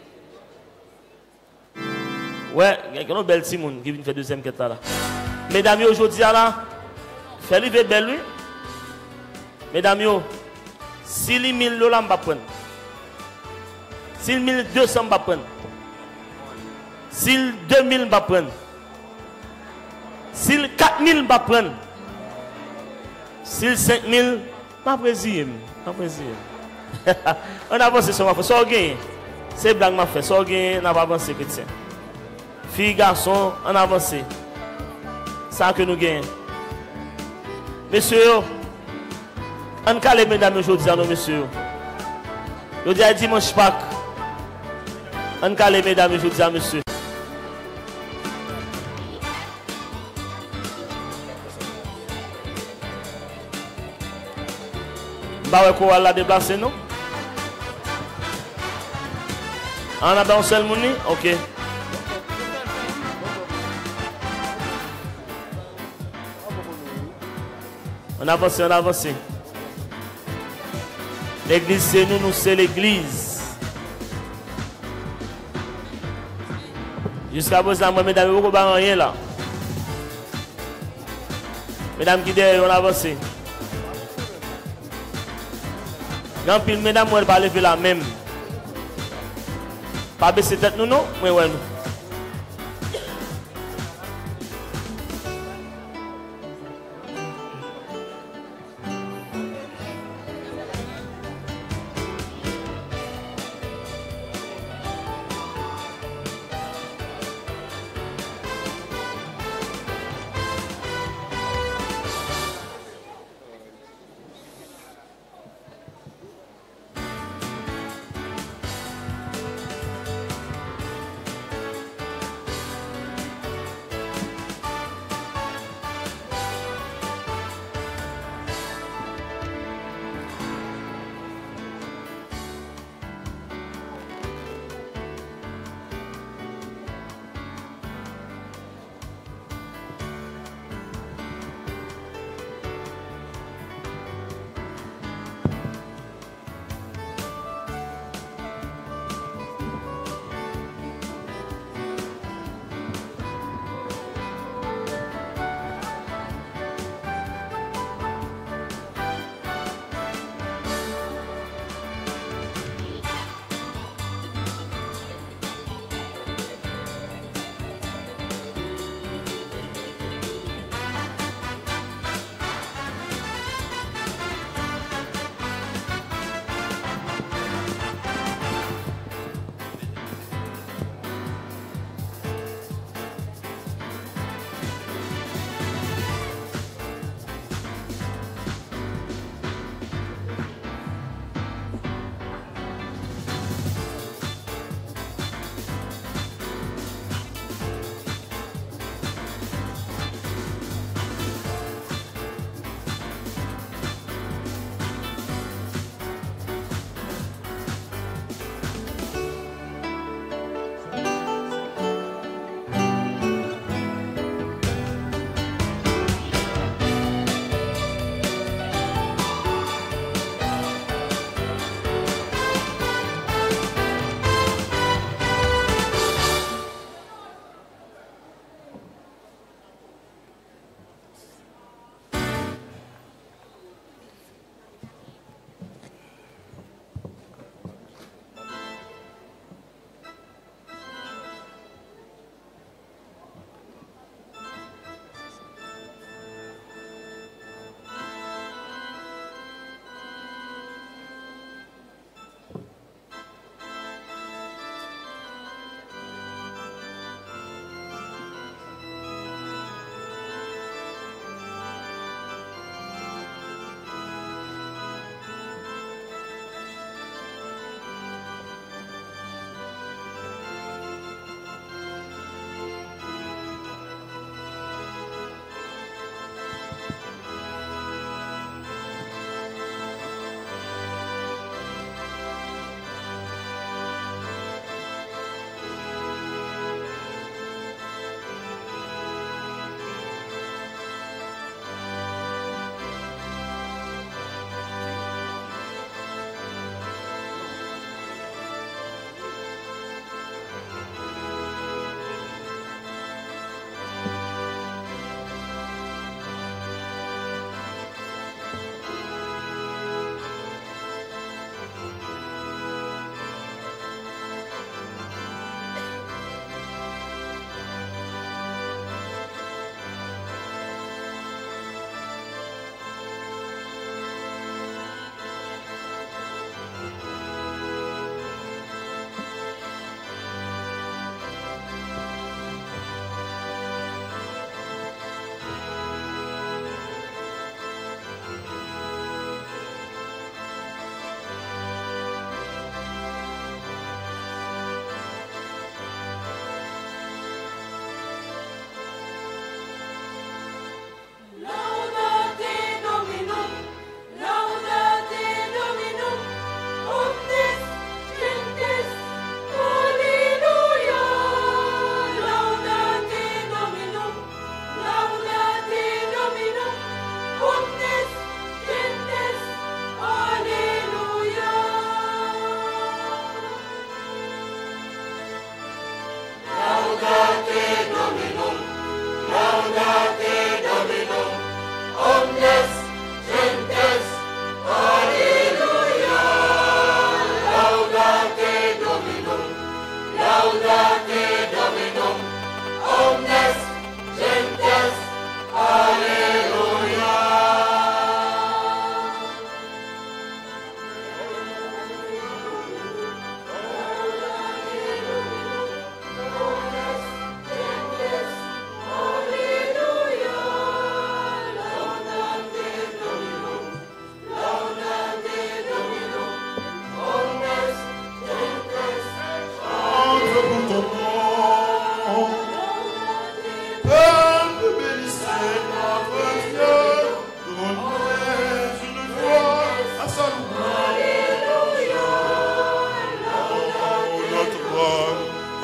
Ouais, il y a une belle Simone qui vient faire deuxième quête là. Mesdames, aujourd'hui là, faites-le belle lui. Mesdames, si les mille dollars, je vais prendre. Si les mille deux cents, je vais prendre. Si les deux mille, je vais prendre. Si les quatre mille, je vais prendre. Si les cinq mille, je vais prendre. On avance sur ma fait. Ça gagne. C'est blague m'a fait. Ça gagne, on va avancer chrétien. Filles, garçons, on avance. Ça que nous gagnons. Messieurs, on calme mesdames aujourd'hui, nos messieurs. Je dis à dimanche Pâques. On calme mesdames aujourd'hui, messieurs. Bah ouais, la déplacer, non? On a dans seul monde? Ok. On avance, on avance. L'église, c'est nous, nous, c'est l'église. Jusqu'à présent, moi, mesdames, vous ne pouvez rien là. Mesdames qui derrière, on avance. Grand pile, mesdames, on va lever la même. Pas baisser tête, nous, non? Oui, oui, nous.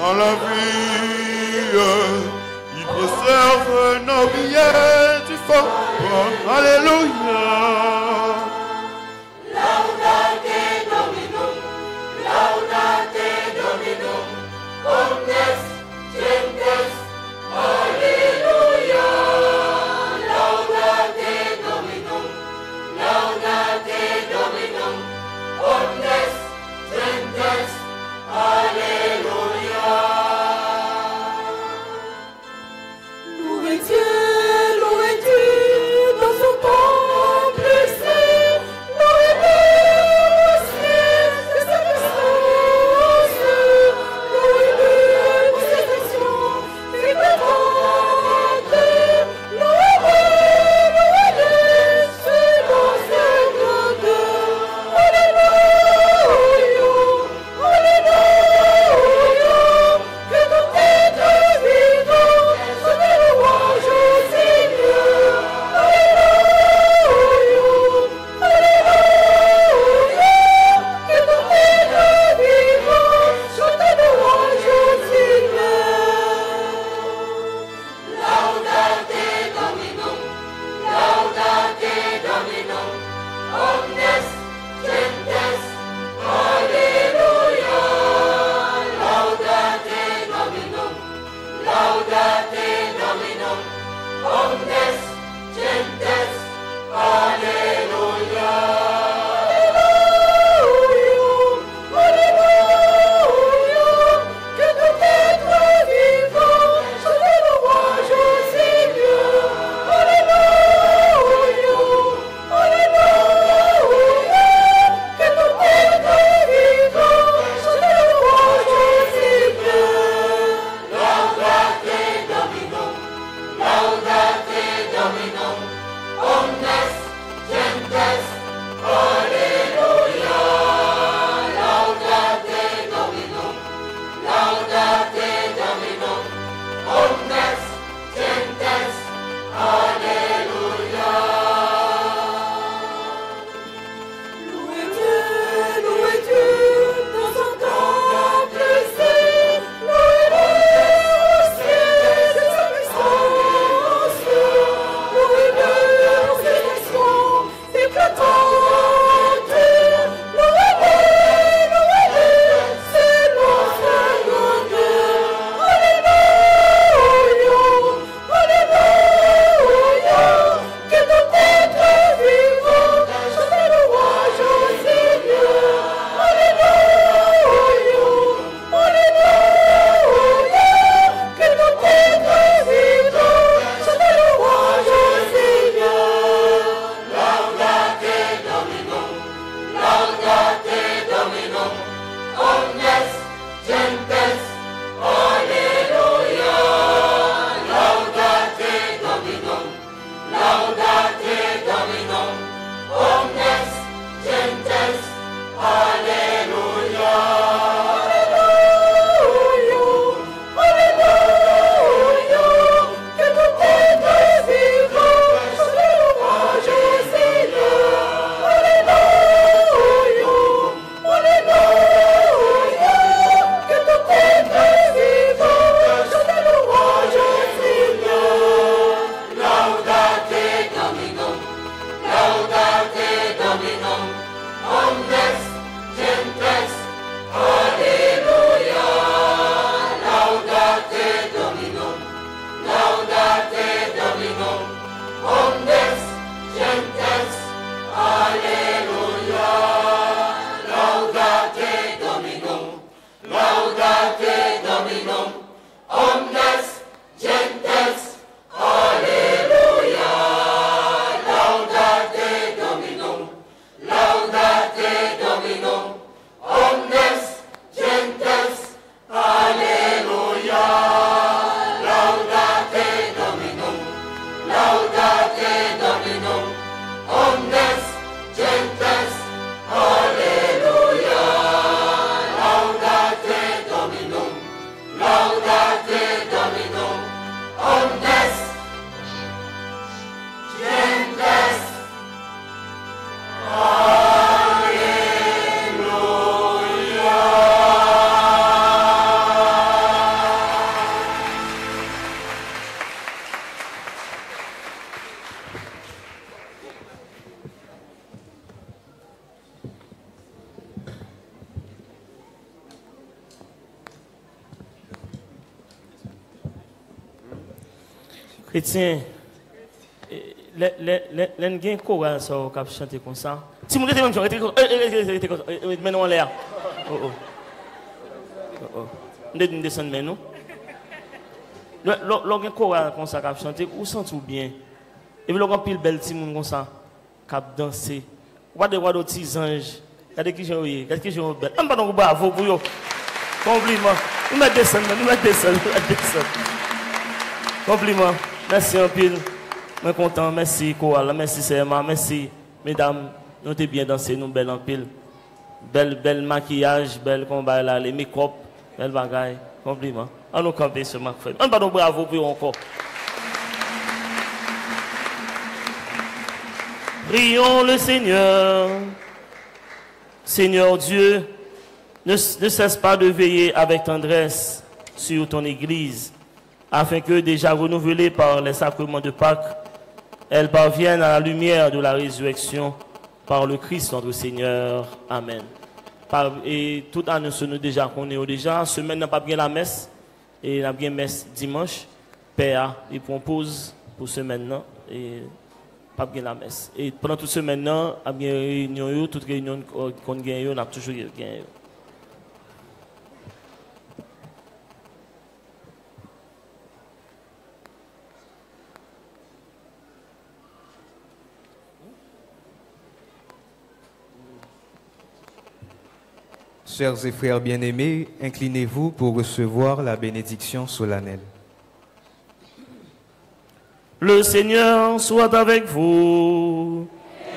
dans la vie. Il préserve nos billets du fort. Alléluia. Laudate Dominum, laudate Dominum, omnes gentes, Alleluia. Laudate Dominum, laudate Dominum, omnes gentes, Alleluia. Louez Dieu, louez Dieu dans son temple saint, louez-le au ciel de sa puissance, louez-le pour ses actions vivantes, louez-le, louez-le selon sa grandeur. Alléluia, Alléluia, que tout être vivant soit des louanges au Seigneur. Alléluia, Alléluia, que tout être vivant soit des louanges au Seigneur. Laudate Dominum, laudate Dominum, omnes gentes, Alleluia. Laudate Dominum, laudate Dominum, omnes gentes, Alleluia. Alléluia, que tout être vivant chante des louanges au Seigneur. Alléluia, Alléluia, que tout être vivant chante des louanges au Seigneur. Laudate Dominum, laudate Dominum, omnes gentes, Alleluia. Laudate Dominum, laudate Dominum, omnes gentes, Alleluia. Louez Dieu, louez Dieu dans son temple saint, louez-le au ciel de sa puissance, louez-le pour ses actions éclatantes, louez-le, louez-le selon sa grandeur. Alléluia, Alléluia, que tout être vivant chante des louanges au Seigneur. Alléluia, Alléluia, que tout être vivant chante des louanges au Seigneur. Laudate Dominum, laudate Dominum, omnes gentes, Alleluia. Laudate Dominum, laudate Dominum, omnes gentes, Alleluia. Alléluia, Alléluia, que tout être vivant chante des louanges au Seigneur. Alléluia, Alléluia, que tout être vivant chante des louanges au Seigneur. Laudate Dominum, laudate Dominum, omnes gentes, Alleluia. Laudate Dominum, laudate Dominum, omnes gentes, Alleluia. Laudate Dominum, laudate Dominum, omnes gentes, Alleluia. Laudate Dominum, laudate Dominum, omnes gentes, Alleluia. Laudate Dominum, laudate Dominum, omnes gentes, Alleluia. Laudate Dominum, laudate Dominum, omnes gentes, Alleluia. chrétien, les gens chorales sont capables de chanter comme ça. Si vous êtes comme ça, maintenant en l'air. Oh oh. Oh oh. Nous devons descendre maintenant. Lorsqu'un chorale comme ça capable chanter, vous sentez bien. Et puis lorsqu'un pile belle petit monde comme ça capable danser. What de what de petits anges. Regardez qui j'ai oublié, regardez qui j'ai oublié. On va donc bravo pour vous. Compliment. Nous mettons descendre, nous mettons descendre, nous mettons descendre. Compliment. Merci un pile. Je suis content. Merci chorale, merci Serma, merci mesdames. Nous avons bien dansé, nous belle en pile. Belle, belle maquillage, belle combat là, les make-up, belle bagaille. Compliment. On nous camper ce Macfred. On va donc bravo pour vous encore. Prions le Seigneur. Seigneur Dieu, ne, ne cesse pas de veiller avec tendresse sur ton Église, afin que, déjà renouvelée par les sacrements de Pâques, elle parvienne à la lumière de la résurrection par le Christ notre Seigneur. Amen. Par, et tout année, nous déjà connaissons déjà. Semaine n'a pas bien la messe, et n'a bien messe dimanche. Père, il propose pour semaine et pas bien la messe. Et pendant toute semaine, il y a bien réunion, toute réunion qu'on gagne, on a toujours gagné. Chers et frères bien-aimés, inclinez-vous pour recevoir la bénédiction solennelle. Le Seigneur soit avec vous.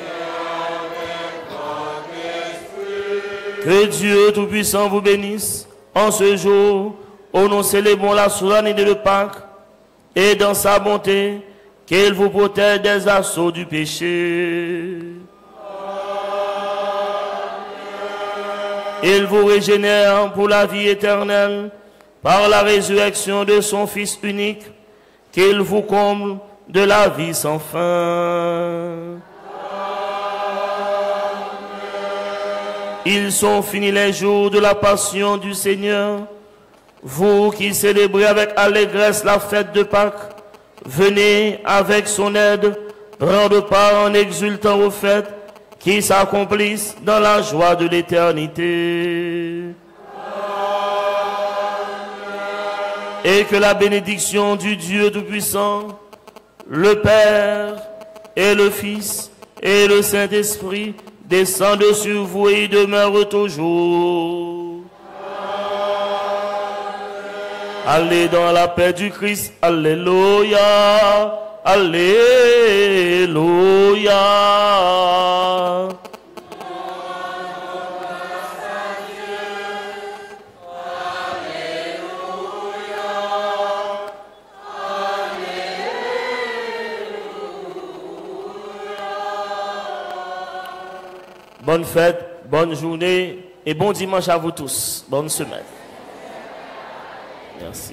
Que Dieu Tout-Puissant vous bénisse en ce jour où nous célébrons la solennité de Pâques et dans sa bonté qu'il vous protège des assauts du péché. Il vous régénère pour la vie éternelle par la résurrection de son Fils unique, qu'il vous comble de la vie sans fin. Ils sont finis les jours de la passion du Seigneur. Vous qui célébrez avec allégresse la fête de Pâques, venez avec son aide prendre part en exultant aux fêtes qui s'accomplissent dans la joie de l'éternité. Et que la bénédiction du Dieu Tout-Puissant, le Père et le Fils et le Saint-Esprit descendent sur vous et demeurent toujours. Allez dans la paix du Christ. Alléluia. Alléluia. Bonne fête, bonne journée et bon dimanche à vous tous. Bonne semaine. Merci.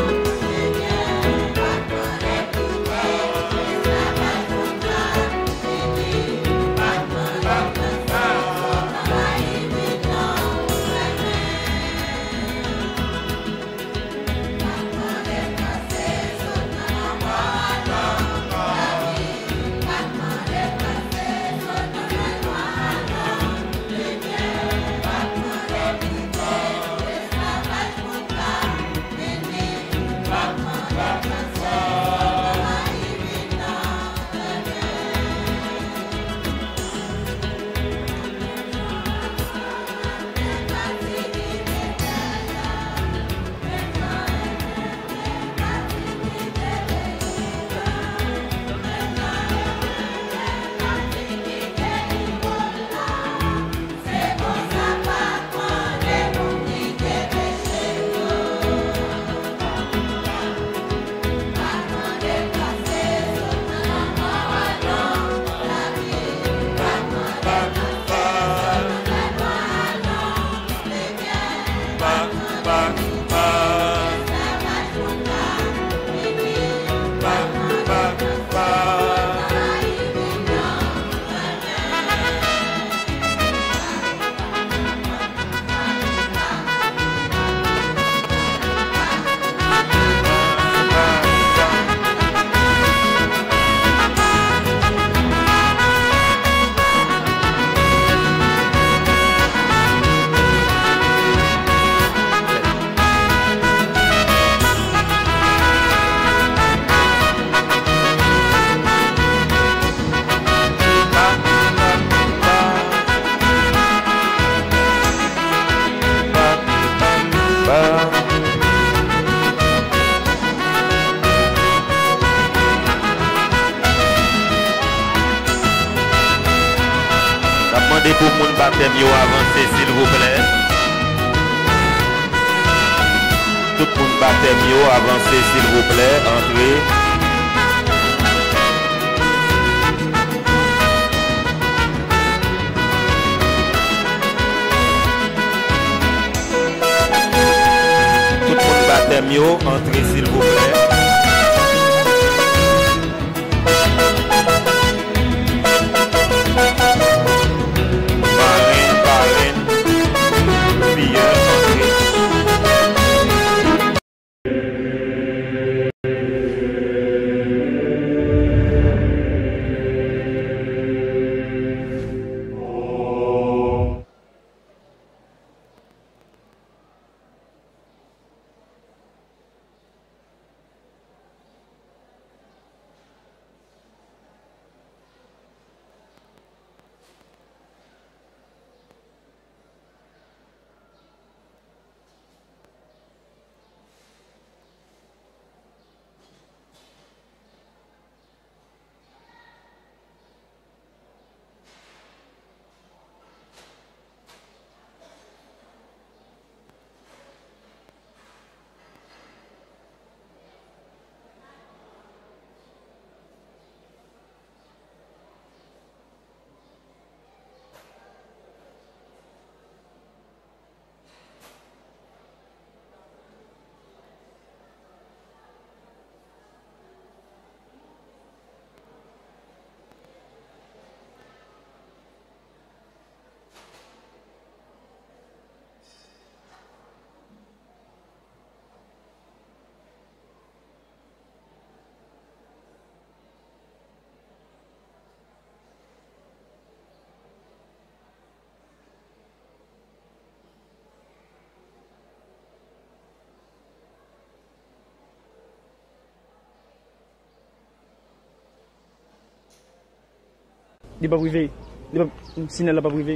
Thank you. baptême yo avancé s'il vous plaît. Tout le monde baptême yo avancé s'il vous plaît. Entrez. Tout le monde baptême yo entrez s'il vous plaît. Il n'est pas privé. Le signal n'est pas privé.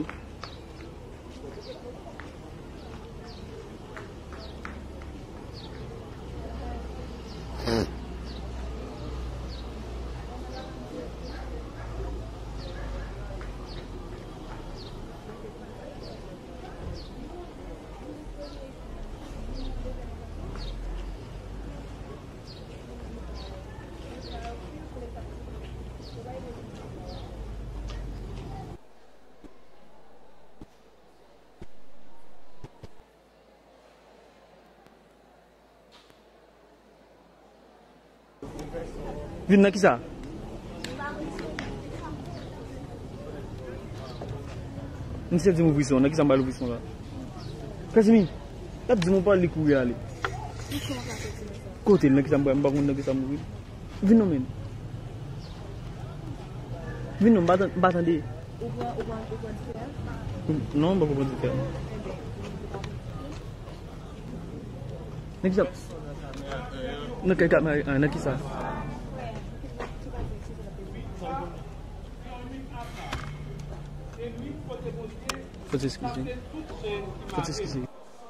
Vin nan ki sa? Mwen se di mwen vwison, nan ki sa mbalo vwison la? Kasimi, tap di mwen pa li kouye ale. Kote nan ki sa mbalo, mbakon nan ki sa mbalo. Vin nan men. Vin nan, batan de. Non, mbakon ban di fer. Nan ki sa? Nan kay kat nan ki sa? Faut s'excuser. Faut s'excuser.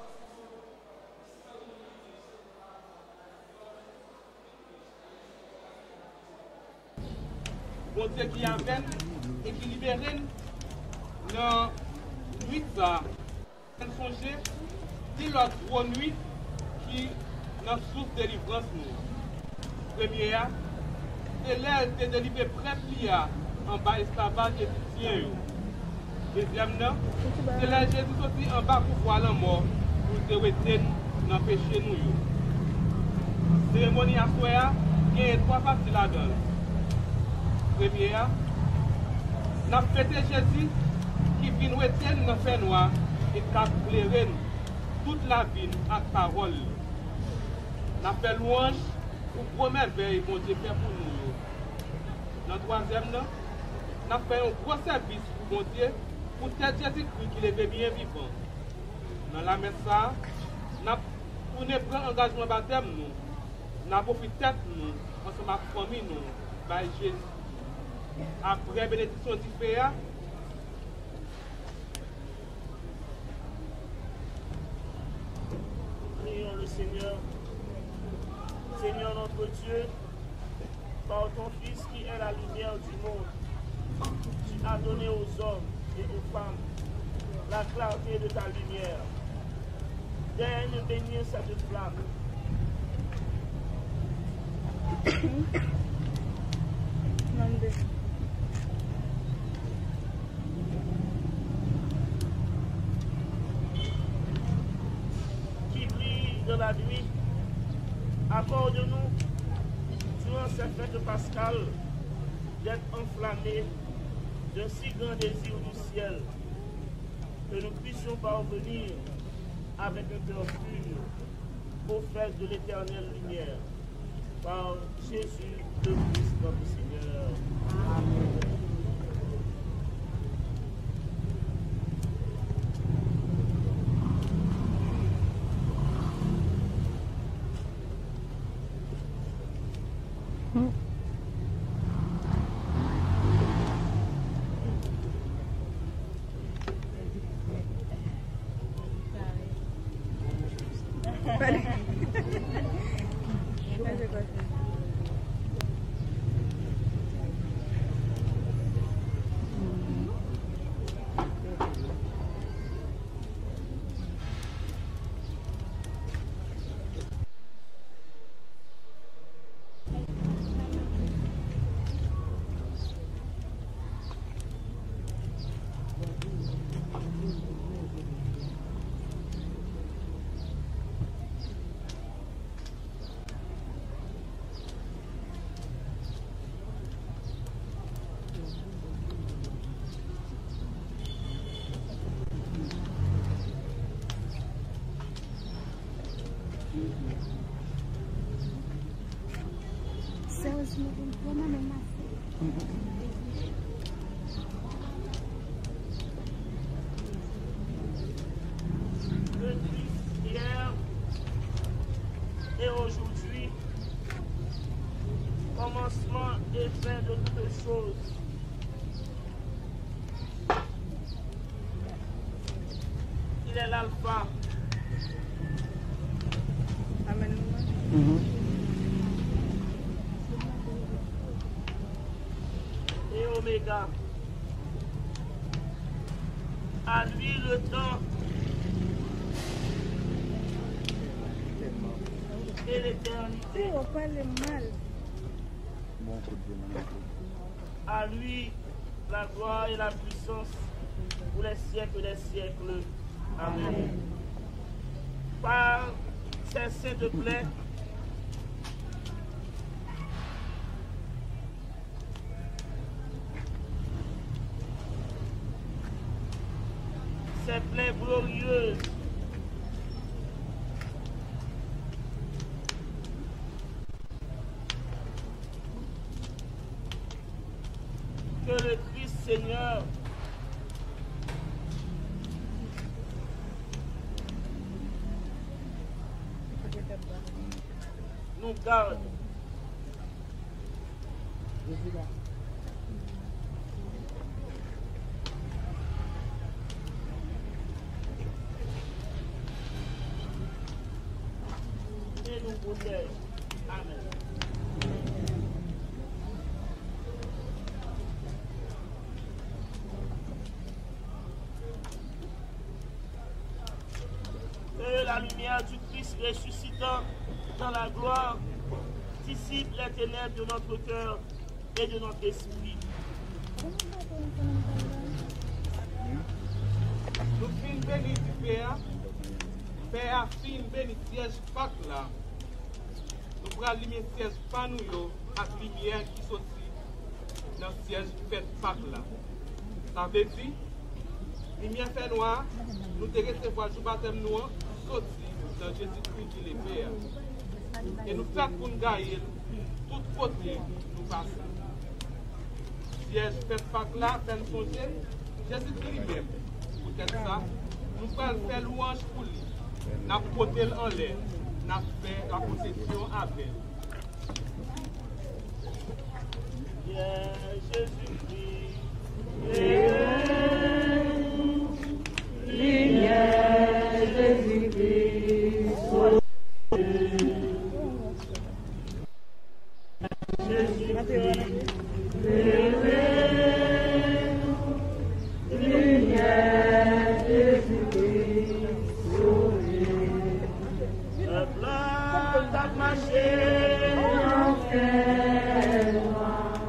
Bon Dieu qui amène et qui libère dans nuit ça. Songer, c'est la trois nuit qui dans source de délivrance nous. Première, c'est l'air de délivrer peuple en bas esclavage égyptien. Deuxième, c'est là Jésus sorti en bas pour voir la mort, pour te retenir dans le péché nous. Cérémonie à soi, il y a trois parties là-dedans. Première, nous avons fêté Jésus qui vient nous retenir dans le fait noir et qui a éclairé toute la vie à parole. Nous avons fait louange pour la merveille que Dieu fait pour nous. Dans le troisième, nous avons fait un gros service pour Dieu. Pour tête Jésus-Christ qui est bien vivant. Dans la messe, pour ne prendre engagement baptême, nous avons profité tête nous, ensemble avec la famille, nous, par Jésus. Après bénédiction du Père, prions le Seigneur. Seigneur notre Dieu, par ton Fils qui est la lumière du monde, tu as donné aux hommes et aux femmes la clarté de ta lumière. Daigne bénir cette flamme. Qui brille dans la nuit, accorde-nous, durant cette fête pascale, d'être enflammés d'un si grand désir du ciel, que nous puissions parvenir avec un cœur pur aux fêtes de l'éternelle lumière. Par Jésus le Christ notre Seigneur. Amen. Le Christ hier et aujourd'hui, commencement et fin de toutes choses. Il est l'alpha. Amen. Mm-hmm. Et oméga. À lui le temps et l'éternité. À lui la gloire et la puissance pour les siècles des siècles. Amen. Par ses saintes plaies, ses plaies glorieuses, que le Christ Seigneur nous garde. Et nous protège. Amen. Que la lumière du Christ ressuscitant dans la gloire dissipe les ténèbres de notre cœur et de notre esprit. Nous finissons béni du Père, Père fin béni siège Pâques là. Nous prenons lumière siège pas nous avec lumière qui sortit dans le siège fait Pâques là. Ça veut dire, lumière fait noir, nous te recevoir du baptême noir, sorti dans Jésus-Christ qui est Père. Et nous faisons pour nous gagner tout côté nous passons. Siège fait Pâques là, fait nous songer, Jésus-Christ lui-même. Pour ça, nous pouvons faire louange pour lui. Nous avons porté en l'air, nous avons fait la possession avec. Yeah, Jésus-Christ. Lumière, Jésus-Christ. Jésus-Christ. Lumière, Jésus-Christ. t'as marché en terre noire.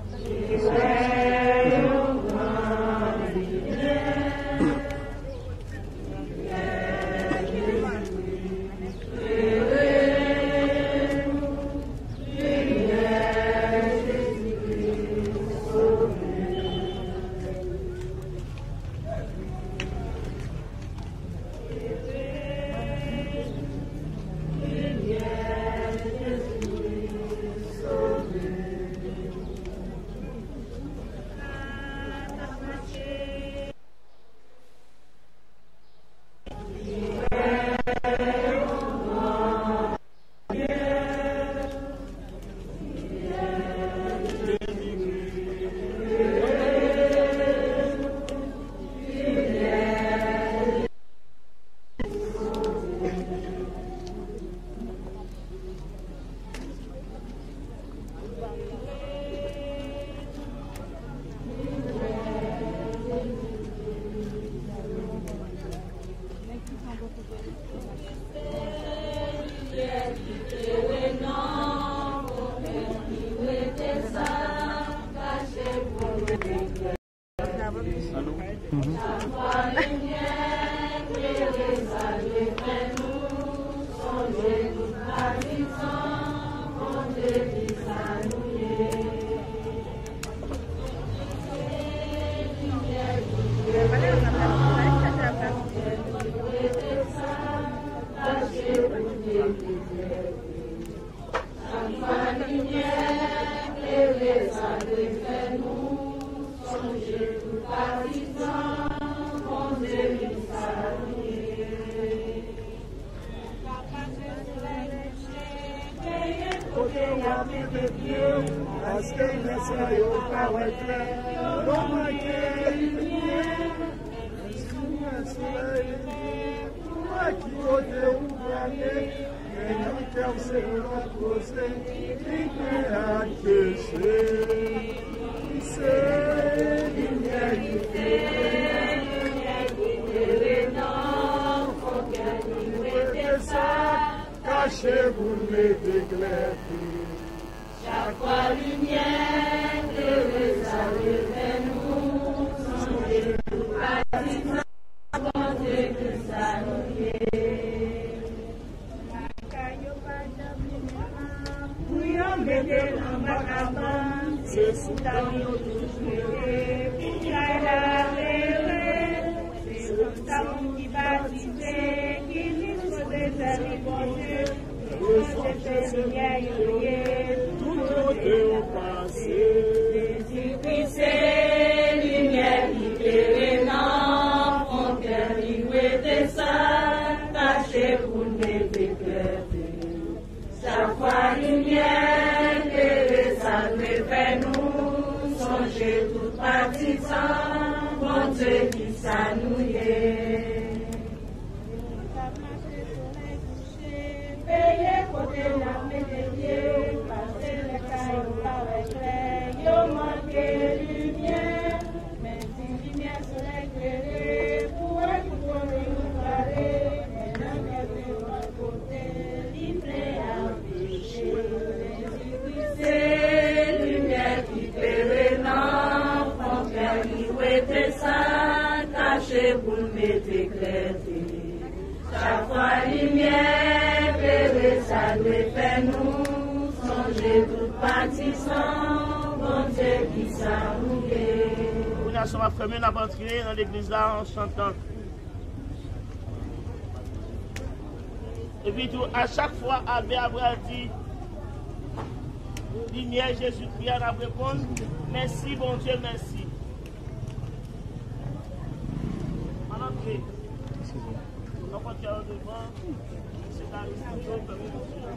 Dans l'église là en chantant. Et puis tout, à chaque fois, Albert Abraham dit, lumière Jésus-Christ, on a répondu, merci bon Dieu, merci. En entrée, on va faire devant, c'est la